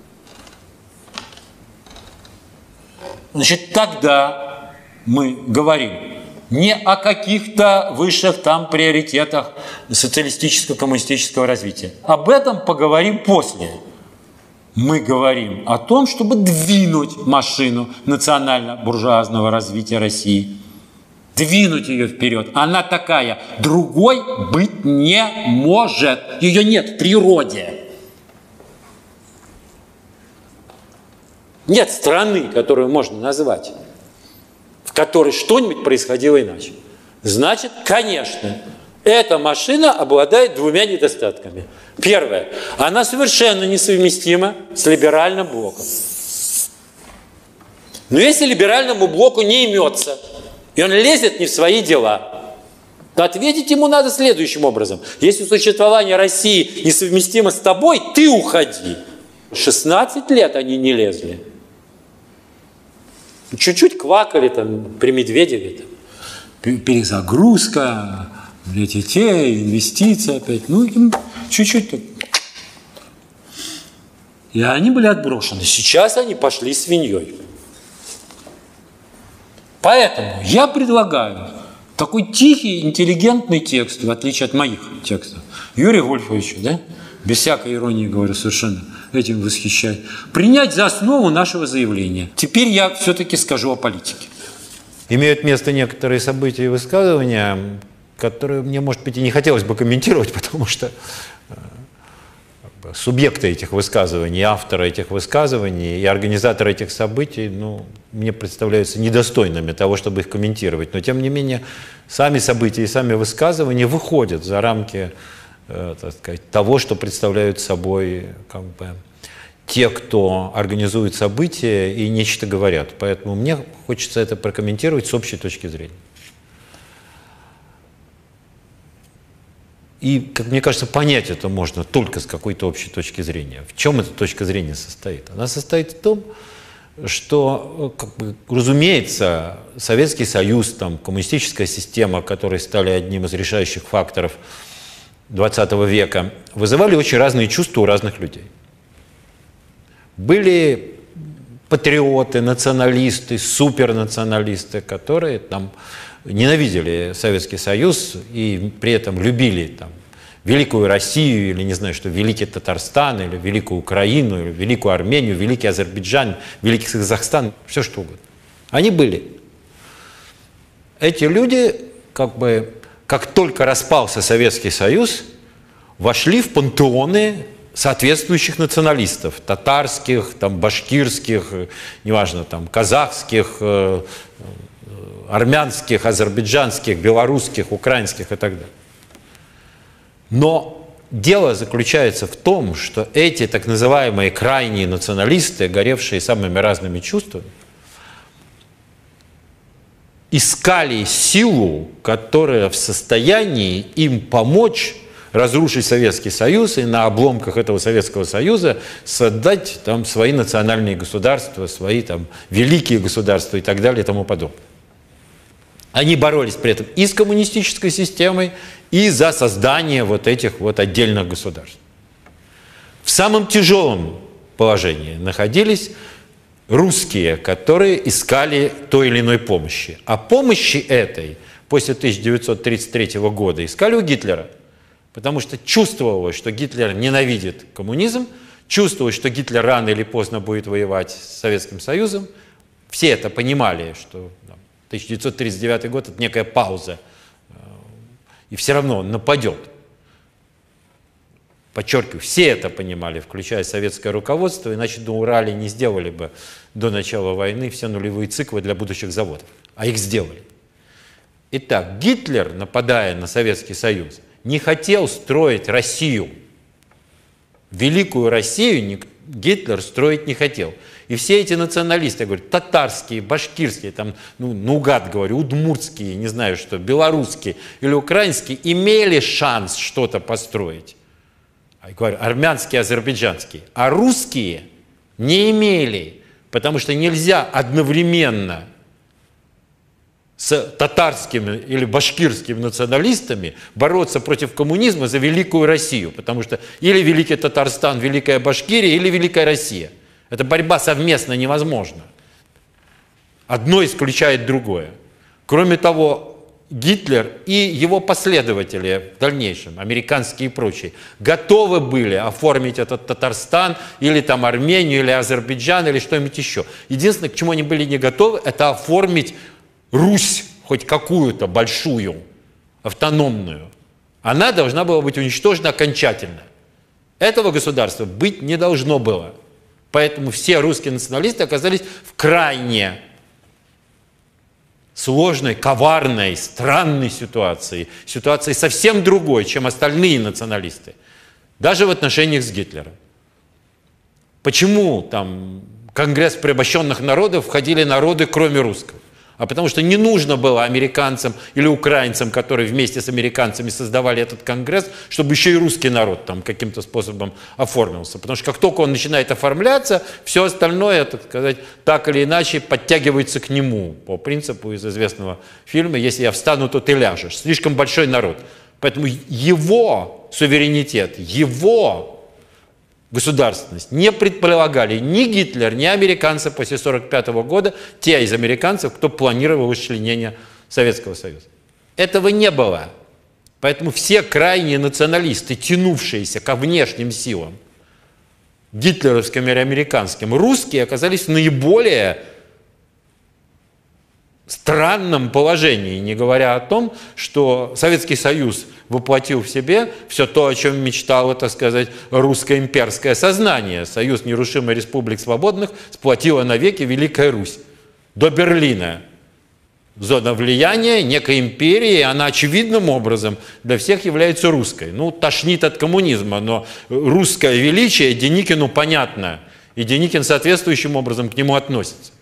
Speaker 3: Значит, тогда мы говорим не о каких-то высших там приоритетах социалистическо-коммунистического развития. Об этом поговорим после. Мы говорим о том, чтобы двинуть машину национально-буржуазного развития России. Двинуть ее вперед. Она такая. Другой быть не может. Ее нет в природе. Нет страны, которую можно назвать, в которой что-нибудь происходило иначе. Значит, конечно, эта машина обладает двумя недостатками. Первое. Она совершенно несовместима с либеральным блоком. Но если либеральному блоку не имется, и он лезет не в свои дела, то ответить ему надо следующим образом. Если существование России несовместимо с тобой, ты уходи. шестнадцать лет они не лезли. Чуть-чуть квакали там при Медведеве. Там. Перезагрузка, для детей, инвестиции опять. Ну, чуть-чуть так. И они были отброшены. Сейчас они пошли свиньей. Поэтому я предлагаю такой тихий, интеллигентный текст, в отличие от моих текстов, Юрия Вольфовича, да? Без всякой иронии говорю, совершенно этим восхищаюсь, принять за основу нашего заявления. Теперь я все-таки скажу о политике.
Speaker 4: Имеют место некоторые события и высказывания, которые мне, может быть, и не хотелось бы комментировать, потому что субъекты этих высказываний, авторы этих высказываний и организаторы этих событий, ну, мне представляются недостойными того, чтобы их комментировать. Но, тем не менее, сами события и сами высказывания выходят за рамки, э, так сказать, того, что представляют собой как бы те, кто организует события и нечто говорят. Поэтому мне хочется это прокомментировать с общей точки зрения. И, как мне кажется, понять это можно только с какой-то общей точки зрения. В чем эта точка зрения состоит? Она состоит в том, что, как бы, разумеется, Советский Союз, там, коммунистическая система, которые стали одним из решающих факторов двадцатого века, вызывали очень разные чувства у разных людей. Были патриоты, националисты, супернационалисты, которые там ненавидели Советский Союз и при этом любили там Великую Россию, или не знаю, что Великий Татарстан, или Великую Украину, или Великую Армению, Великий Азербайджан, Великий Казахстан, все что угодно. Они были. Эти люди, как бы, как только распался Советский Союз, вошли в пантеоны соответствующих националистов, татарских, там, башкирских, неважно, там, казахских, армянских, азербайджанских, белорусских, украинских и так далее. Но дело заключается в том, что эти так называемые крайние националисты, горевшие самыми разными чувствами, искали силу, которая в состоянии им помочь разрушить Советский Союз и на обломках этого Советского Союза создать там свои национальные государства, свои там великие государства и так далее и тому подобное. Они боролись при этом и с коммунистической системой, и за создание вот этих вот отдельных государств. В самом тяжелом положении находились русские, которые искали той или иной помощи. А помощи этой после тысяча девятьсот тридцать третьего года искали у Гитлера, потому что чувствовалось, что Гитлер ненавидит коммунизм, чувствовалось, что Гитлер рано или поздно будет воевать с Советским Союзом. Все это понимали, что тысяча девятьсот тридцать девятый год – это некая пауза, и все равно он нападет. Подчеркиваю, все это понимали, включая советское руководство, иначе на Урале не сделали бы до начала войны все нулевые циклы для будущих заводов. А их сделали. Итак, Гитлер, нападая на Советский Союз, не хотел строить Россию. Великую Россию Гитлер строить не хотел. И все эти националисты, я говорю, татарские, башкирские, там, ну, наугад говорю, удмуртские, не знаю что, белорусские или украинские, имели шанс что-то построить. Я говорю, армянские, азербайджанские. А русские не имели, потому что нельзя одновременно с татарскими или башкирскими националистами бороться против коммунизма за великую Россию, потому что или Великий Татарстан, Великая Башкирия, или Великая Россия. Эта борьба совместно невозможна. Одно исключает другое. Кроме того, Гитлер и его последователи в дальнейшем, американские и прочие, готовы были оформить этот Татарстан, или там Армению, или Азербайджан, или что-нибудь еще. Единственное, к чему они были не готовы, это оформить Русь, хоть какую-то большую, автономную. Она должна была быть уничтожена окончательно. Этого государства быть не должно было. Поэтому все русские националисты оказались в крайне сложной, коварной, странной ситуации. Ситуации совсем другой, чем остальные националисты. Даже в отношениях с Гитлером. Почему там в Конгресс порабощенных народов входили народы, кроме русского? А потому что не нужно было американцам или украинцам, которые вместе с американцами создавали этот конгресс, чтобы еще и русский народ там каким-то способом оформился. Потому что как только он начинает оформляться, все остальное, так сказать, так или иначе подтягивается к нему. По принципу из известного фильма «Если я встану, то ты ляжешь». Слишком большой народ. Поэтому его суверенитет, его государственность не предполагали ни Гитлер, ни американцы после сорок пятого года, те из американцев, кто планировал расчленение Советского Союза. Этого не было. Поэтому все крайние националисты, тянувшиеся ко внешним силам, гитлеровским или американским, русские оказались в наиболее странном положении, не говоря о том, что Советский Союз воплотил в себе все то, о чем мечтало, так сказать, русское имперское сознание. Союз нерушимых республик свободных сплотила навеки Великая Русь. До Берлина. Зона влияния некой империи, она очевидным образом для всех является русской. Ну, тошнит от коммунизма, но русское величие Деникину понятно. И Деникин соответствующим образом к нему относится.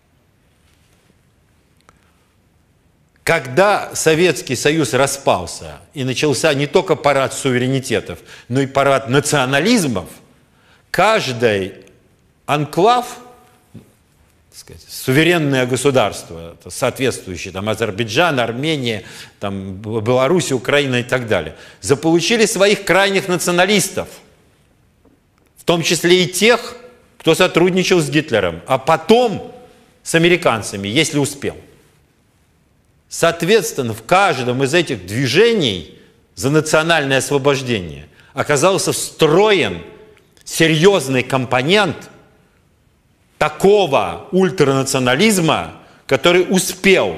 Speaker 4: Когда Советский Союз распался и начался не только парад суверенитетов, но и парад национализмов, каждый анклав, так сказать, суверенное государство, соответствующее там, Азербайджан, Армения, там, Беларусь, Украина и так далее, заполучили своих крайних националистов, в том числе и тех, кто сотрудничал с Гитлером, а потом с американцами, если успел. Соответственно, в каждом из этих движений за национальное освобождение оказался встроен серьезный компонент такого ультранационализма, который успел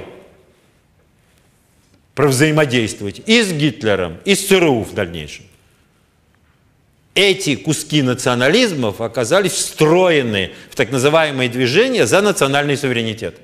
Speaker 4: провзаимодействовать и с Гитлером, и с ЦРУ в дальнейшем. Эти куски национализмов оказались встроены в так называемые движения за национальный суверенитет.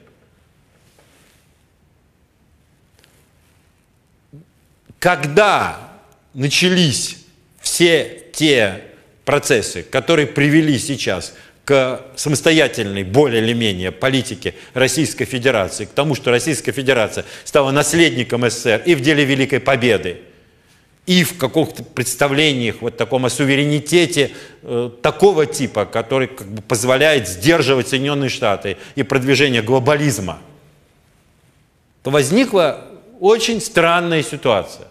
Speaker 4: Когда начались все те процессы, которые привели сейчас к самостоятельной, более или менее, политике Российской Федерации, к тому, что Российская Федерация стала наследником СССР и в деле Великой Победы, и в каких-то представлениях вот таком о суверенитете э, такого типа, который как бы позволяет сдерживать Соединенные Штаты и продвижение глобализма, то возникла очень странная ситуация.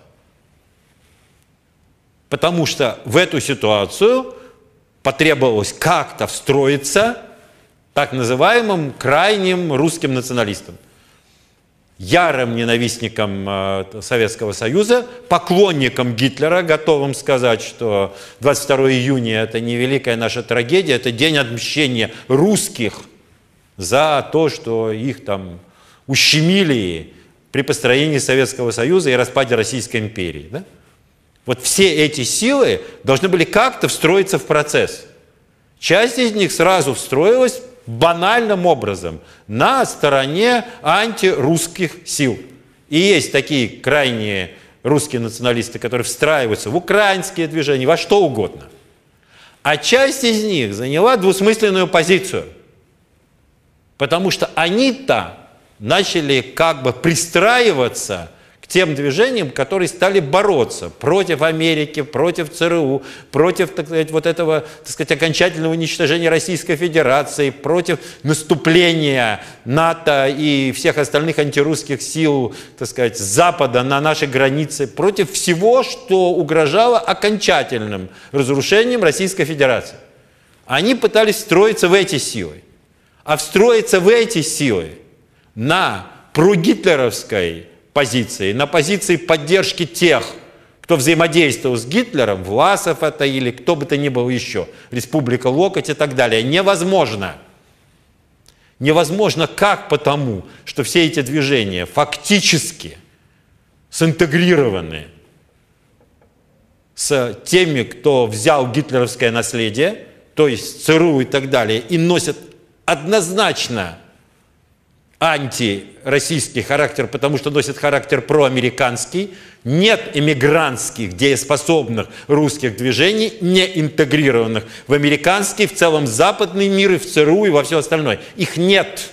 Speaker 4: Потому что в эту ситуацию потребовалось как-то встроиться так называемым крайним русским националистам, ярым ненавистникам э, Советского Союза, поклонникам Гитлера, готовым сказать, что двадцать второго июня это не великая наша трагедия, это день отмщения русских за то, что их там ущемили при построении Советского Союза и распаде Российской империи. Да? Вот все эти силы должны были как-то встроиться в процесс. Часть из них сразу встроилась банальным образом на стороне антирусских сил. И есть такие крайние русские националисты, которые встраиваются в украинские движения, во что угодно. А часть из них заняла двусмысленную позицию, потому что они-то начали как бы пристраиваться к тем движениям, которые стали бороться против Америки, против ЦРУ, против, так сказать, вот этого, так сказать, окончательного уничтожения Российской Федерации, против наступления НАТО и всех остальных антирусских сил, так сказать, Запада на наши границы, против всего, что угрожало окончательным разрушением Российской Федерации. Они пытались встроиться в эти силы. А встроиться в эти силы на прогитлеровской позиции, на позиции поддержки тех, кто взаимодействовал с Гитлером, Власов это или кто бы то ни был еще, Республика Локоть и так далее, невозможно. Невозможно как потому, что все эти движения фактически синтегрированы с теми, кто взял гитлеровское наследие, то есть ЦРУ и так далее, и носят однозначно антироссийский характер, потому что носит характер проамериканский. Нет эмигрантских, дееспособных русских движений, не интегрированных в американский, в целом западный мир, и в ЦРУ, и во все остальное. Их нет.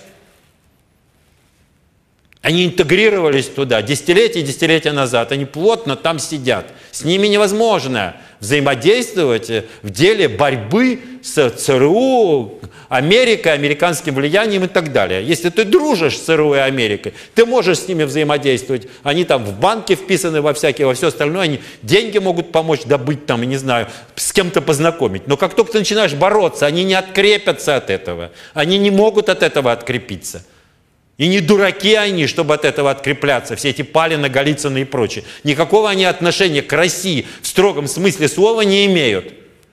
Speaker 4: Они интегрировались туда десятилетия и десятилетия назад. Они плотно там сидят. С ними невозможно взаимодействовать в деле борьбы с ЦРУ, Америкой, американским влиянием и так далее. Если ты дружишь с ЦРУ и Америкой, ты можешь с ними взаимодействовать. Они там в банки вписаны во всякие, во все остальное. Они деньги могут помочь добыть там, и не знаю, с кем-то познакомить. Но как только ты начинаешь бороться, они не открепятся от этого. Они не могут от этого открепиться. И не дураки они, чтобы от этого открепляться, все эти Палины, Голицыны и прочие. Никакого они отношения к России в строгом смысле слова не имеют.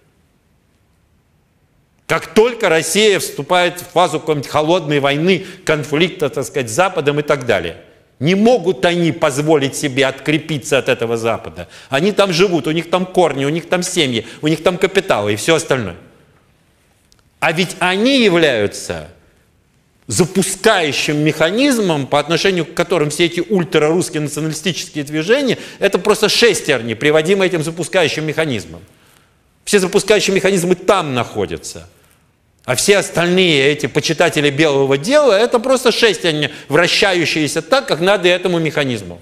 Speaker 4: Как только Россия вступает в фазу какой-нибудь холодной войны, конфликта, так сказать, с Западом и так далее, не могут они позволить себе открепиться от этого Запада. Они там живут, у них там корни, у них там семьи, у них там капиталы и все остальное. А ведь они являются запускающим механизмом, по отношению к которым все эти ультрарусские националистические движения, это просто шестерни, приводимые этим запускающим механизмом. Все запускающие механизмы там находятся. А все остальные эти почитатели белого дела, это просто шестерни, вращающиеся так, как надо этому механизму.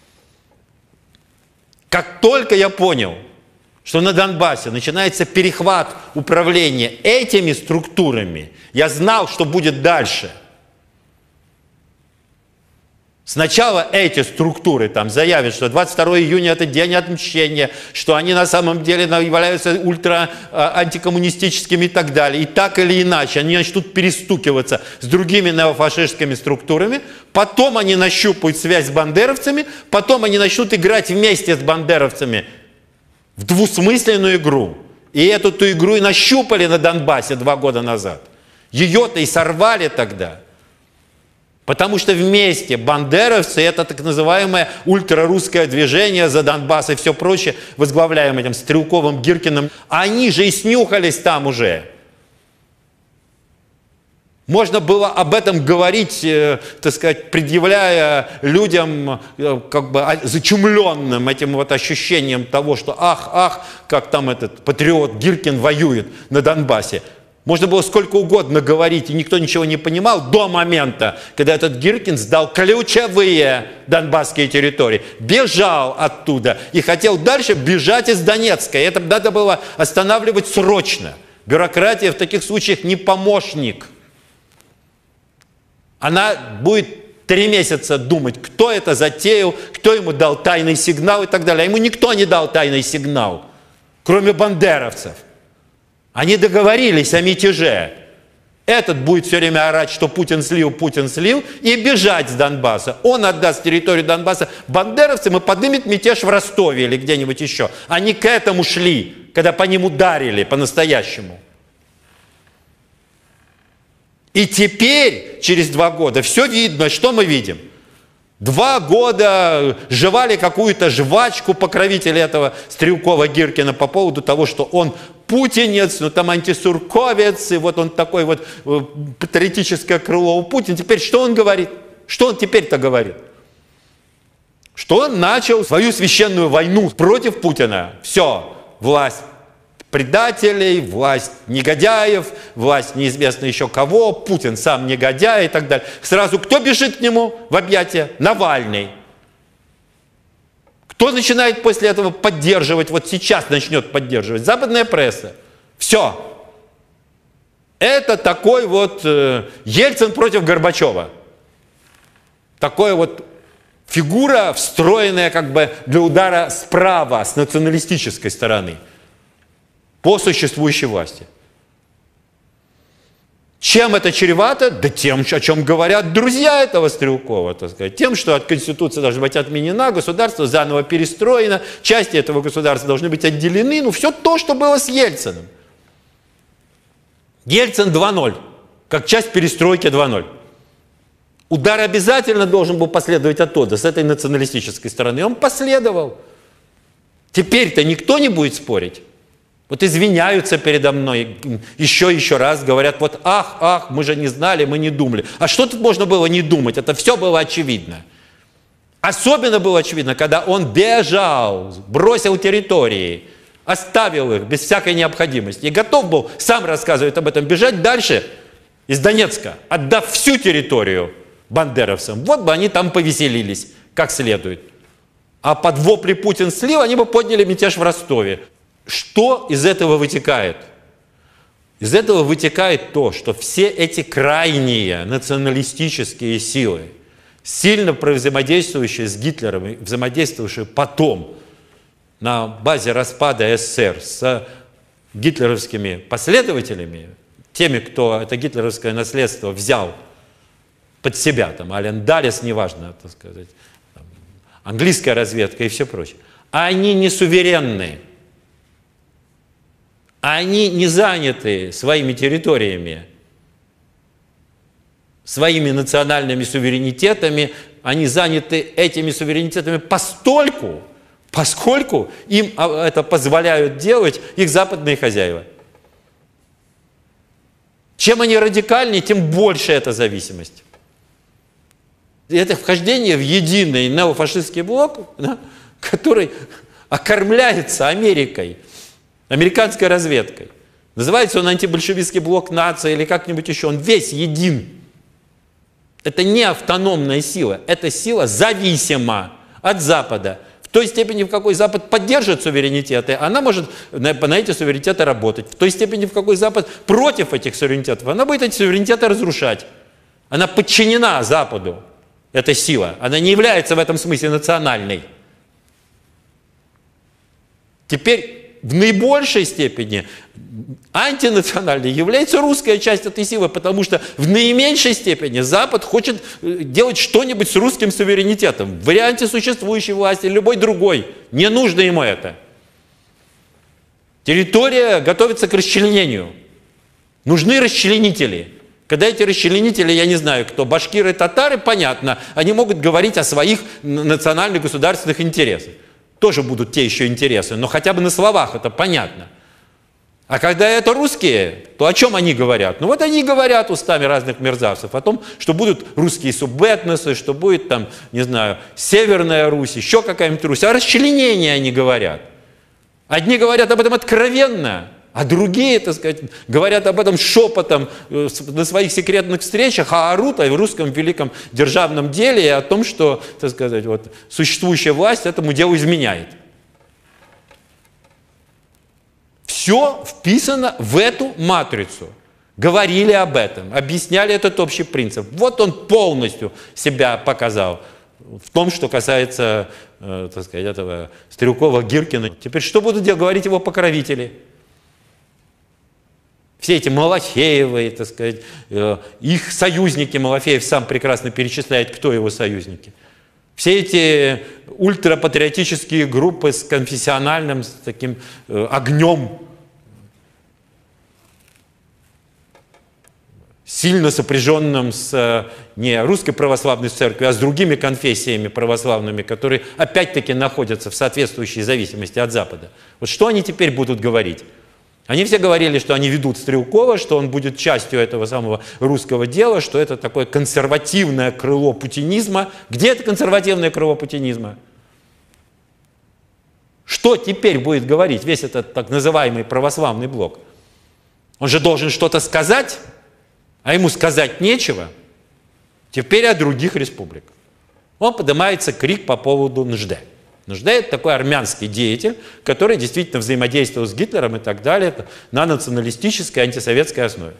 Speaker 4: Как только я понял, что на Донбассе начинается перехват управления этими структурами, я знал, что будет дальше. Сначала эти структуры там заявят, что двадцать второго июня это день отмщения, что они на самом деле являются ультра антикоммунистическими и так далее. И так или иначе они начнут перестукиваться с другими неофашистскими структурами, потом они нащупают связь с бандеровцами, потом они начнут играть вместе с бандеровцами в двусмысленную игру. И эту ту игру и нащупали на Донбассе два года назад. Ее-то и сорвали тогда. Потому что вместе бандеровцы, это так называемое ультрарусское движение за Донбасс и все прочее, возглавляемое этим Стрелковым, Гиркиным, они же и снюхались там уже. Можно было об этом говорить, э, так сказать, предъявляя людям, э, как бы зачумленным этим вот ощущением того, что ах, ах, как там этот патриот Гиркин воюет на Донбассе. Можно было сколько угодно говорить, и никто ничего не понимал до момента, когда этот Гиркин сдал ключевые донбасские территории, бежал оттуда и хотел дальше бежать из Донецка. И это надо было останавливать срочно. Бюрократия в таких случаях не помощник. Она будет три месяца думать, кто это затеял, кто ему дал тайный сигнал и так далее. А ему никто не дал тайный сигнал, кроме бандеровцев. Они договорились о мятеже. Этот будет все время орать, что Путин слил, Путин слил, и бежать с Донбасса. Он отдаст территорию Донбасса бандеровцам и поднимет мятеж в Ростове или где-нибудь еще. Они к этому шли, когда по ним ударили по-настоящему. И теперь, через два года, все видно, что мы видим. Два года жевали какую-то жвачку покровители этого Стрелкова-Гиркина по поводу того, что он путинец, ну там антисурковец, и вот он такой вот патриотическое крыло у Путина. Теперь что он говорит? Что он теперь-то говорит? Что он начал свою священную войну против Путина. Все, власть предателей, власть негодяев, власть неизвестно еще кого, Путин сам негодяй и так далее. Сразу кто бежит к нему в объятия? Навальный. Кто начинает после этого поддерживать, вот сейчас начнет поддерживать? Западная пресса. Все. Это такой вот э, Ельцин против Горбачева. Такое вот фигура, встроенная как бы для удара справа, с националистической стороны, по существующей власти. Чем это чревато? Да тем, о чем говорят друзья этого Стрелкова, так сказать. Тем, что от Конституции должна быть отменена, государство заново перестроено, части этого государства должны быть отделены. Ну, все то, что было с Ельциным. Ельцин два ноль, как часть перестройки два ноль. Удар обязательно должен был последовать оттуда, с этой националистической стороны. И он последовал. Теперь-то никто не будет спорить. Вот извиняются передо мной, еще еще раз говорят, вот ах, ах, мы же не знали, мы не думали. А что тут можно было не думать? Это все было очевидно. Особенно было очевидно, когда он бежал, бросил территории, оставил их без всякой необходимости и готов был, сам рассказывает об этом, бежать дальше из Донецка, отдав всю территорию бандеровцам. Вот бы они там повеселились как следует. А под вопли Путин слил, они бы подняли мятеж в Ростове. Что из этого вытекает? Из этого вытекает то, что все эти крайние националистические силы, сильно взаимодействующие с Гитлером, и взаимодействующие потом на базе распада СССР с гитлеровскими последователями, теми, кто это гитлеровское наследство взял под себя, там, Ален Далес, неважно, так сказать, там, английская разведка и все прочее, они не суверенные. Они не заняты своими территориями, своими национальными суверенитетами, они заняты этими суверенитетами постольку, поскольку им это позволяют делать их западные хозяева. Чем они радикальнее, тем больше эта зависимость. И это вхождение в единый неофашистский блок, да, который окормляется Америкой, американской разведкой. Называется он антибольшевистский блок нации или как-нибудь еще. Он весь един. Это не автономная сила. Это сила зависима от Запада. В той степени, в какой Запад поддерживает суверенитеты, она может на, на эти суверенитеты работать. В той степени, в какой Запад против этих суверенитетов, она будет эти суверенитеты разрушать. Она подчинена Западу, эта сила. Она не является в этом смысле национальной. Теперь в наибольшей степени антинациональной является русская часть этой силы, потому что в наименьшей степени Запад хочет делать что-нибудь с русским суверенитетом в варианте существующей власти или любой другой. Не нужно ему это. Территория готовится к расчленению. Нужны расчленители. Когда эти расчленители, я не знаю кто, башкиры, татары, понятно, они могут говорить о своих национальных государственных интересах. Тоже будут те еще интересы, но хотя бы на словах это понятно. А когда это русские, то о чем они говорят? Ну вот они говорят устами разных мерзавцев о том, что будут русские субэтносы, что будет там, не знаю, Северная Русь, еще какая-нибудь Русь. О расчленении они говорят. Одни говорят об этом откровенно, а другие, так сказать, говорят об этом шепотом на своих секретных встречах, а орут о русском великом державном деле и о том, что, так сказать, вот, существующая власть этому делу изменяет. Все вписано в эту матрицу. Говорили об этом, объясняли этот общий принцип. Вот он полностью себя показал в том, что касается, э, так сказать, этого Стрелкова-Гиркина. Теперь что будут говорить его покровители? Все эти Малафеевы, так сказать, их союзники, Малафеев сам прекрасно перечисляет, кто его союзники. Все эти ультрапатриотические группы с конфессиональным, с таким огнем сильно сопряженном с не русской православной церковью, а с другими конфессиями православными, которые опять-таки находятся в соответствующей зависимости от Запада. Вот что они теперь будут говорить? Они все говорили, что они ведут Стрелкова, что он будет частью этого самого русского дела, что это такое консервативное крыло путинизма. Где это консервативное крыло путинизма? Что теперь будет говорить весь этот так называемый православный блок? Он же должен что-то сказать, а ему сказать нечего. Теперь о других республиках. Он поднимается крик по поводу Нужде. Нужде – это такой армянский деятель, который действительно взаимодействовал с Гитлером и так далее на националистической, антисоветской основе.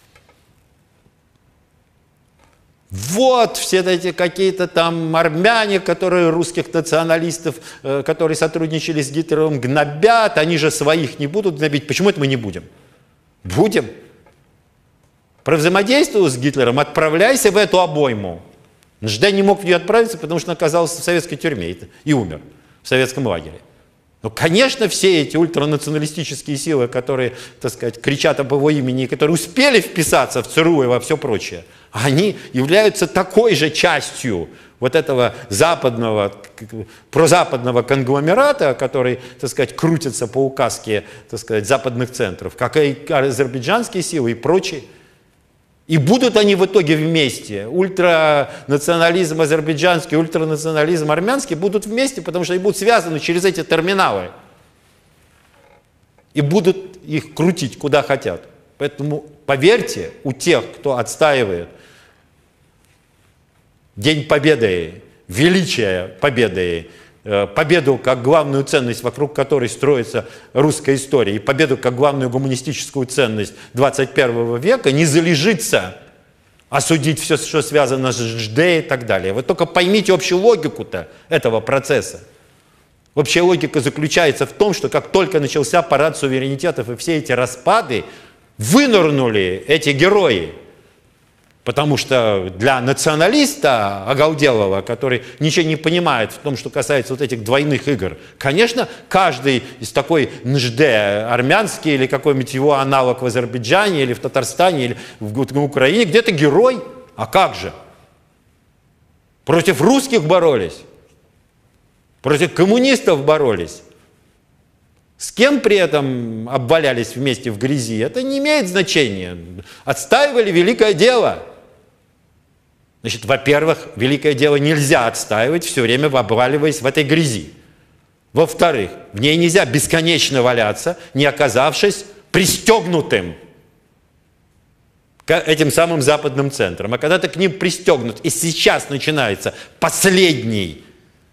Speaker 4: Вот все эти какие-то там армяне, которые русских националистов, которые сотрудничали с Гитлером, гнобят, они же своих не будут гнобить. Почему это мы не будем? Будем. Про взаимодействие с Гитлером отправляйся в эту обойму. Нужде не мог в нее отправиться, потому что он оказался в советской тюрьме и умер в советском лагере. Но, конечно, все эти ультранационалистические силы, которые, так сказать, кричат об его имени, которые успели вписаться в ЦРУ и во все прочее, они являются такой же частью вот этого западного, прозападного конгломерата, который, так сказать, крутится по указке, так сказать, западных центров, как и азербайджанские силы и прочие. И будут они в итоге вместе. Ультранационализм азербайджанский, ультранационализм армянский будут вместе, потому что они будут связаны через эти терминалы. И будут их крутить куда хотят. Поэтому поверьте, у тех, кто отстаивает День Победы, величие Победы, победу как главную ценность, вокруг которой строится русская история, и победу как главную гуманистическую ценность двадцать первого века, не залежится осудить все, что связано с Нуждой и так далее. Вы только поймите общую логику-то этого процесса. Общая логика заключается в том, что как только начался парад суверенитетов и все эти распады, вынырнули эти герои. Потому что для националиста оголделого, который ничего не понимает в том, что касается вот этих двойных игр, конечно, каждый из такой Нужде, армянский или какой-нибудь его аналог в Азербайджане или в Татарстане или в Украине, где-то герой. А как же? Против русских боролись, против коммунистов боролись. С кем при этом обвалялись вместе в грязи, это не имеет значения. Отстаивали великое дело. Значит, во-первых, великое дело нельзя отстаивать, все время обваливаясь в этой грязи. Во-вторых, в ней нельзя бесконечно валяться, не оказавшись пристегнутым к этим самым западным центрам. А когда ты к ним пристегнут, и сейчас начинается последний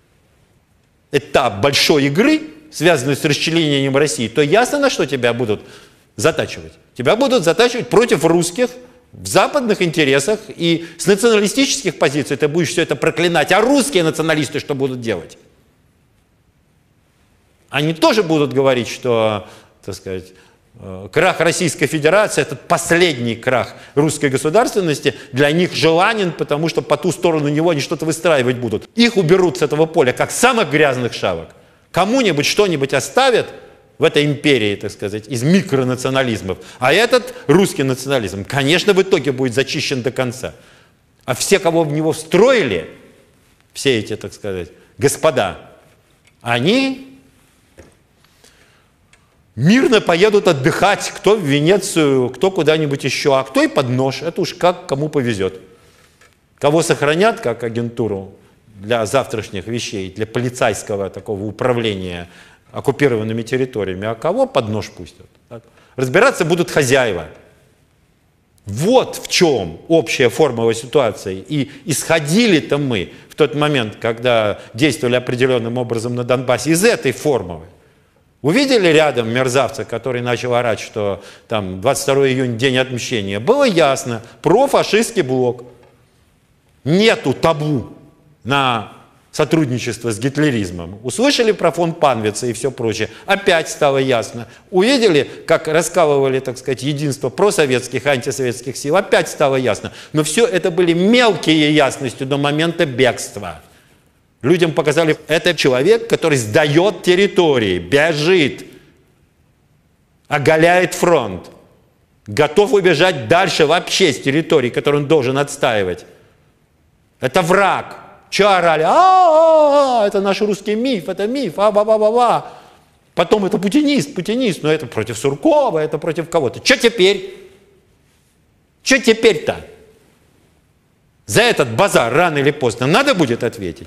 Speaker 4: этап большой игры, связанный с расчленением России, то ясно, на что тебя будут затачивать. Тебя будут затачивать против русских, в западных интересах, и с националистических позиций ты будешь все это проклинать. А русские националисты что будут делать? Они тоже будут говорить, что, так сказать, крах Российской Федерации, этот последний крах русской государственности, для них желанен, потому что по ту сторону него они что-то выстраивать будут. Их уберут с этого поля, как самых грязных шавок. Кому-нибудь что-нибудь оставят в этой империи, так сказать, из микронационализмов. А этот русский национализм, конечно, в итоге будет зачищен до конца. А все, кого в него встроили, все эти, так сказать, господа, они мирно поедут отдыхать, кто в Венецию, кто куда-нибудь еще, а кто и под нож. Это уж как кому повезет. Кого сохранят как агентуру для завтрашних вещей, для полицейского такого управления оккупированными территориями, а кого под нож пустят. Так? Разбираться будут хозяева. Вот в чем общая формула ситуации. И исходили-то мы в тот момент, когда действовали определенным образом на Донбассе, из этой формулы. Увидели рядом мерзавца, который начал орать, что там двадцать второго июня день отмщения. Было ясно, профашистский блок. Нету табу на сотрудничество с гитлеризмом. Услышали про фон Панвица и все прочее. Опять стало ясно. Увидели, как раскалывали, так сказать, единство просоветских и антисоветских сил. Опять стало ясно. Но все это были мелкие ясности до момента бегства. Людям показали, это человек, который сдает территории, бежит, оголяет фронт. готов убежать дальше вообще с территории, которую он должен отстаивать. Это враг. Че орали? А-а-а, это наш русский миф, это миф, а-ба-ба-ба-ба. Потом это путинист, путинист, но это против Суркова, это против кого-то. Че теперь? Че теперь-то? За этот базар рано или поздно надо будет ответить.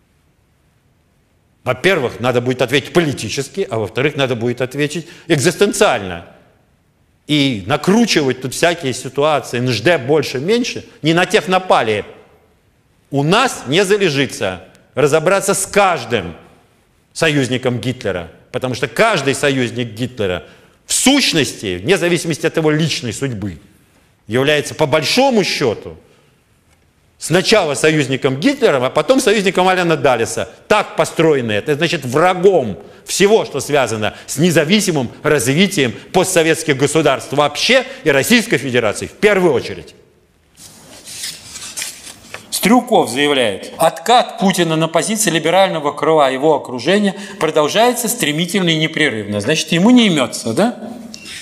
Speaker 4: Во-первых, надо будет ответить политически, а во-вторых, надо будет ответить экзистенциально. И накручивать тут всякие ситуации, эн эйч дэ больше-меньше, не на тех напали. У нас не залежится разобраться с каждым союзником Гитлера, потому что каждый союзник Гитлера в сущности, вне зависимости от его личной судьбы, является по большому счету сначала союзником Гитлера, а потом союзником Алена Даллеса. Так построено это. Это значит врагом всего, что связано с независимым развитием постсоветских государств вообще и Российской Федерации в первую очередь.
Speaker 3: Стрелков заявляет, откат Путина на позиции либерального крыла его окружения продолжается стремительно и непрерывно. Значит, ему не имется, да?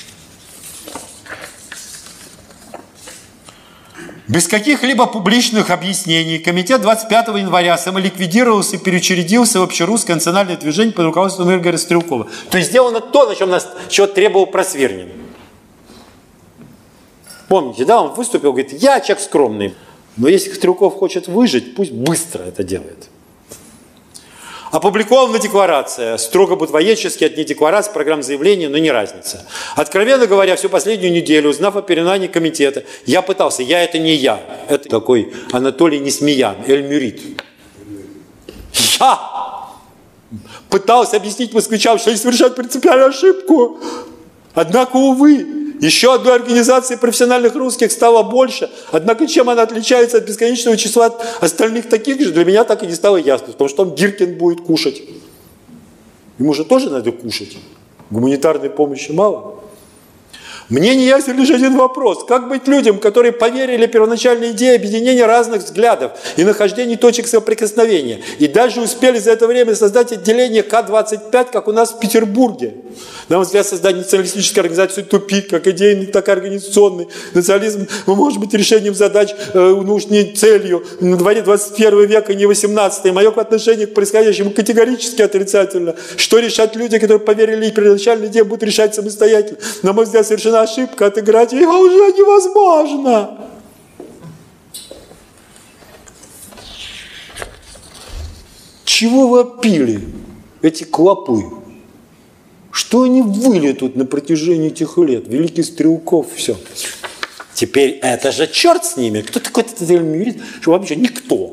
Speaker 3: Без каких-либо публичных объяснений комитет двадцать пятого января самоликвидировался и переучредился в общерусское национальное движение под руководством Игоря Стрелкова. То есть сделано то, на чем нас чего требовал Просвирнин. Помните, да, он выступил, говорит, я человек скромный. Но если Стрелков хочет выжить, пусть быстро это делает. Опубликована декларация, строго бытвоедчески, от не декларации, программ заявления, но не разница. Откровенно говоря, всю последнюю неделю, узнав о переименовании комитета, я пытался, я это не я, это такой Анатолий Несмеян, Эль-Мюрит. Я пытался объяснить москвичам, что они совершают принципиальную ошибку. Однако, увы, еще одной организации профессиональных русских стало больше. Однако, чем она отличается от бесконечного числа остальных таких же, для меня так и не стало ясно. Потому что там Гиркин будет кушать. Ему же тоже надо кушать. Гуманитарной помощи мало. Мне не ясен лишь один вопрос. Как быть людям, которые поверили первоначальной идее объединения разных взглядов и нахождения точек соприкосновения, и дальше успели за это время создать отделение К двадцать пять, как у нас в Петербурге? На мой взгляд, создание националистической организации тупик, как идейный, так и организационный. Национализм может быть решением задач, э, нужд не целью. На дворе двадцать первого века, не восемнадцатого. Мое отношение к происходящему категорически отрицательно. Что решать люди, которые поверили и первоначальной идее, будут решать самостоятельно? На мой взгляд, совершенно ошибка, отыграть ее уже невозможно. Чего вопили эти клопы? Что они выли тут на протяжении этих лет? Великий Стрелков, все. Теперь это же черт с ними. Кто такой этот Эль-Мюрит? Что вообще никто.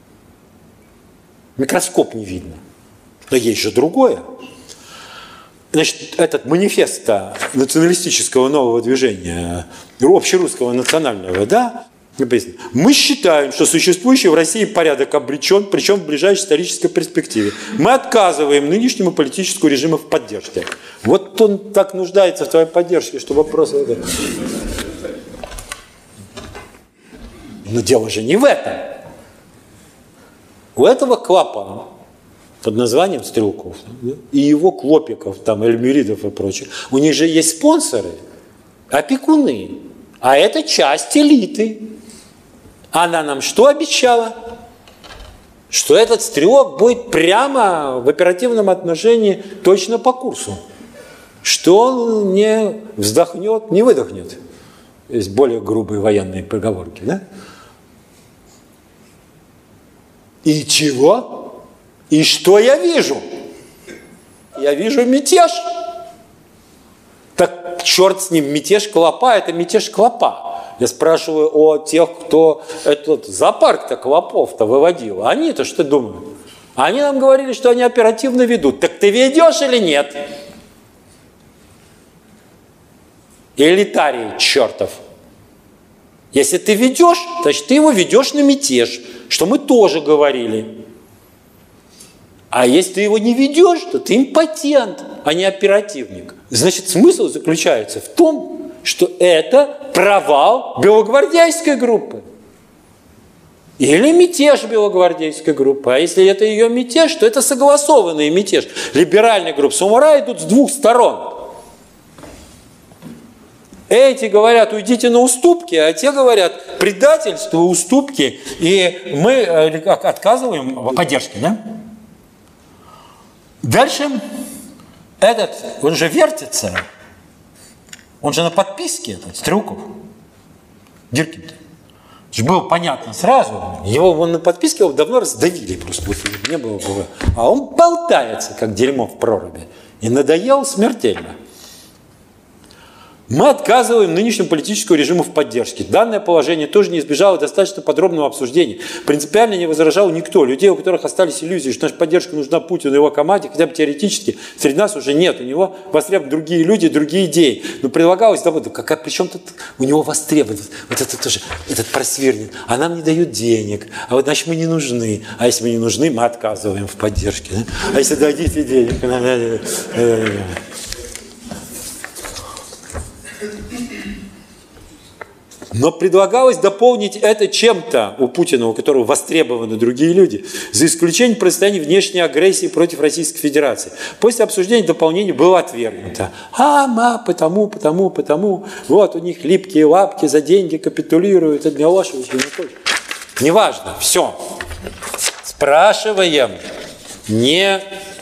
Speaker 3: Микроскоп не видно. Но есть же другое. Значит, этот манифест националистического нового движения, общерусского национального, да, мы считаем, что существующий в России порядок обречен, причем в ближайшей исторической перспективе. Мы отказываем нынешнему политическому режиму в поддержке. Вот он так нуждается в твоей поддержке, что вопрос... Но дело же не в этом. У этого клопа под названием Стрелков, да, и его клопиков, там, Эльмюридов и прочих, у них же есть спонсоры, опекуны, а это часть элиты. Она нам что обещала? Что этот стрелок будет прямо в оперативном отношении точно по курсу. Что он не вздохнет, не выдохнет. Есть более грубые военные поговорки, да? И чего? И что я вижу? Я вижу мятеж. Так черт с ним, мятеж клопа, это мятеж клопа. Я спрашиваю о тех, кто этот зоопарк-то клопов-то выводил. Они-то что думают? Они нам говорили, что они оперативно ведут. Так ты ведешь или нет? Элитарий чертов. Если ты ведешь, значит ты его ведешь на мятеж, что мы тоже говорили. А если ты его не ведешь, то ты импотент, а не оперативник. Значит, смысл заключается в том, что это провал белогвардейской группы. Или мятеж белогвардейской группы. А если это ее мятеж, то это согласованный мятеж. Либеральная группа самураи идут с двух сторон. Эти говорят, уйдите на уступки, а те говорят, предательство, уступки, и мы отказываем в поддержке. Да? Дальше этот, он же вертится, он же на подписке, этот Стрелков, Гиркин-то. Было понятно сразу, его вон на подписке его давно раздавили просто, вот не было, было. А он болтается, как дерьмо в проруби, и надоел смертельно. Мы отказываем нынешнему политическому режиму в поддержке. Данное положение тоже не избежало достаточно подробного обсуждения. Принципиально не возражал никто. Людей, у которых остались иллюзии, что наша поддержка нужна Путину и его команде, хотя бы теоретически, среди нас уже нет. У него востребованы другие люди, другие идеи. Но предлагалось, да, вот, какая, причем тут у него востребован, вот это тоже, этот просвирнет. А нам не дают денег, а вот значит мы не нужны. А если мы не нужны, мы отказываем в поддержке. Да? А если дадите денег, но предлагалось дополнить это чем-то у Путина, у которого востребованы другие люди, за исключением противостояния внешней агрессии против Российской Федерации. После обсуждения дополнение было отвергнуто. А, ма, потому, потому, потому. Вот у них липкие лапки, за деньги капитулируют. Это Милошевич, неважно, все. Спрашиваем не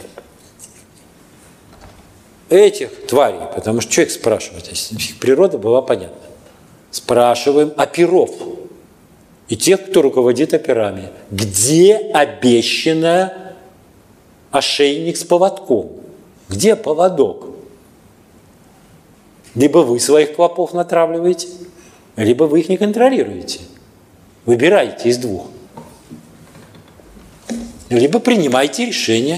Speaker 3: этих тварей, потому что человек спрашивает, их природа была понятна. Спрашиваем оперов и тех, кто руководит операми, где обещанный ошейник с поводком? Где поводок? Либо вы своих клопов натравливаете, либо вы их не контролируете. Выбирайте из двух. Либо принимайте решение.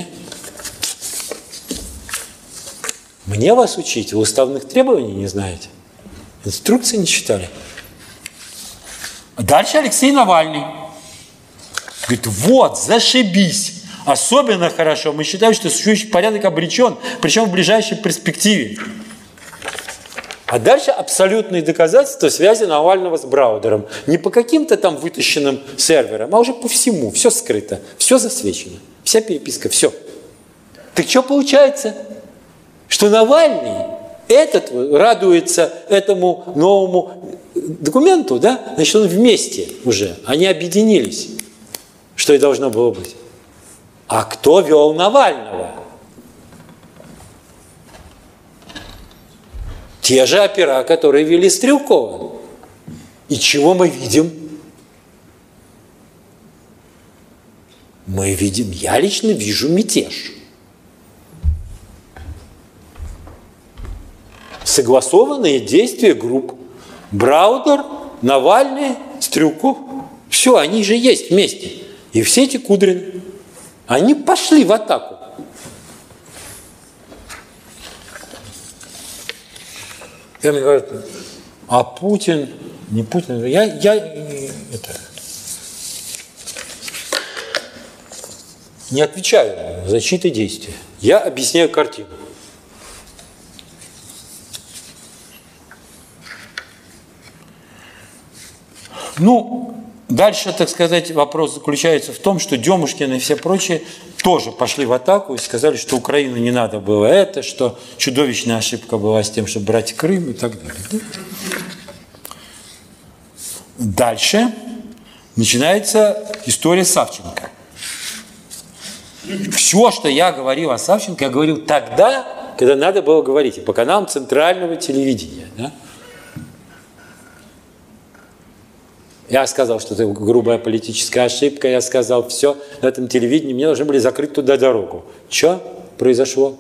Speaker 3: Мне вас учить, вы уставных требований не знаете. Инструкции не читали. Дальше Алексей Навальный. Говорит, вот, зашибись. Особенно хорошо. Мы считаем, что существующий порядок обречен, причем в ближайшей перспективе. А дальше абсолютные доказательства связи Навального с Браудером. Не по каким-то там вытащенным серверам, а уже по всему. Все скрыто, все засвечено. Вся переписка, все. Так что получается? Что Навальный этот радуется этому новому документу, да? Значит, он вместе уже, они объединились, что и должно было быть. А кто вел Навального? Те же опера, которые вели Стрелкова. И чего мы видим? Мы видим, я лично вижу мятеж. Согласованные действия групп. Браудер, Навальный, Стрелков. Все, они же есть вместе. И все эти Кудрины. Они пошли в атаку. И мне говорят, а Путин, не Путин, я, я это, не отвечаю за чьи-то действия. Я объясняю картину. Ну, дальше, так сказать, вопрос заключается в том, что Демушкин и все прочие тоже пошли в атаку и сказали, что Украину не надо было это, что чудовищная ошибка была с тем, чтобы брать Крым и так далее. Дальше начинается история Савченко. Все, что я говорил о Савченко, я говорил тогда, когда надо было говорить, и по каналам центрального телевидения. Да? Я сказал, что это грубая политическая ошибка, я сказал, все, на этом телевидении мне должны были закрыть туда дорогу. Что произошло?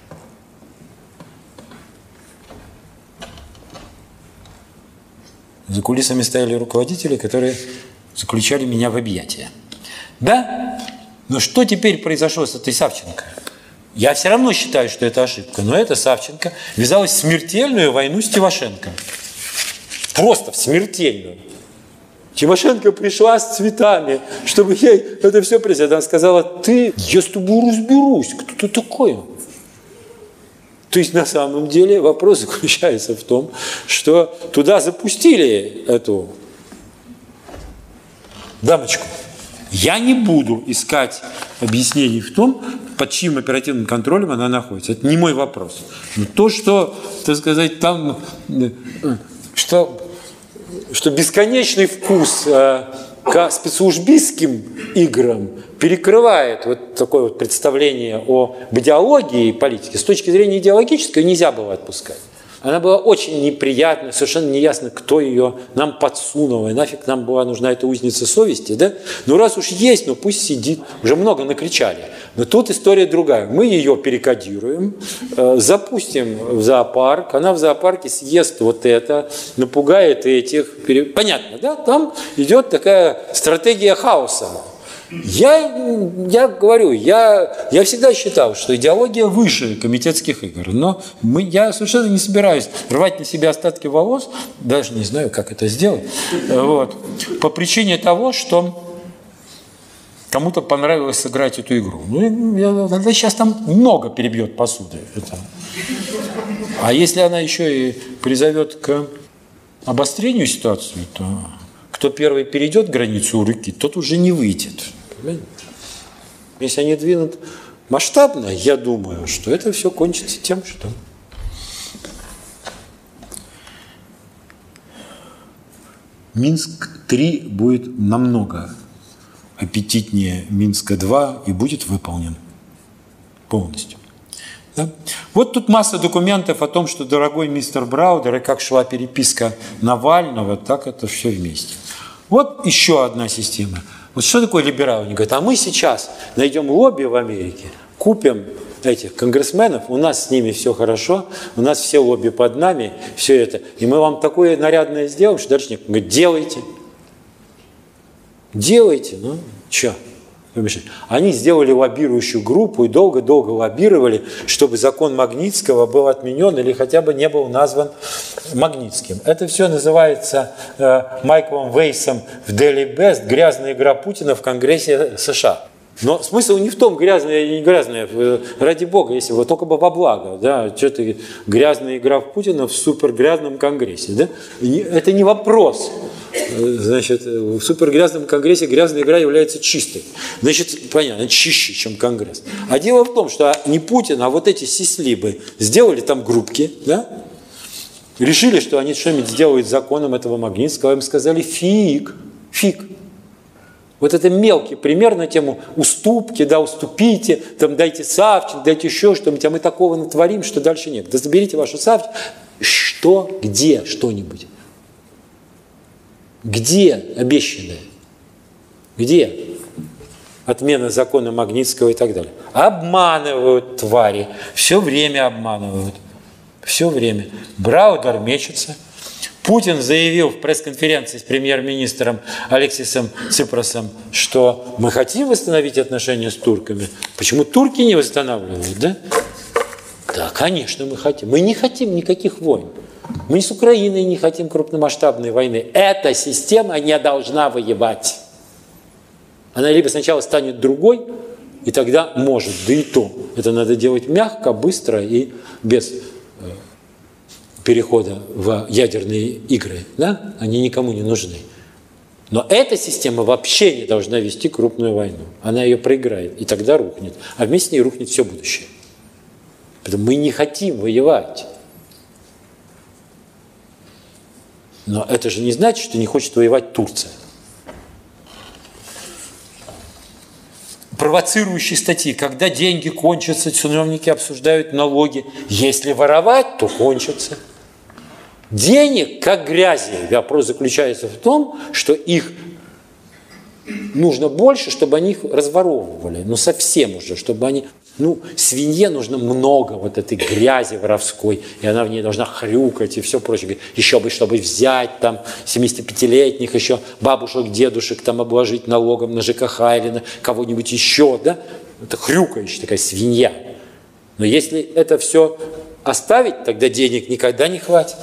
Speaker 3: За кулисами стояли руководители, которые заключали меня в объятия. Да? Но что теперь произошло с этой Савченко? Я все равно считаю, что это ошибка, но эта Савченко ввязалась в смертельную войну с Тимошенко. Просто в смертельную. Тимошенко пришла с цветами, чтобы ей это все присять. Она сказала, ты, я с тобой разберусь, кто ты такой? То есть на самом деле вопрос заключается в том, что туда запустили эту дамочку.
Speaker 1: Я не буду искать объяснений в том, под чьим оперативным контролем она находится. Это не мой вопрос. Но то, что, так сказать, там, что, что бесконечный вкус к спецслужбистским играм перекрывает вот такое вот представление об идеологии и политике, с точки зрения идеологической нельзя было отпускать. Она была очень неприятна, совершенно неясно, кто ее нам подсунул, и нафиг нам была нужна эта узница совести, да? Ну, раз уж есть, ну пусть сидит. Уже много накричали. Но тут история другая. Мы ее перекодируем, э, запустим в зоопарк, она в зоопарке съест вот это, напугает этих. Пере... Понятно, да? Там идет такая стратегия хаоса. Я, я говорю, я, я всегда считал, что идеология выше комитетских игр, но мы, я совершенно не собираюсь рвать на себе остатки волос, даже не знаю, как это сделать, вот, по причине того, что кому-то понравилось сыграть эту игру. Ну, я, она сейчас там много перебьет посуды. Это. А если она еще и призовет к обострению ситуации, то кто первый перейдет границу у руки, тот уже не выйдет. Если они двинут масштабно, я думаю, что это все кончится тем, что Минск-три будет намного аппетитнее Минска-два и будет выполнен полностью. Да? Вот тут масса документов о том, что дорогой мистер Браудер, и как шла переписка Навального, так это все вместе. Вот еще одна система. Вот что такое либералы? Они говорят, а мы сейчас найдем лобби в Америке, купим этих конгрессменов, у нас с ними все хорошо, у нас все лобби под нами, все это, и мы вам такое нарядное сделаем, что дальше нет. Он говорит, делайте. Делайте, ну, что? Они сделали лоббирующую группу и долго-долго лоббировали, чтобы закон Магнитского был отменен или хотя бы не был назван Магнитским. Это все называется э, Майклом Вейсом в Daily Beast «Грязная игра Путина в Конгрессе США». Но смысл не в том, грязная или не грязная, ради бога, если бы только бы во благо, да, что-то грязная игра в Путина в супергрязном Конгрессе, да? Это не вопрос. Значит, в супергрязном Конгрессе грязная игра является чистой. Значит, понятно, чище, чем Конгресс. А дело в том, что не Путин, а вот эти сислибы сделали там группки, да? Решили, что они что-нибудь сделают законом этого Магнитского, им сказали фиг, фиг. Вот это мелкий пример на тему уступки, да, уступите, там дайте Савченко, дайте еще что-нибудь, а мы такого натворим, что дальше нет. Да заберите вашу Савченко. Что, где что-нибудь? Где обещанное? Где отмена закона Магнитского и так далее? Обманывают твари, все время обманывают, все время. Браудер мечется. Путин заявил в пресс-конференции с премьер-министром Алексисом Ципросом, что мы хотим восстановить отношения с турками. Почему турки не восстанавливают, да? Да, конечно, мы хотим. Мы не хотим никаких войн. Мы с Украиной не хотим крупномасштабной войны. Эта система не должна воевать. Она либо сначала станет другой, и тогда может, да и то. Это надо делать мягко, быстро и без перехода в ядерные игры. Да? Они никому не нужны. Но эта система вообще не должна вести крупную войну. Она ее проиграет, и тогда рухнет. А вместе с ней рухнет все будущее. Поэтому мы не хотим воевать. Но это же не значит, что не хочет воевать Турция. Провоцирующие статьи. Когда деньги кончатся, чиновники обсуждают налоги. Если воровать, то кончатся. Денег как грязи. Вопрос заключается в том, что их нужно больше, чтобы они их разворовывали. Ну совсем уже, чтобы они... Ну, свинье нужно много вот этой грязи воровской, и она в ней должна хрюкать и все прочее. Еще бы, чтобы взять там семидесятипятилетних еще бабушек, дедушек там обложить налогом на ЖКХ или на кого-нибудь еще, да? Это хрюкающая такая свинья. Но если это все оставить, тогда денег никогда не хватит.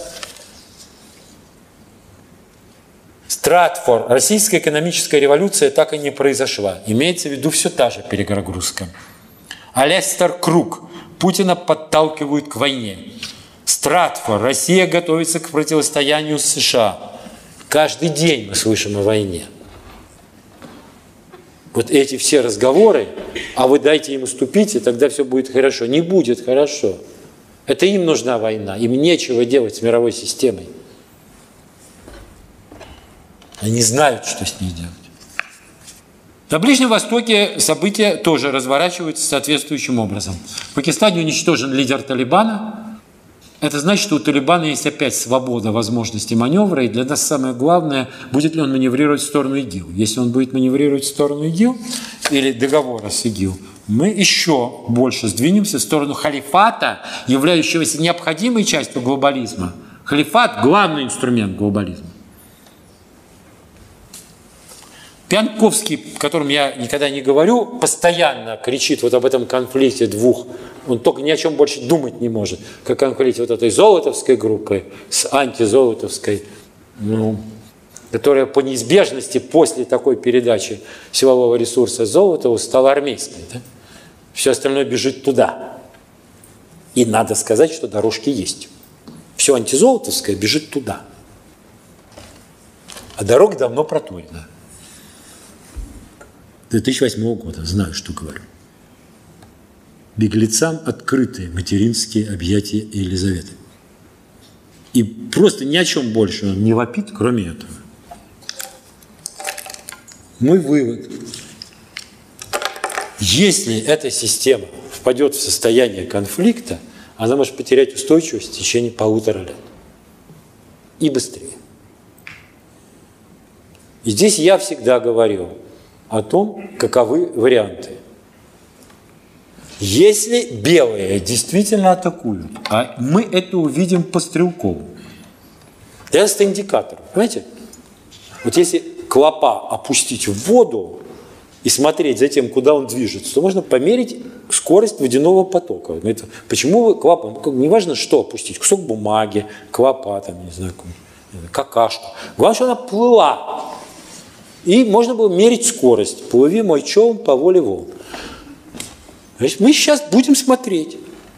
Speaker 1: Стратфор. Российская экономическая революция так и не произошла. Имеется в виду все та же перегрузка. Алестер Круг. Путина подталкивают к войне. Стратфор. Россия готовится к противостоянию с США. Каждый день мы слышим о войне.
Speaker 3: вот эти все разговоры, а вы дайте им уступить, и тогда все будет хорошо. Не будет хорошо. Это им нужна война, им нечего делать с мировой системой. Они знают, что с ней делать. На Ближнем Востоке события тоже разворачиваются соответствующим образом. В Пакистане уничтожен лидер Талибана. Это значит, что у Талибана есть опять свобода возможности маневра, и для нас самое главное, будет ли он маневрировать в сторону ИГИЛ. Если он будет маневрировать в сторону ИГИЛ или договора с ИГИЛ, мы еще больше сдвинемся в сторону халифата, являющегося необходимой частью глобализма. Халифат – главный инструмент глобализма. Пьянковский, о котором я никогда не говорю, постоянно кричит вот об этом конфликте двух. Он только ни о чем больше думать не может, как о конфликте вот этой золотовской группы с антизолотовской, ну, которая по неизбежности после такой передачи силового ресурса Золотову стала армейской. Да? Все остальное бежит туда. И надо сказать, что дорожки есть. Все антизолотовское бежит туда. А дорога давно проторена. две тысячи восьмого года, знаю, что говорю. Беглецам открытые материнские объятия Елизаветы. И просто ни о чем больше он не вопит, кроме этого. Мой вывод. Если эта система впадет в состояние конфликта, она может потерять устойчивость в течение полутора лет. И быстрее. И здесь я всегда говорю о том, каковы варианты. Если белые действительно атакуют, а мы это увидим по Стрелкову, это индикатор, понимаете? Вот если клопа опустить в воду и смотреть за тем, куда он движется, то можно померить скорость водяного потока. Это, почему вы клопа, не важно что опустить, кусок бумаги, клопа, там, не знаю, какашку. Главное, что она плыла. И можно было мерить скорость. Плыви, мой челн, по воле волн. Значит, мы сейчас будем смотреть.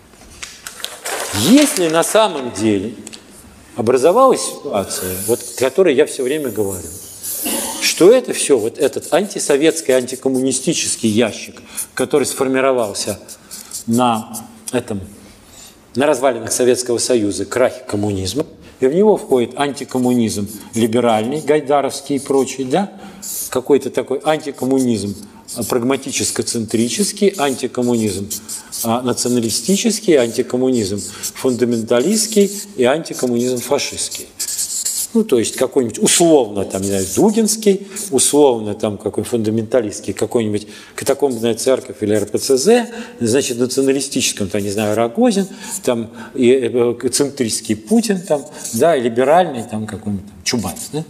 Speaker 3: Если на самом деле образовалась ситуация, вот, о которой я все время говорю, что это все, вот этот антисоветский, антикоммунистический ящик, который сформировался на, этом, на развалинах Советского Союза, крахе коммунизма, и в него входит антикоммунизм либеральный, гайдаровский и прочий, да? Какой-то такой антикоммунизм прагматическо-центрический, антикоммунизм националистический, антикоммунизм фундаменталистский и антикоммунизм фашистский. Ну, то есть какой-нибудь условно, там, не знаю, дугинский, условно, там, какой фундаменталистский, какой-нибудь катакомбная церковь или эр пэ цэ зэ, значит, националистическом, там, не знаю, Рогозин, там, и э, центристский Путин, там, да, и либеральный, там, какой-нибудь там, Чубайс, да?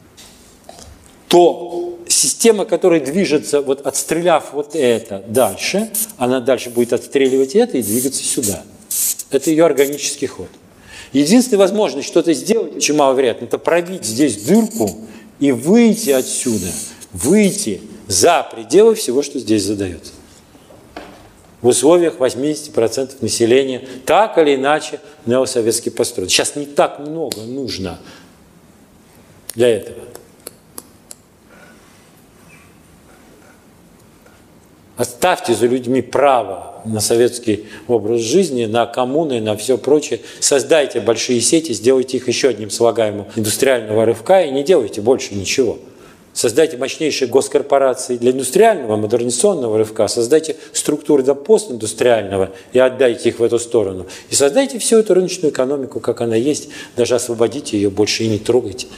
Speaker 3: То система, которая движется, вот отстреляв вот это дальше, она дальше будет отстреливать это и двигаться сюда. Это ее органический ход. Единственная возможность что-то сделать, очень маловероятно, это пробить здесь дырку и выйти отсюда, выйти за пределы всего, что здесь задается. В условиях восемьдесят процентов населения так или иначе неосоветски построен. Сейчас не так много нужно для этого. Оставьте за людьми право на советский образ жизни, на коммуны, на все прочее. Создайте большие сети, сделайте их еще одним слагаемым индустриального рывка и не делайте больше ничего. Создайте мощнейшие госкорпорации для индустриального, модернизационного рывка, создайте структуры до постиндустриального и отдайте их в эту сторону. И создайте всю эту рыночную экономику, как она есть, даже освободите ее больше и не трогайте.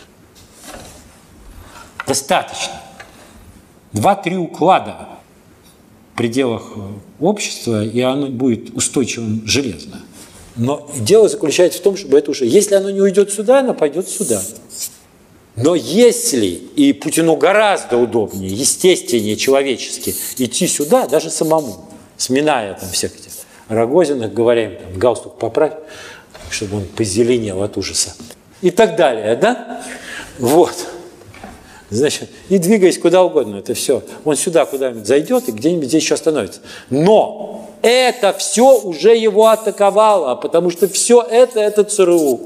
Speaker 3: Достаточно. Два-три уклада в пределах общества, и оно будет устойчивым железно. Но дело заключается в том, чтобы это уже... Если оно не уйдет сюда, оно пойдет сюда. Но если, и Путину гораздо удобнее, естественнее, человечески идти сюда, даже самому, сминая там всех этих Рогозиных, говоря им, там, галстук поправь, чтобы он позеленел от ужаса. И так далее, да? Вот. Значит, и двигаясь куда угодно, это все. Он сюда куда-нибудь зайдет и где-нибудь здесь еще остановится. Но это все уже его атаковало, потому что все это, это ЦРУ.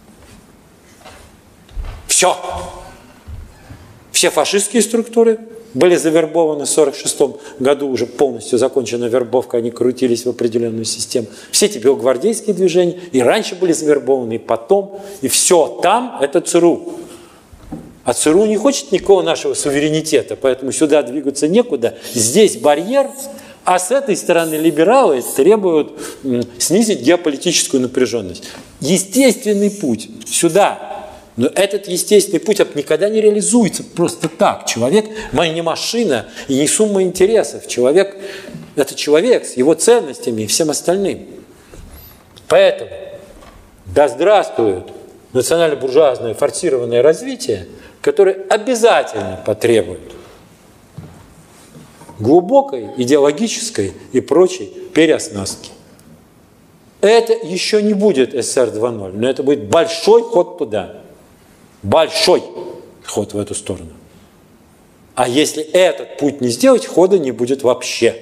Speaker 3: Все. Все фашистские структуры, были завербованы в сорок шестом году, уже полностью закончена вербовка, они крутились в определенную систему. Все эти белогвардейские движения и раньше были завербованы, и потом, и все там это ЦРУ. А ЦРУ не хочет никакого нашего суверенитета, поэтому сюда двигаться некуда. Здесь барьер, а с этой стороны либералы требуют снизить геополитическую напряженность. Естественный путь сюда. Но этот естественный путь никогда не реализуется просто так. Человек не машина и не сумма интересов. Человек – это человек с его ценностями и всем остальным. Поэтому да здравствует национально-буржуазное форсированное развитие, которое обязательно потребует глубокой идеологической и прочей переоснастки. Это еще не будет СССР два ноль, но это будет большой ход туда. Большой ход в эту сторону. А если этот путь не сделать, хода не будет вообще.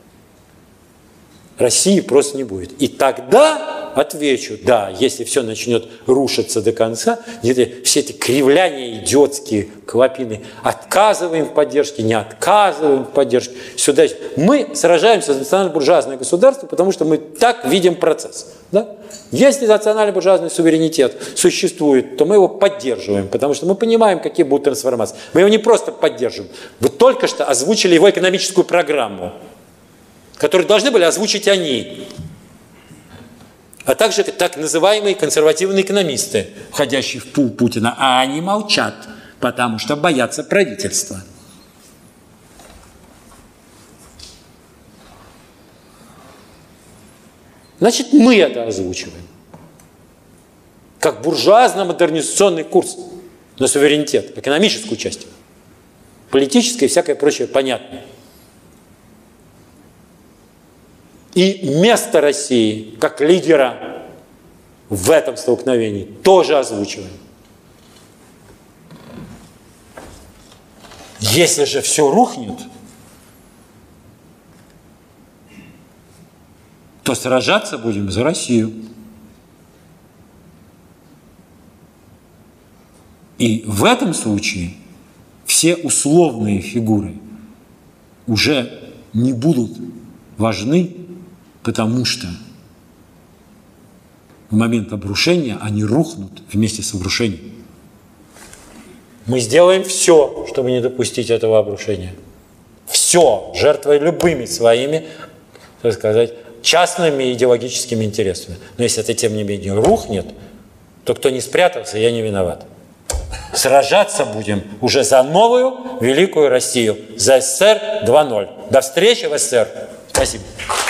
Speaker 3: России просто не будет. И тогда отвечу, да, если все начнет рушиться до конца, все эти кривляния идиотские, клопины, отказываем в поддержке, не отказываем в поддержке. Сюда. Мы сражаемся за национально-буржуазное государство, потому что мы так видим процесс. Да? Если национально-буржуазный суверенитет существует, то мы его поддерживаем, потому что мы понимаем, какие будут трансформации. Мы его не просто поддерживаем. Вы только что озвучили его экономическую программу, которые должны были озвучить они, а также так называемые консервативные экономисты, входящие в пул Путина, а они молчат, потому что боятся правительства. Значит, мы это озвучиваем, как буржуазно-модернизационный курс на суверенитет, экономическую часть, политическое и всякое прочее понятное. И место России, как лидера в этом столкновении, тоже озвучиваем. Если же все рухнет, то сражаться будем за Россию. И в этом случае все условные фигуры уже не будут важны, потому что в момент обрушения они рухнут вместе с обрушением. Мы сделаем все, чтобы не допустить этого обрушения. Все, жертвой любыми своими, так сказать, частными идеологическими интересами. Но если это, тем не менее, рухнет, то кто не спрятался, я не виноват. Сражаться будем уже за новую великую Россию, за СССР два ноль. До встречи в СССР. Спасибо.